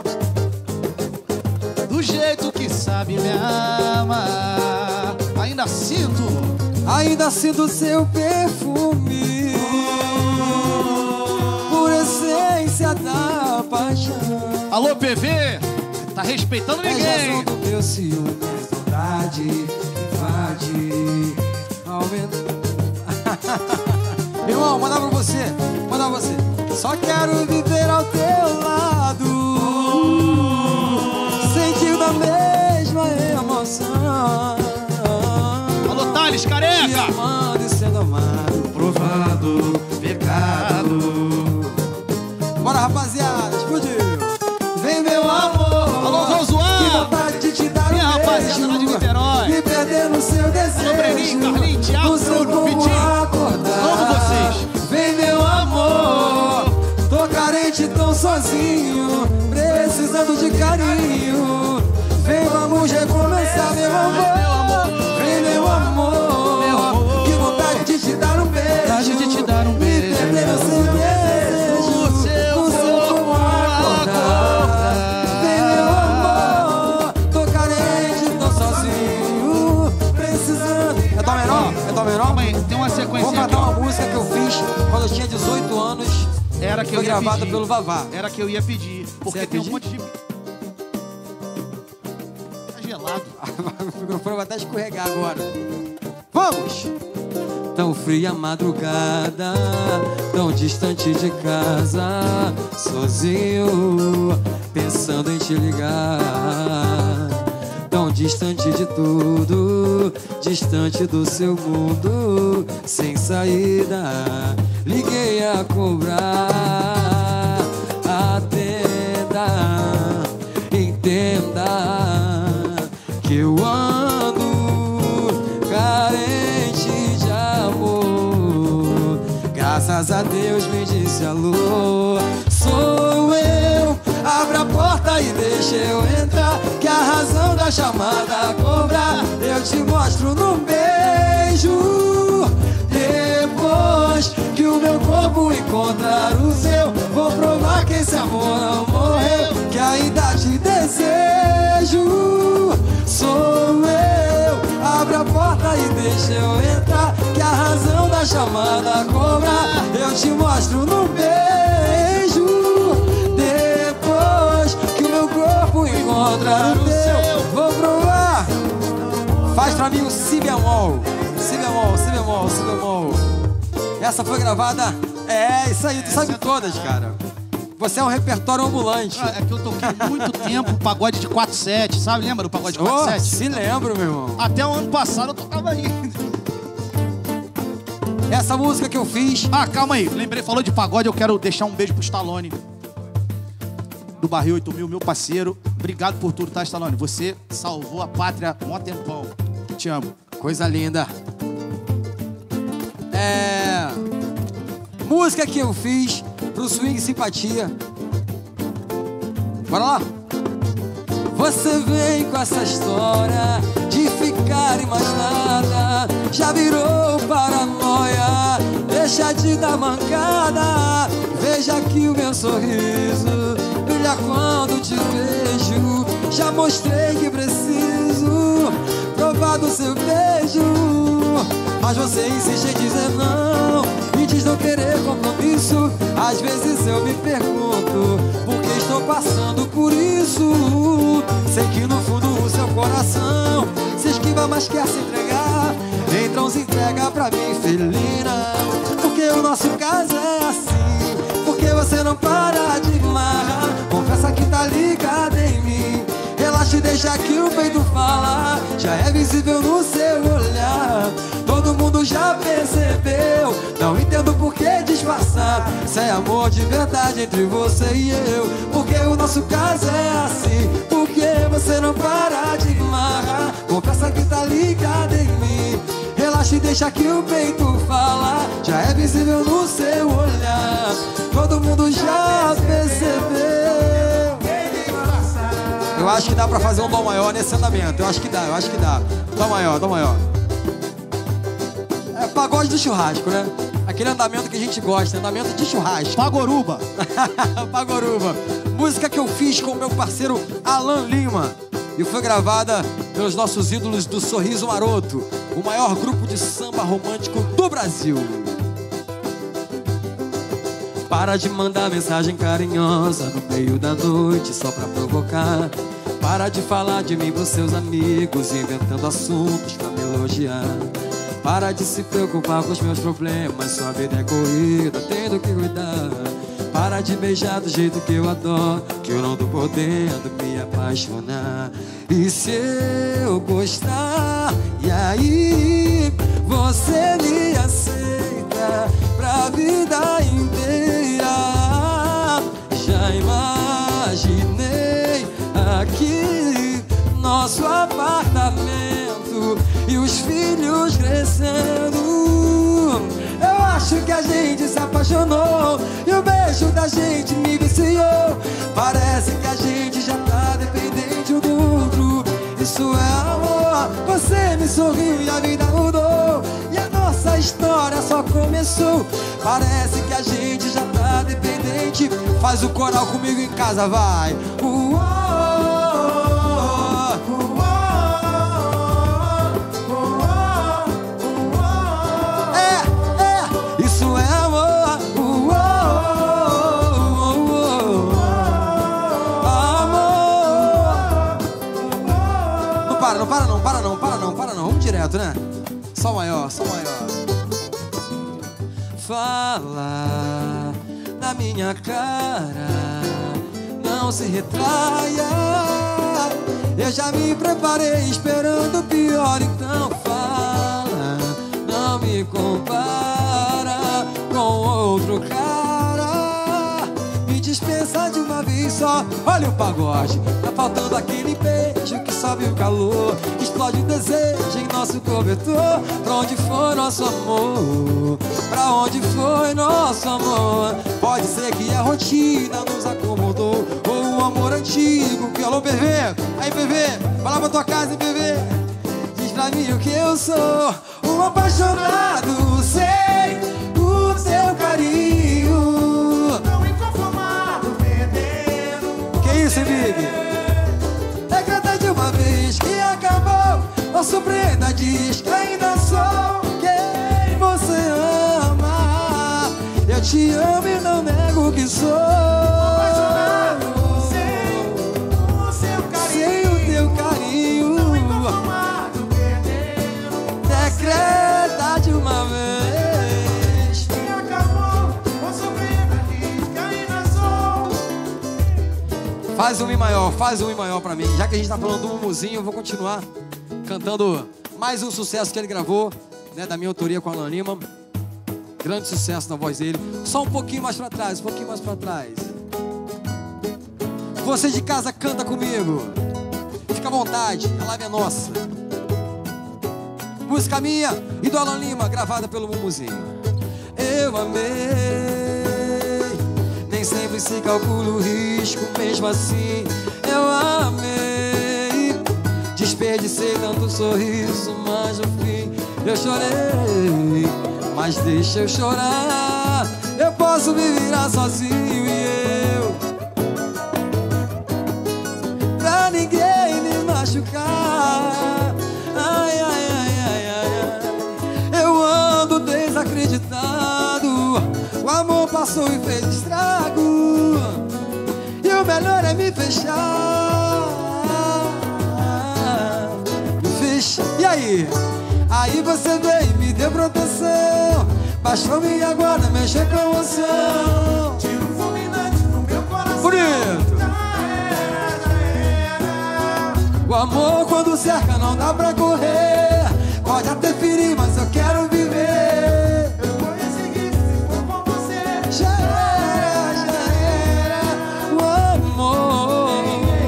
do jeito que sabe me amar. Ainda sinto, Ainda sinto seu perfume, por essência da paixão. alô, P V, tá respeitando É ninguém. razão do meu ciúme, saudade invade, aumenta. Irmão, mandar pra você, mandar pra você. Só quero viver ao teu lado, sentindo a mesma emoção. Alô, Thales, Te careca. amando e sendo amado, provado pecado. Bora, rapaziada, explodiu. Vem, meu amor. Alô, João Que Zoan. vontade de te dar Minha um rapaziada lá de beijo, Niterói. me perder no seu desejo. Alô, Breninho, Carlinhos, Thiago, no seu Bruno, como Vitinho. acordar. Amo vocês. Vem, meu amor, tô carente, tão sozinho, precisando de carinho. Vem, vamos recomeçar, meu amor. Vem, meu amor, Meu amor. que vontade de te dar um beijo. Vontade de te dar um beijo. Me perder no seu desejo, No seu no seu corpo como acordar. acordar. Vem, meu amor, tô carente, tão sozinho, precisando. É dó menor? É dó menor? Calma aí, tem uma sequência Vou aqui, cantar ó. uma música que eu fiz quando eu tinha dezoito anos Era que Foi eu ia gravada pedir. pelo Vavá. Era que eu ia pedir. Porque ia tem pedir? um monte de... Tá gelado. O microfone vai até escorregar agora. Vamos! Tão fria a madrugada, tão distante de casa, sozinho, pensando em te ligar. Tão distante de tudo, distante do seu mundo, sem saída, liguei a cobrar. Atenda, entenda que eu ando carente de amor. Graças a Deus me disse alô. Sou eu, abre a porta e deixa eu entrar, que a razão da chamada cobra eu te mostro num beijo. Depois que o meu corpo encontrar o seu, vou provar que esse amor não morreu, que ainda te desejo. Sou eu, abre a porta e deixa eu entrar, que a razão da chamada cobra eu te mostro num beijo. Depois que o meu corpo encontrar o teu, vou provar. Faz pra mim o si bemol, si bemol, si bemol, si bemol. Essa foi gravada, é isso aí, tu sabe todas, cara. Você é um repertório ambulante. É que eu toquei muito tempo pagode de quatro sete, sabe? Lembra do pagode de quatro sete? Oh, se lembro, meu irmão. Até o ano passado eu tocava ainda. Essa música que eu fiz... Ah, calma aí. Lembrei, falou de pagode, eu quero deixar um beijo pro Stallone. Do Barril oito mil, meu parceiro. Obrigado por tudo, tá, Stallone? Você salvou a pátria há um tempão. Te amo. Coisa linda. É... Música que eu fiz pro Swing Simpatia. Bora lá? Você vem com essa história de ficar e mais nada, já virou paranoia, deixa de dar mancada. Veja aqui o meu sorriso, brilha quando te vejo. Já mostrei que preciso provar do seu beijo, mas você insiste em dizer não e diz não querer compromisso. Às vezes eu me pergunto por que estou passando por isso. Sei que no fundo o seu coração se esquiva, mas quer se entregar. Então se entrega pra mim, felina, porque o nosso caso é assim. Porque você não para de marrar, confessa que tá ligada em mim. Relaxa e deixa que o peito fala, já é visível no seu olhar. Todo mundo já percebeu, não entendo por que disfarçar. Isso é amor de verdade entre você e eu, porque o nosso caso é assim. Porque você não para de marrar, confessa que tá ligada em mim. Relaxa e deixa que o peito fala, já é visível no seu olhar. Todo mundo já percebeu. Eu acho que dá pra fazer um dó maior nesse andamento. Eu acho que dá, eu acho que dá. Dó maior, dó maior. É pagode do churrasco, né? Aquele andamento que a gente gosta, andamento de churrasco. Pagoruba. Pagoruba. Música que eu fiz com o meu parceiro Alan Lima e foi gravada pelos nossos ídolos do Sorriso Maroto, o maior grupo de samba romântico do Brasil. Para de mandar mensagem carinhosa no meio da noite só pra provocar. Para de falar de mim pros seus amigos, inventando assuntos pra me elogiar. Para de se preocupar com os meus problemas, sua vida é corrida, tendo que cuidar. Para de beijar do jeito que eu adoro, que eu não tô podendo me apaixonar. E se eu gostar, e aí você me aceita pra vida inteira. Já imaginei aqui nosso apartamento e os filhos crescendo. Eu acho que a gente se apaixonou e o beijo da gente me viciou. Parece que a gente já tá dependente um do outro. Isso é amor. Você me sorriu e a vida mudou, e a nossa história só começou. Parece que a gente já tá dependente. Faz o coral comigo em casa, vai. Uou, uou, uou, uou. É, é, isso é amor. Uou, Para não, para não, para não, para não. Vamos direto, né? Sol maior, sol maior. Fala na minha cara, não se retraia. Eu já me preparei esperando o pior, então fala. Não me compara com outro cara. Me dispensa de uma vez só. Olha o pagode, tá faltando aquele beijo que sobe o calor, explode o desejo em nosso cobertor. Pra onde foi nosso amor? Pra onde foi nosso amor? Pode ser que a rotina nos acomodou, ou um amor antigo que... Alô, P V, aí P V, vai lá pra tua casa, hein, P V. Diz pra mim o que eu sou, um apaixonado, sei o teu carinho, Não inconformado, perdendo. que isso, hein, Big? Decreta de uma vez que acabou, não surpreenda, diz que ainda sou quem você ama. Eu te amo e não nego que sou Apaixonado, sem o seu carinho, sem o teu carinho. não inconformado, perdendo. Decreta de uma vez. E acabou, não surpreenda, diz que ainda sou. Faz um Mi maior, faz um Mi maior pra mim. Já que a gente tá falando do Mumuzinho, eu vou continuar cantando mais um sucesso que ele gravou, né, da minha autoria com a Alan Lima. Grande sucesso na voz dele. Só um pouquinho mais pra trás, um pouquinho mais pra trás. Você de casa, canta comigo. Fica à vontade, a live é nossa. Música minha e do Alan Lima, gravada pelo Mumuzinho. Eu amei, nem sempre se calcula o risco, mesmo assim eu amei. Desperdicei tanto sorriso, mas no fim eu chorei. Mas deixa eu chorar, eu posso me virar sozinho e eu, pra ninguém me machucar. Ai, ai, ai, ai, ai, eu ando desacreditado. O amor passou e fez estrago, e o melhor é me fechar. Me fecha, e aí? Aí você veio e me deu proteção, baixou minha guarda, mexeu com emoção. Tiro fulminante no meu coração. Bonito! Já era, já era. O amor quando cerca não dá pra correr. Pode até ferir, mas eu quero viver. Eu vou seguir se for com você. Já era, já era o amor.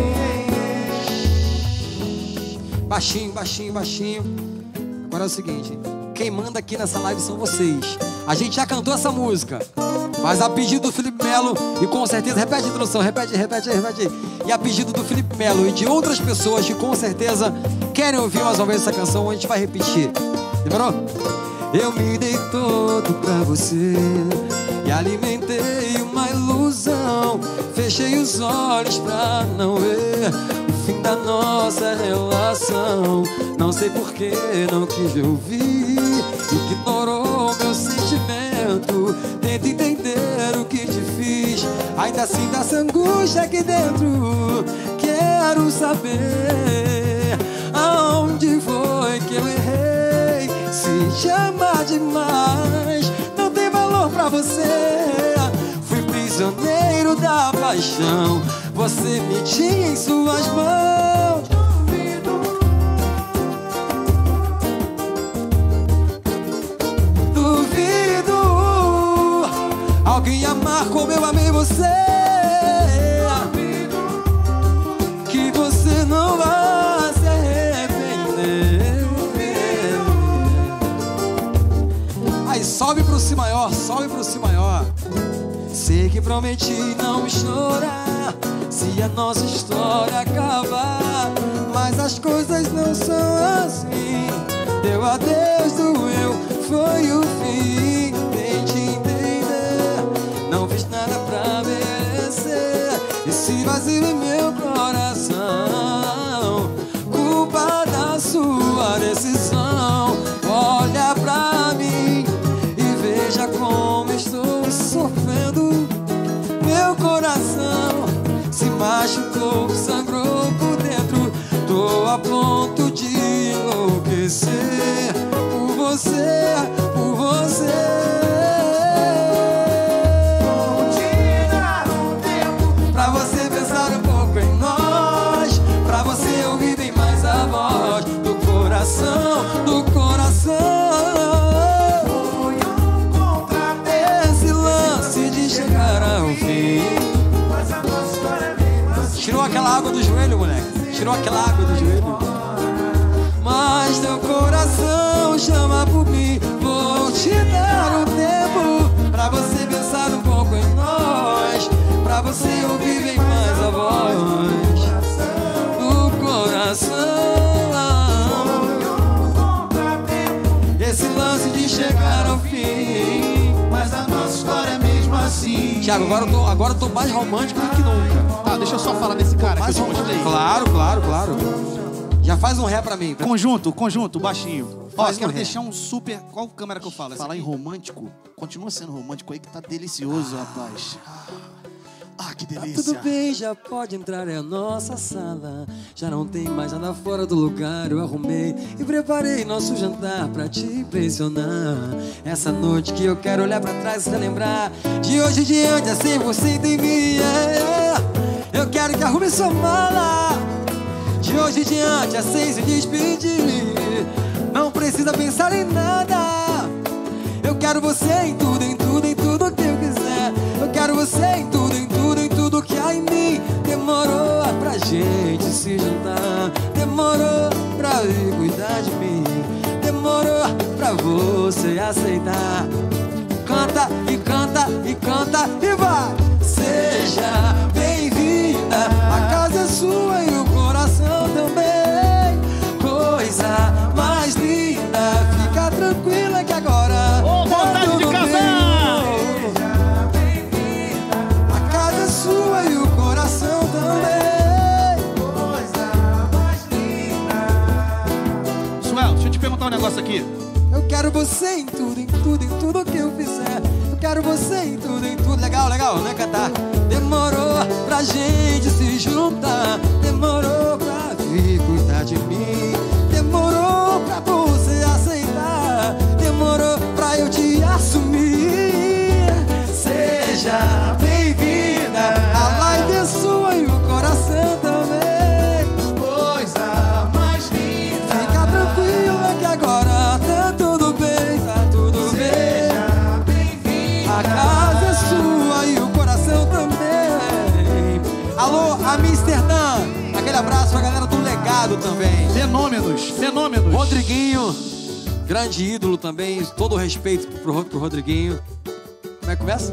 Baixinho, baixinho, baixinho. Agora é o seguinte, quem manda aqui nessa live são vocês. A gente já cantou essa música, mas a pedido do Felipe Melo, e com certeza, repete a introdução, repete, repete, repete. E a pedido do Felipe Melo e de outras pessoas que com certeza querem ouvir mais uma vez essa canção, a gente vai repetir. Demorou? Eu me dei todo pra você e alimentei uma ilusão. Fechei os olhos pra não ver o fim da nossa relação. Não sei por que não quis ouvir, ignorou meu sentimento. Tenta entender o que te fiz, ainda sinto essa angústia aqui dentro. Quero saber aonde foi que eu errei. Se te amar demais não tem valor pra você. Fui prisioneiro da paixão, você me tinha em suas mãos. Duvido alguém amar como eu amei você. Que você não vai se arrepender. Aí sobe pro Si maior, sobe pro Si maior. Sei que prometi não chorar se a nossa história acabar, mas as coisas não são assim. Teu adeus doeu, foi o fim. Tente entender, não fiz nada pra merecer esse vazio em meu coração. Culpa da sua decisão. Olha pra mim e veja como estou sofrendo. Meu coração se machucou, sangrou por dentro. Tô a ponto de tirou aquela água do joelho. Mas teu coração chama por mim. Vou te dar um tempo pra você pensar um pouco em nós, pra você ouvir bem mais a voz do coração. Esse lance de chegar ao fim, mas a nossa história é mesmo assim. Thiago, agora eu tô, agora eu tô mais romântico do que nunca. Tá, deixa eu só falar desse cara que eu te mostrei. Claro, claro, claro. Já faz um ré pra mim. Conjunto, conjunto, baixinho. Ó, Faz eu quero um ré. deixar um super... Qual câmera que eu falo? Falar em romântico, continua sendo romântico aí que tá delicioso, rapaz. Ah, que Tá delícia. tudo bem, já pode entrar, é a nossa sala. Já não tem mais nada fora do lugar. Eu arrumei e preparei nosso jantar pra te impressionar. Essa noite que eu quero olhar pra trás e relembrar. De hoje em diante é cem por cento em mim, yeah. Eu quero que arrume sua mala. De hoje em diante é sem se despedir. Não precisa pensar em nada. Eu quero você em tudo, em tudo, em tudo que eu quiser. Eu quero você em tudo, em tudo, em tudo que há em mim. Demorou pra gente se juntar. Demorou pra vir cuidar de mim. Demorou pra você aceitar. Canta e canta e canta e vai. Seja bem-vinda, a casa é sua e o coração também. Coisa mais linda, fica tranquila que agora Ô, vontade de casar! Seja bem-vinda, a casa é sua e o coração também. Coisa mais linda. Suel, deixa eu te perguntar um negócio aqui. Eu quero você em tudo, em tudo, em tudo que eu fizer. Eu quero você em tudo, em tudo. Legal, legal, né, cantar? Demorou pra gente se juntar. Demorou pra vir cuidar de mim. Demorou pra você aceitar. Demorou pra eu te assumir. Seja bem-vinda, a live é sua e o coração também. Coisa mais linda. Fica tranquila que agora tá tudo bem, tá tudo bem. Seja bem-vinda. A casa é sua e o coração também. Alô, Amsterdã, aquele abraço pra galera do Legado também. Fenômenos, fenômenos. Rodriguinho, grande ídolo também, todo o respeito pro, pro Rodriguinho. Como é que começa?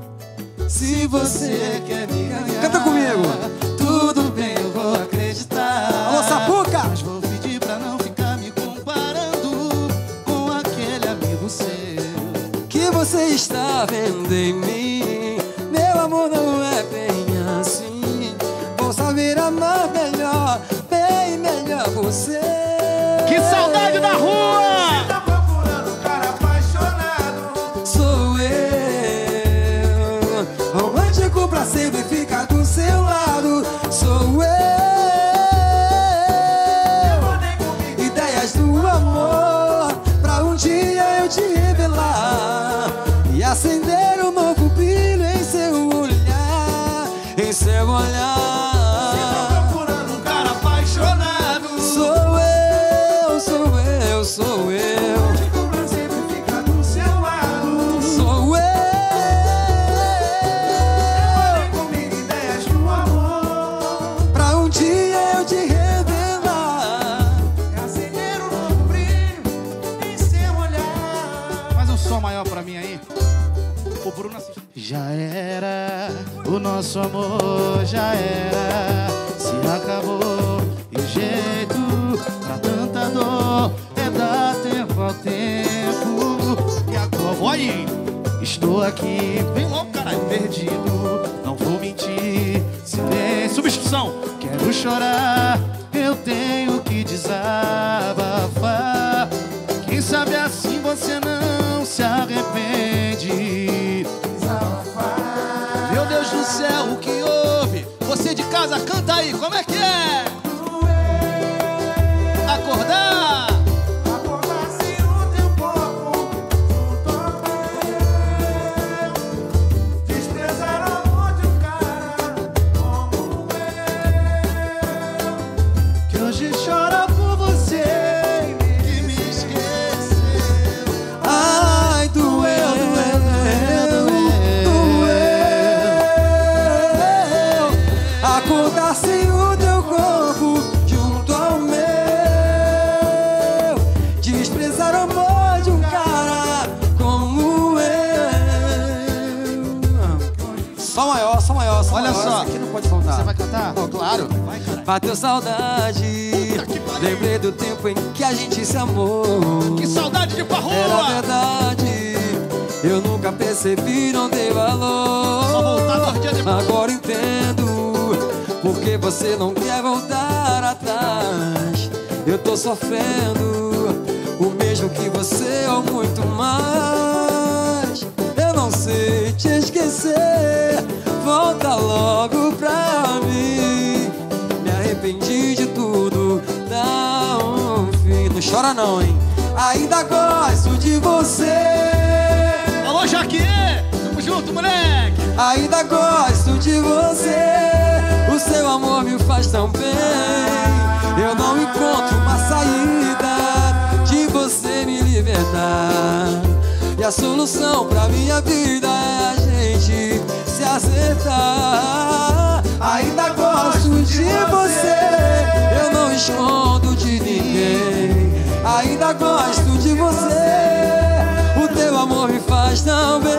Se você quer me ganhar, Canta comigo. tudo bem, eu vou acreditar. Alô, Sapuca! Mas vou pedir pra não ficar me comparando com aquele amigo seu. Que você está vendo em mim? Meu amor não é bem assim. Vou saber amar melhor, bem melhor você. Que saudade da rua! Tá procurando um cara apaixonado. Sou eu, romântico pra sempre ficar do seu lado. Sou eu, ideias do amor pra um dia eu te revelar e acender um novo brilho em seu olhar, em seu olhar. Tá procurando um cara apaixonado. Sou eu, sou eu, sou eu. Tipo, pra sempre ficar do seu lado. Sou eu. Vem comigo, ideias do amor. Pra um dia eu te revelar. É acender um novo brilho em seu olhar. Faz um som maior pra mim aí. O Bruno assiste. Já era, o nosso amor já era. Se acabou e o jeito pra tanta dor é dar tempo ao tempo. E agora, vai, estou aqui, bem louco, caralho, perdido. Não vou mentir, silêncio, substituição. Quero chorar, eu tenho que desabafar. Quem sabe assim você não se arrepende. Meu Deus do céu, o que houve? Você de casa, canta aí, como é que é? Acordar? Acordar se o teu corpo junto ao meu. Desprezar o amor de um cara como eu. Que hoje chora por você que me esqueceu. Ai, doeu, doeu, doeu, doeu. Acordar sem o teu corpo Sol maior, sol maior, sol Olha maior. só. Essa aqui não pode faltar. Você vai cantar? Oh, claro. Vai, cara. Bateu saudade. Lembrei do tempo em que a gente se amou. Que saudade de parrua. Era verdade. Eu nunca percebi, não dei valor. Só voltar no dia depois. Agora entendo porque você não quer voltar atrás. Eu tô sofrendo o mesmo que você ou muito mais. Eu não sei te esquecer. Volta logo pra mim. Me arrependi de tudo. Dá um fim. Não chora não, hein? Ainda gosto de você. Alô, Jaque! Tamo junto, moleque! Ainda gosto de você. O seu amor me faz tão bem. Eu não encontro uma saída de você me libertar. E a solução pra minha vida é a gente se acertar. Ainda gosto de você. Eu não escondo de ninguém. Ainda gosto de você. O teu amor me faz tão bem.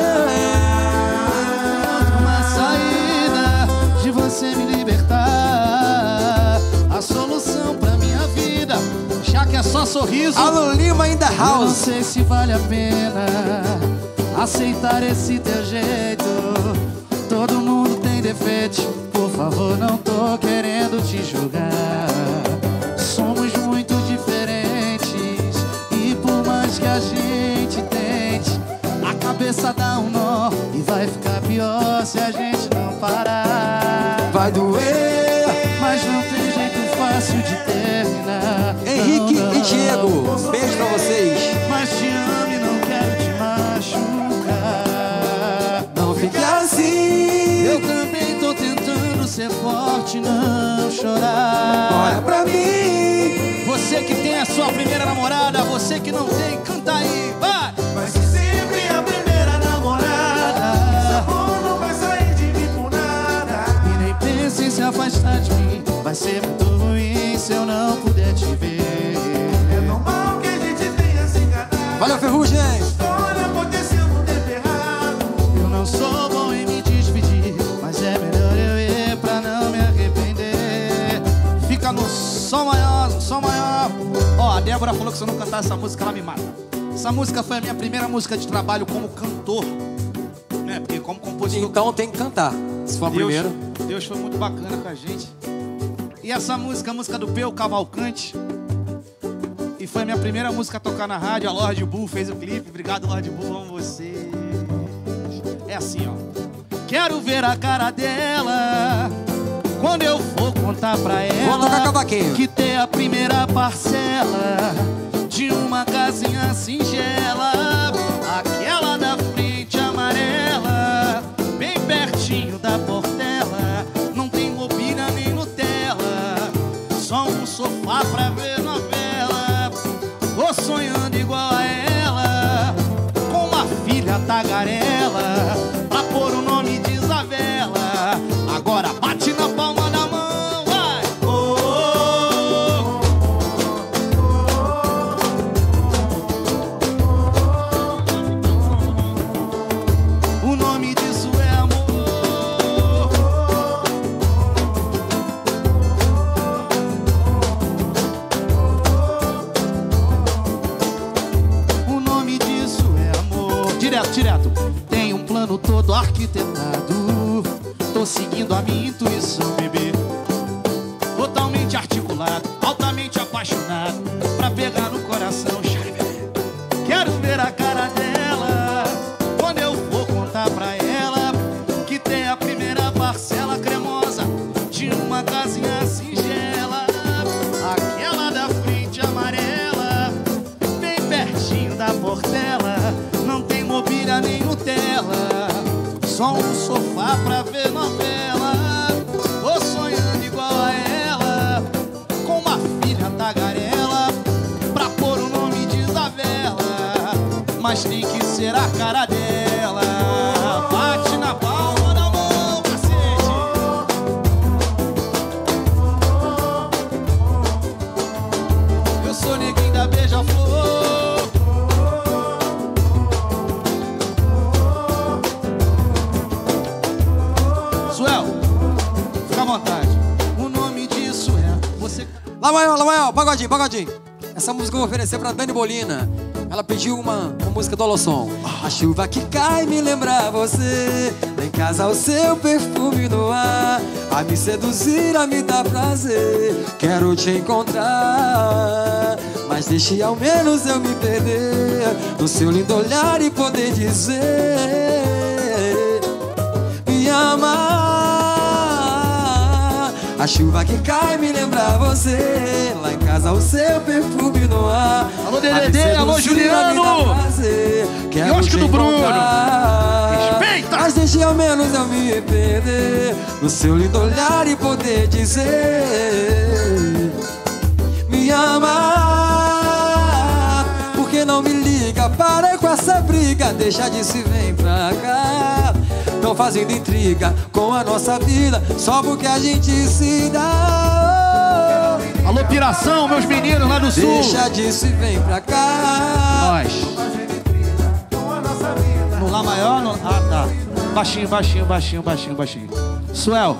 Uma saída de você me libertar. A solução pra minha vida, já que é só sorriso. Alô Lima in the Eu não house. sei se vale a pena aceitar esse teu jeito. Todo mundo tem defeito. Por favor, não tô querendo te julgar. Somos muito diferentes e por mais que a gente tente, a cabeça dá um nó e vai ficar pior se a gente não parar. Vai doer. Mas não tem jeito fácil de terminar. Henrique Não, e não. Diego, beijo pra vocês. Mas te amo e não quero te machucar. Não fique assim. Eu também tô tentando ser forte, não chorar. Olha pra mim. Você que tem a sua primeira namorada, você que não tem, canta aí, vai! Vai ser sempre a primeira namorada. Esse amor não vai sair de mim por nada. E nem pense em se afastar de mim. Vai ser muito ruim se eu não puder te ver. É normal que a gente tenha se enganado. Valeu, Ferrugem. História aconteceu no tempo errado. Eu não sou bom em me despedir, mas é melhor eu ir pra não me arrepender. Fica no sol maior, no sol maior. Ó, a Débora falou que se eu não cantar essa música, ela me mata. Essa música foi a minha primeira música de trabalho como cantor, né? Porque como compositor... Então tem que cantar. Se for a Deus, primeira. Deus foi muito bacana com a gente. E essa música, a música do Peu Cavalcante. E foi a minha primeira música a tocar na rádio. A Lorde Bull fez o clipe. Obrigado, Lorde Bull, amo vocês. É assim, ó. Quero ver a cara dela quando eu for contar pra Vou tocar ela cavaquinho. que tem a primeira parcela de uma casinha singela, aquela da frente amarela, bem pertinho da portela. Não tem mobília nem Nutella, só um sofá pra ver novela. Tô sonhando igual a ela, com uma filha tagarela, pra pôr o nome de Isabela. Agora bate na palma da mão, vai! Oh, oh, oh. O nome disso é amor. O nome disso é amor. Direto, direto. Tem um plano todo arquitetado. Tô seguindo a minha intuição, bebê. Totalmente articulado, altamente apaixonado, pra pegar no coração, chave, bebê. Quero ver a cara dela quando eu for contar pra ela que tem a primeira parcela cremosa de uma casinha singela, aquela da frente amarela, bem pertinho da portela. Não tem mobília nem Nutella, só um sofá pra ver novela. Tô sonhando igual a ela, com uma filha tagarela, pra pôr o nome de Isabela. Mas tem que ser a cara dela. Bate na palma da mão, cacete. Eu sou neguinho da Beija-Flor. Lá maior, lá maior, pagodinho, pagodinho. Essa música eu vou oferecer pra Dani Bolina. Ela pediu uma, uma música do Alossom. A chuva que cai me lembra você. Lá em casa o seu perfume no ar, a me seduzir, a me dar prazer. Quero te encontrar, mas deixe ao menos eu me perder no seu lindo olhar e poder dizer: me ama. A chuva que cai me lembra você. Lá em casa o seu perfume no ar. Alô, Dedê, alô, Juliano. Quiosque do Bruno. Respeita. Mas deixe ao menos eu me perder no seu lindo olhar e poder dizer: me ama. Por que não me liga? Para com essa briga. Deixa de se vem pra cá. Tão fazendo intriga com a nossa vida só porque a gente se dá. Alô, Piração, meus meninos lá do Sul. Deixa disso e vem pra cá. Nós. No Lá maior? No... Ah, tá. Baixinho, baixinho, baixinho, baixinho, baixinho. Suel.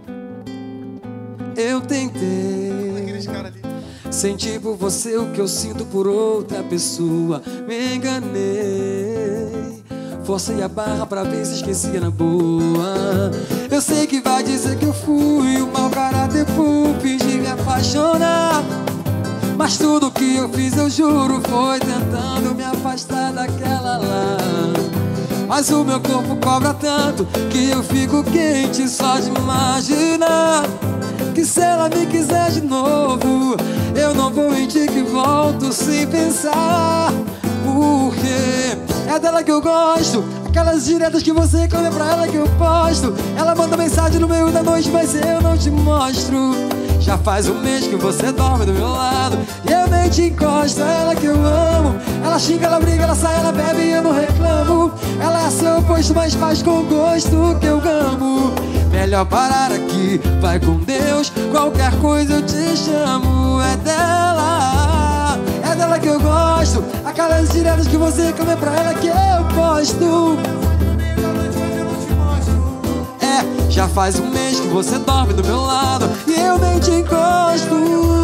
Eu tentei sentir por você o que eu sinto por outra pessoa. Me enganei, forcei a barra pra ver se esquecia na boa. Eu sei que vai dizer que eu fui um mau caráter por fingir me apaixonar, mas tudo que eu fiz, eu juro, foi tentando me afastar daquela lá. Mas o meu corpo cobra tanto que eu fico quente só de imaginar que se ela me quiser de novo, eu não vou mentir que volto sem pensar. Porque é dela que eu gosto, aquelas diretas que você come pra ela que eu posto. Ela manda mensagem no meio da noite, mas eu não te mostro. Já faz um mês que você dorme do meu lado e eu nem te encosto. É ela que eu amo. Ela xinga, ela briga, ela sai, ela bebe e eu não reclamo. Ela é seu oposto, mas faz com gosto que eu amo. Melhor parar aqui, vai com Deus. Qualquer coisa eu te chamo. É dela, é dela que eu gosto. Aquelas diretas que você come pra ela que eu posto. É, já faz um mês que você dorme do meu lado e eu nem te encosto.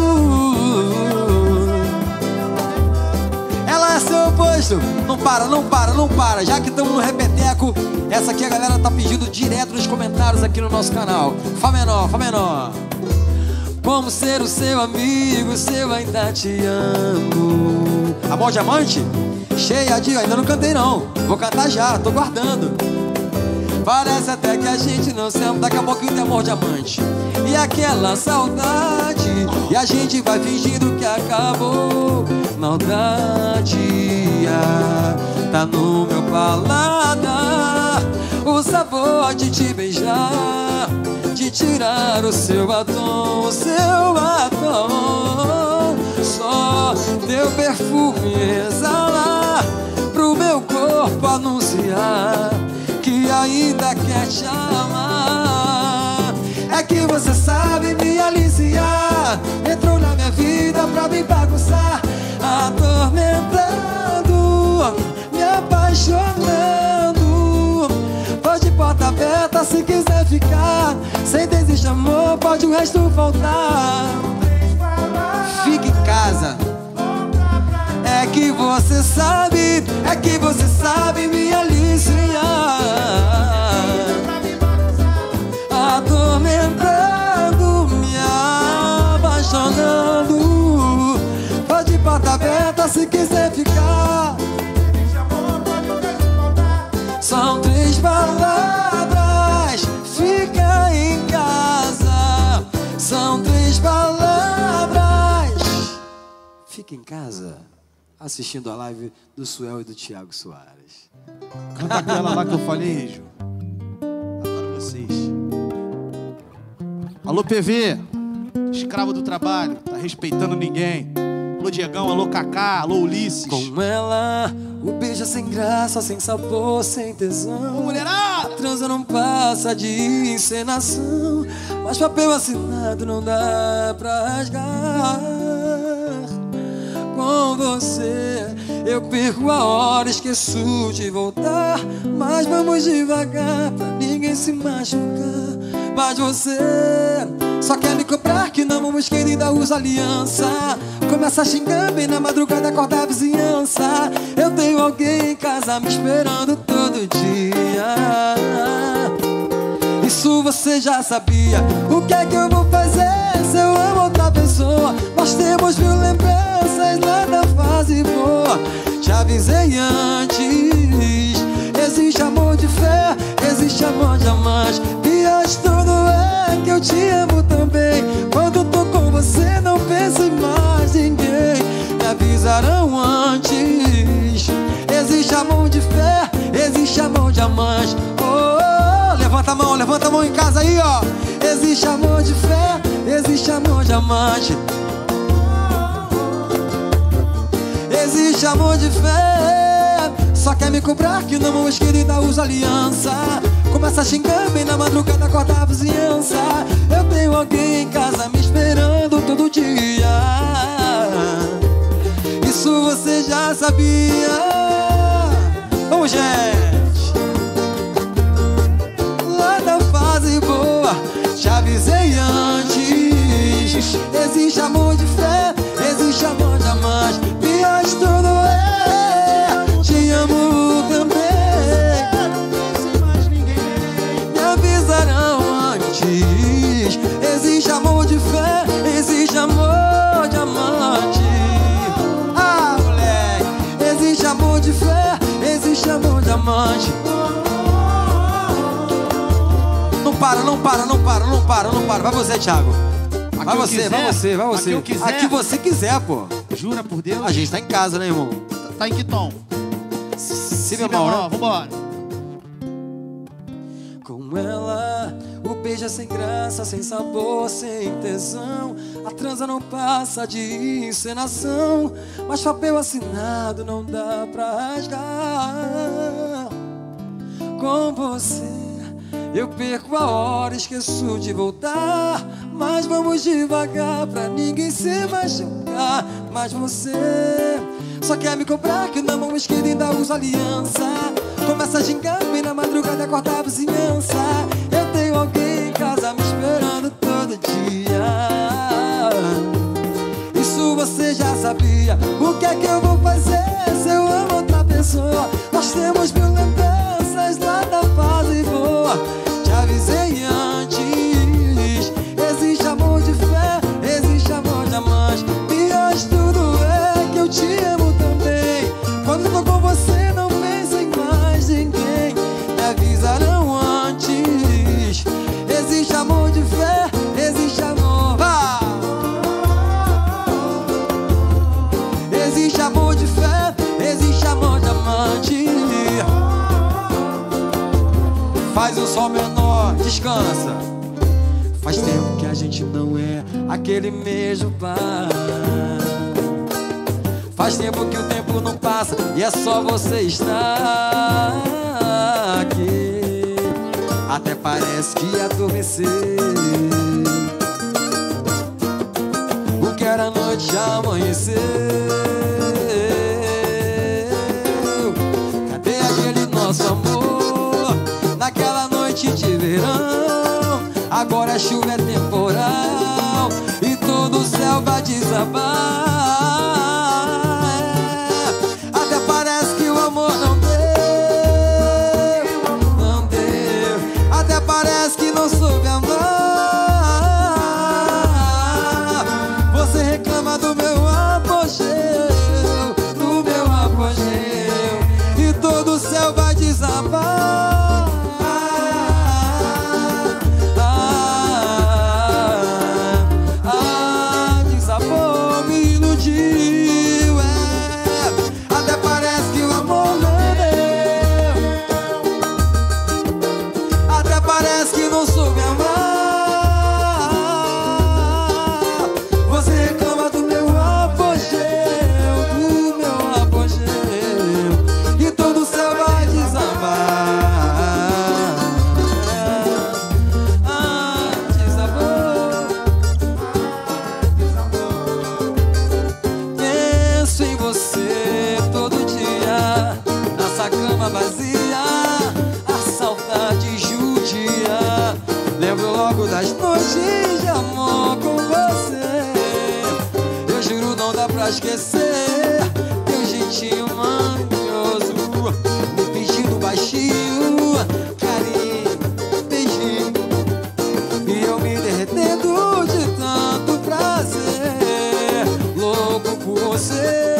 Ela é seu oposto. Não para, não para, não para. Já que estamos no repeteco, essa aqui a galera tá pedindo direto nos comentários aqui no nosso canal. Fá menor, Fá menor. Como ser o seu amigo se eu ainda te amo? Amor diamante? Cheia de... Ainda não cantei não. Vou cantar já, tô guardando. Parece até que a gente não se ama. Daqui a pouquinho tem amor diamante. E aquela saudade, e a gente vai fingindo que acabou. Maldade ah, tá no meu paladar. O sabor de te beijar, de tirar o seu batom, o seu batom. Só teu perfume exalar pro meu corpo anunciar que ainda quer te amar. É que você sabe me aliciar, entrou na minha vida pra me bagunçar, atormentando, me apaixonando. Pode porta aberta se quiser ficar, sem desiste amor, pode o resto faltar. Fique em casa. É que você sabe, é que você sabe me aliciar, atormentando, me apaixonando. Pode porta aberta se quiser ficar. São três palavras, fica em casa. São três palavras, fica em casa. Assistindo a live do Suel e do Thiago Soares. Canta aquela lá que eu falei, Ju. Adoro vocês. Alô, P V, escravo do trabalho, tá respeitando ninguém. Alô, Diegão, alô, Kaká, alô, Ulisses. Com ela, o beijo é sem graça, sem sabor, sem tesão. Ô, mulherada! A transa não passa de encenação, mas papel assinado não dá pra rasgar. Com você eu perco a hora, esqueço de voltar, mas vamos devagar pra ninguém se machucar. Mas você Só quer me cobrar que não vamos que ainda usa aliança. Começa a xingar bem na madrugada, acorda a vizinhança. Eu tenho alguém em casa me esperando todo dia. Isso você já sabia. O que é que eu vou fazer se eu amo outra pessoa? Nós temos mil lembranças lá da fase boa. Te avisei antes. Existe amor de fé, existe amor de amante. Pior de tudo é que eu te amo também. Quando tô com você não penso em mais ninguém. Me avisarão antes. Existe amor de fé, existe amor de amante. Oh, levanta a mão, levanta a mão em casa aí, ó. Existe amor de fé, existe amor de amante. Existe amor de fé. Só quer me cobrar que não vamos querida usa aliança. Começa a xingar bem na madrugada, acorda a vizinhança. Eu tenho alguém em casa me esperando todo dia. Isso você já sabia. Vamos, gente. Lá da fase boa, te avisei antes. Existe amor de fé, existe amor de amante. Pior de tudo é, te amo também. Me avisarão antes. Existe amor de fé, existe amor de amante. Ah, moleque. Existe amor de fé, existe amor de amante. Não para, não para, não para, não para, não para. Vai você, Thiago. Vai você, quiser, vai você, vai você. Aqui, aqui você quiser, pô. Jura por Deus? A gente tá em casa, né, irmão? Tá, tá em que tom? Si, Si bemol, bemol, né? vambora. Com ela, o beijo é sem graça, sem sabor, sem tesão. A transa não passa de encenação, mas papel assinado não dá pra rasgar. Com você eu perco a hora, esqueço de voltar. Mas vamos devagar pra ninguém se machucar. Mas você só quer me cobrar que não vamos que ainda usa aliança. Começa a gingar bem na madrugada, acorda a vizinhança. Eu tenho alguém em casa me esperando todo dia. Isso você já sabia. O que é que eu vou fazer se eu amo outra pessoa? Nós temos mil lembranças lá da fase boa. Te avisei antes. Existe amor de fé, existe amor de amante. Pior de tudo é que eu te amo também. Quando tô com você não penso em mais ninguém. Me avisarão antes. Existe amor de fé, existe amor. Vá! Existe amor de fé, existe amor de amante. Faz o sol menor, descansa. Faz tempo que a gente não é aquele mesmo par. Faz tempo que o tempo não passa e é só você estar aqui. Até parece que adormeceu. O que era noite já amanheceu. Cadê aquele nosso amor naquela noite de verão? Agora a chuva é temporal e todo o céu vai desabar. É. Até parece que o amor não deu, não deu. Até parece que não soube amar. Você reclama do meu apogeu, do meu apogeu, e todo o céu vai desabar. Vazia, a saudade judia. Lembro logo das noites de amor com você. Eu juro não dá pra esquecer teu jeitinho manhoso, me pedindo baixinho, carinho, beijinho, e eu me derretendo de tanto prazer, louco por você.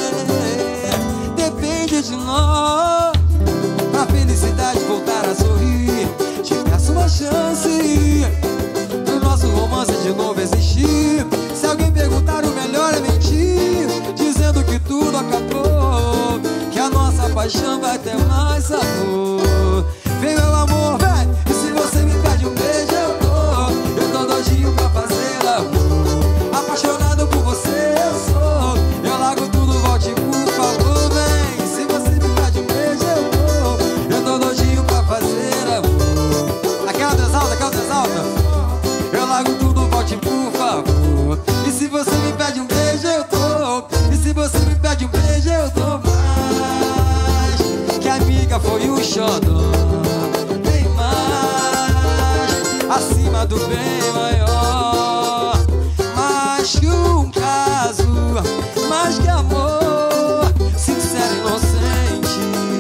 Depende de nós pra felicidade voltar a sorrir. Te peço uma chance pro nosso romance de novo existir. Se alguém perguntar, o melhor é mentir, dizendo que tudo acabou, que a nossa paixão vai ter mais sabor. Vem meu amor, vem, e se você me pede um beijo eu dou. Eu tô doidinho pra fazer amor, apaixonado por você eu sou. Eu largo tudo, volte por favor, vem. Se você me pede um beijo eu dou. Eu tô doidinho pra fazer amor. Aquela desalta, aquela desalta. Eu largo tudo, volte por favor. E se você me pede um beijo eu dou. E se você me pede um beijo eu dou mais. Que amiga foi o xodó, bem mais, acima do bem maior. Mais que um caso, mais que amor, sincero e inocente.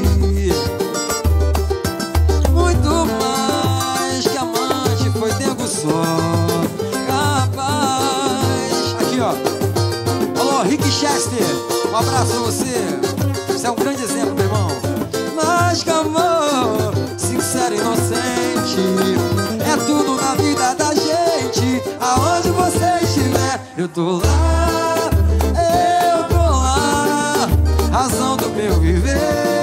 Muito mais que amante, foi tempo só, capaz. Aqui ó, alô Rick Chester, um abraço pra você. Você é um grande exemplo, meu irmão. Mais que amor, sincero e inocente, é tudo na vida da gente. Aonde você estiver, eu tô lá, eu tô lá. Razão do meu viver,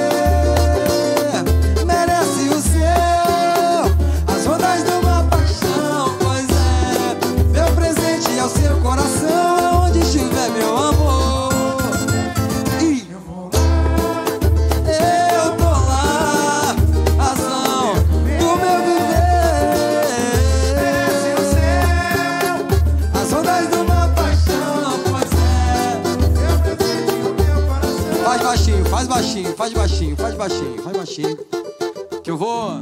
merece o seu, as ondas de uma paixão. Pois é, meu presente é o seu coração. Aonde estiver, meu amor, faz baixinho, faz baixinho, faz baixinho, faz baixinho, que eu vou.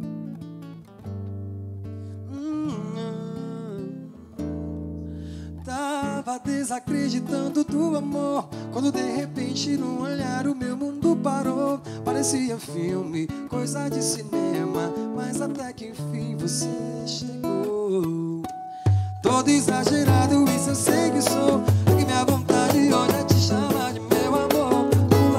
Tava desacreditando do amor, quando de repente num olhar o meu mundo parou. Parecia filme, coisa de cinema, mas até que enfim você chegou. Todo exagerado, isso eu sei que sou, que minha vontade hoje é te chamar de meu amor.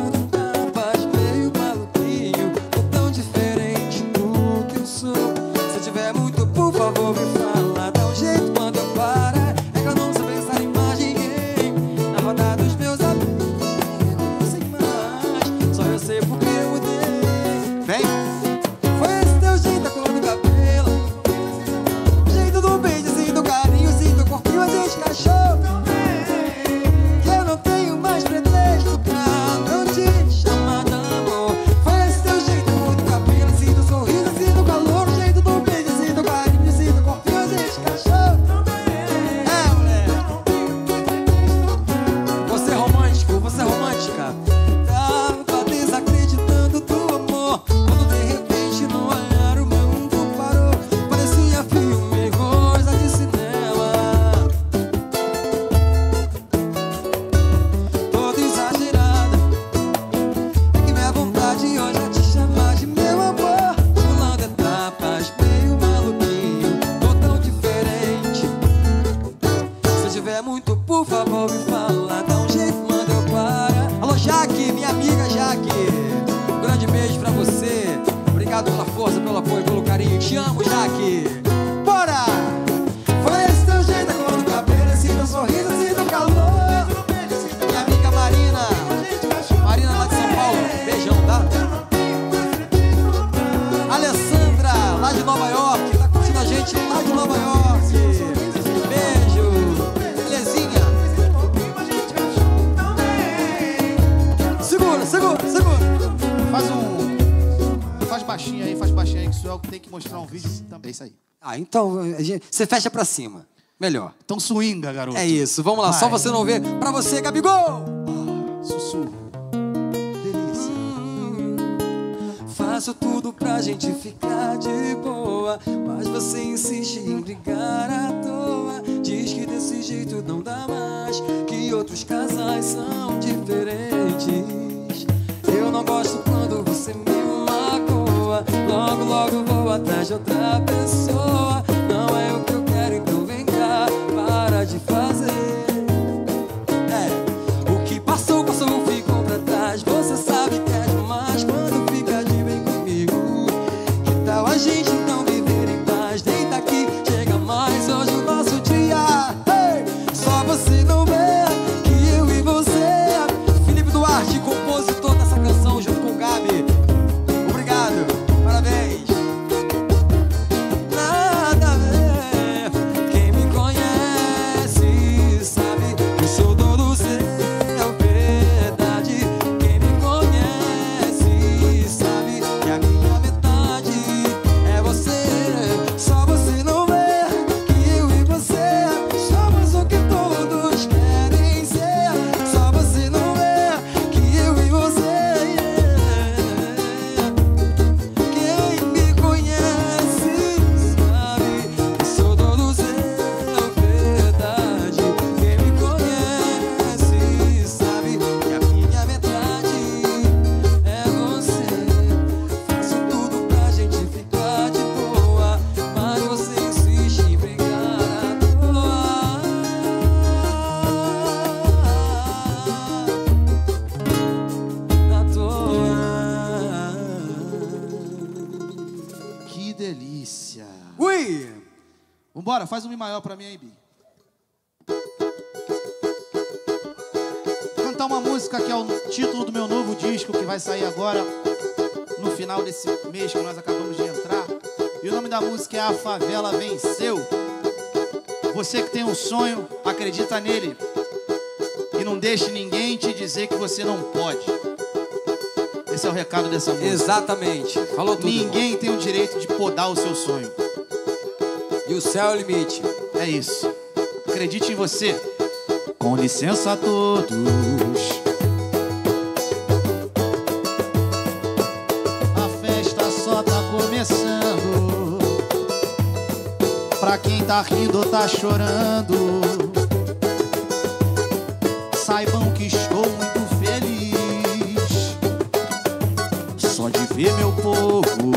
Por favor, me fala, dá um jeito quando eu parar. É que eu não sei pensar em mais ninguém na roda dos meus amigos. Eu não sei mais, só eu sei porque eu mudei. Vem! Foi esse teu jeito, a cor do cabelo, o jeito do beijozinho, do carinhozinho, do corpinho a gente cachorro. Que eu não tenho mais pretexto pra não te chamar de amor. Foi esse teu jeito, a cor do cabelo, assim, do sorriso, assim, do calor, o jeito do beijozinho, do carinho. É, mulher. Você é romântico, você é romântica. Tava desacreditando do amor, quando de repente no olhar o meu mundo parou. Parecia filme, coisa de cinema, toda exagerada. É que minha vontade hoje é te chamar de meu amor, pulando etapas, meio maluquinho, tô tão diferente. Se tiver muito, por favor, me fala, dá um jeito, manda eu parar. Alô, Jaque, minha amiga Jaque, um grande beijo pra você. Obrigado pela força, pelo apoio, pelo carinho. Te amo, Jaque. Bora! Foi esse teu jeito, a cor do cabelo, esse teu sorriso, esse teu calor. Minha amiga Marina, Marina lá de São Paulo, beijão, tá? Alessandra, lá de Nova York, tá curtindo a gente lá de Nova York. Beijo, belezinha. Segura, segura, segura. Faz um... Faz baixinho aí, faz baixinho aí, que o senhor tem que mostrar um vídeo também, isso aí. Ah, então, a gente- você fecha pra cima. Melhor. Então swinga, garoto. É isso, vamos lá, Vai. só você não ver. Pra você, Gabigol! Sussurro. Delícia. Faz Faço tudo pra gente ficar de boa, mas você insiste em brigar à toa. Diz que desse jeito não dá mais, que outros casais são diferentes. Eu não gosto quando você me magoa. Logo, logo vou atrás de outra pessoa. Não é o que eu quero, então vem cá, para de fazer. É, o que passou, passou, ficou pra trás. Você sabe que é demais quando fica de bem comigo. Que tal a gente não viver em paz? Deita aqui, chega mais hoje o nosso dia. Hey! Só você não vê que eu e você. Felipe Duarte, compositor dessa canção, junto com o Gabi. Obrigado, parabéns. Nada a ver. Quem me conhece sabe que eu sou todo seu, verdade. Quem me conhece sabe que a minha metade é você. Só você não vê que eu e você somos o que todos querem ser. Só você não vê que eu e você. Quem me conhece sabe que sou todo seu, verdade. Quem me conhece sabe que a minha metade é você. Faço tudo pra gente ficar de boa, mas você insiste em brigar à toa. À toa. Que delícia. Ui! Vambora, faz um Mi maior pra mim aí, Bi. Vou cantar uma música que é o título do meu novo disco, que vai sair agora no final desse mês que nós acabamos de entrar. E o nome da música é A Favela Venceu. Você que tem um sonho, acredita nele. E não deixe ninguém te dizer que você não pode. Esse é o recado dessa música. Exatamente. Falou tudo. Ninguém tem o direito de podar o seu sonho. E o céu é o limite. É isso. Acredite em você. Com licença a todos. A festa só tá começando. Pra quem tá rindo ou tá chorando, saibam que estou muito feliz só de ver meu povo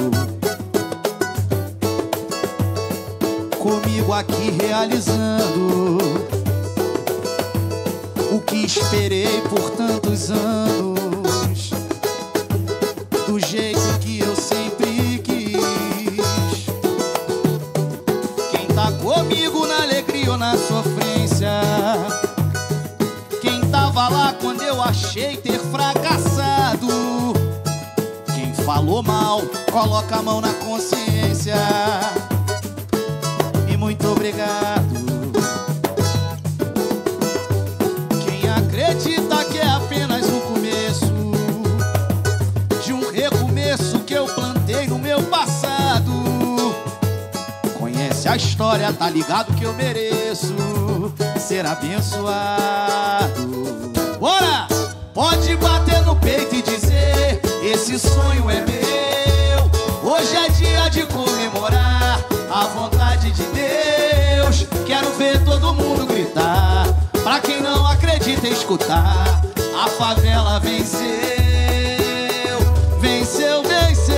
comigo aqui realizando o que esperei por tantos anos, do jeito que eu sempre quis. Quem tá comigo na alegria ou na sofrência, quem tava lá quando eu achei ter fracassado, quem falou mal, coloca a mão na consciência. Muito obrigado. Quem acredita que é apenas o começo de um recomeço que eu plantei no meu passado, conhece a história, tá ligado que eu mereço ser abençoado. Bora! Pode bater no peito e dizer: esse sonho é meu. Hoje é dia de comemorar a vontade de Deus. Quero ver todo mundo gritar, pra quem não acredita escutar. A favela venceu, venceu, venceu.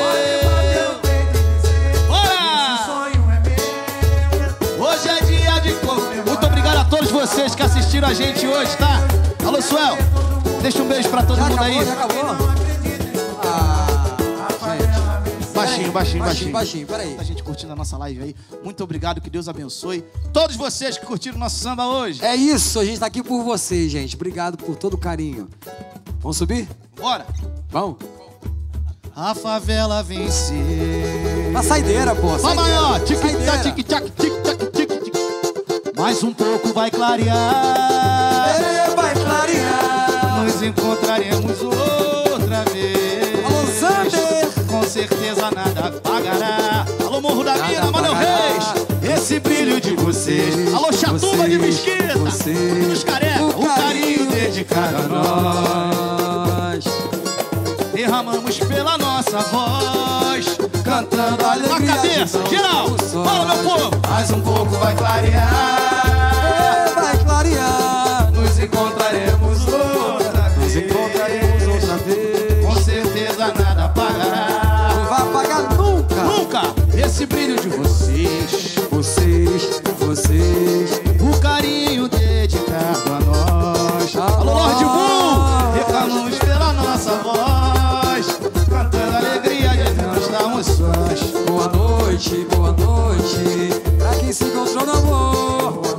Bora! Hoje é dia de comemorar. Muito obrigado a todos vocês que assistiram a gente hoje, tá? Alô, Suel, deixa um beijo pra todo Já mundo acabou, aí. já acabou? Ah, Baixinho, baixinho, baixinho. baixinho, baixinho, peraí. Muita gente curtindo a nossa live aí. Muito obrigado, que Deus abençoe todos vocês que curtiram o nosso samba hoje. É isso, a gente tá aqui por vocês, gente. Obrigado por todo o carinho. Vamos subir? Bora! Vamos? A favela venceu. Na saideira, pô. Vamos maior! Saideira. Tic-tac, tic-tac, tic-tac, tic-tac. Mais um pouco vai clarear. É, vai clarear. Nos encontraremos outra vez. Alô, Sander. Com certeza nada pagará. Alô, Morro da Mina, Manuel Reis. Esse brilho de vocês. Alô, Chatuba de Mesquita. E dos careca. O carinho dedicado a nós. Derramamos pela nossa nossa voz, cantando a alegria. Na cabeça, geral, fala meu povo. Mais um pouco vai clarear, é, vai clarear. Nos encontraremos outra vez. Nos encontraremos outra vez. Com certeza nada apagará. Não vai apagar nunca. Nunca esse brilho de vocês. Vocês, vocês. O carinho dedicado a nós. Alô, Lorde Bull, reclamamos pela nossa voz, cantando a alegria de não estarmos sós. Boa noite, boa noite, pra quem se encontrou no amor.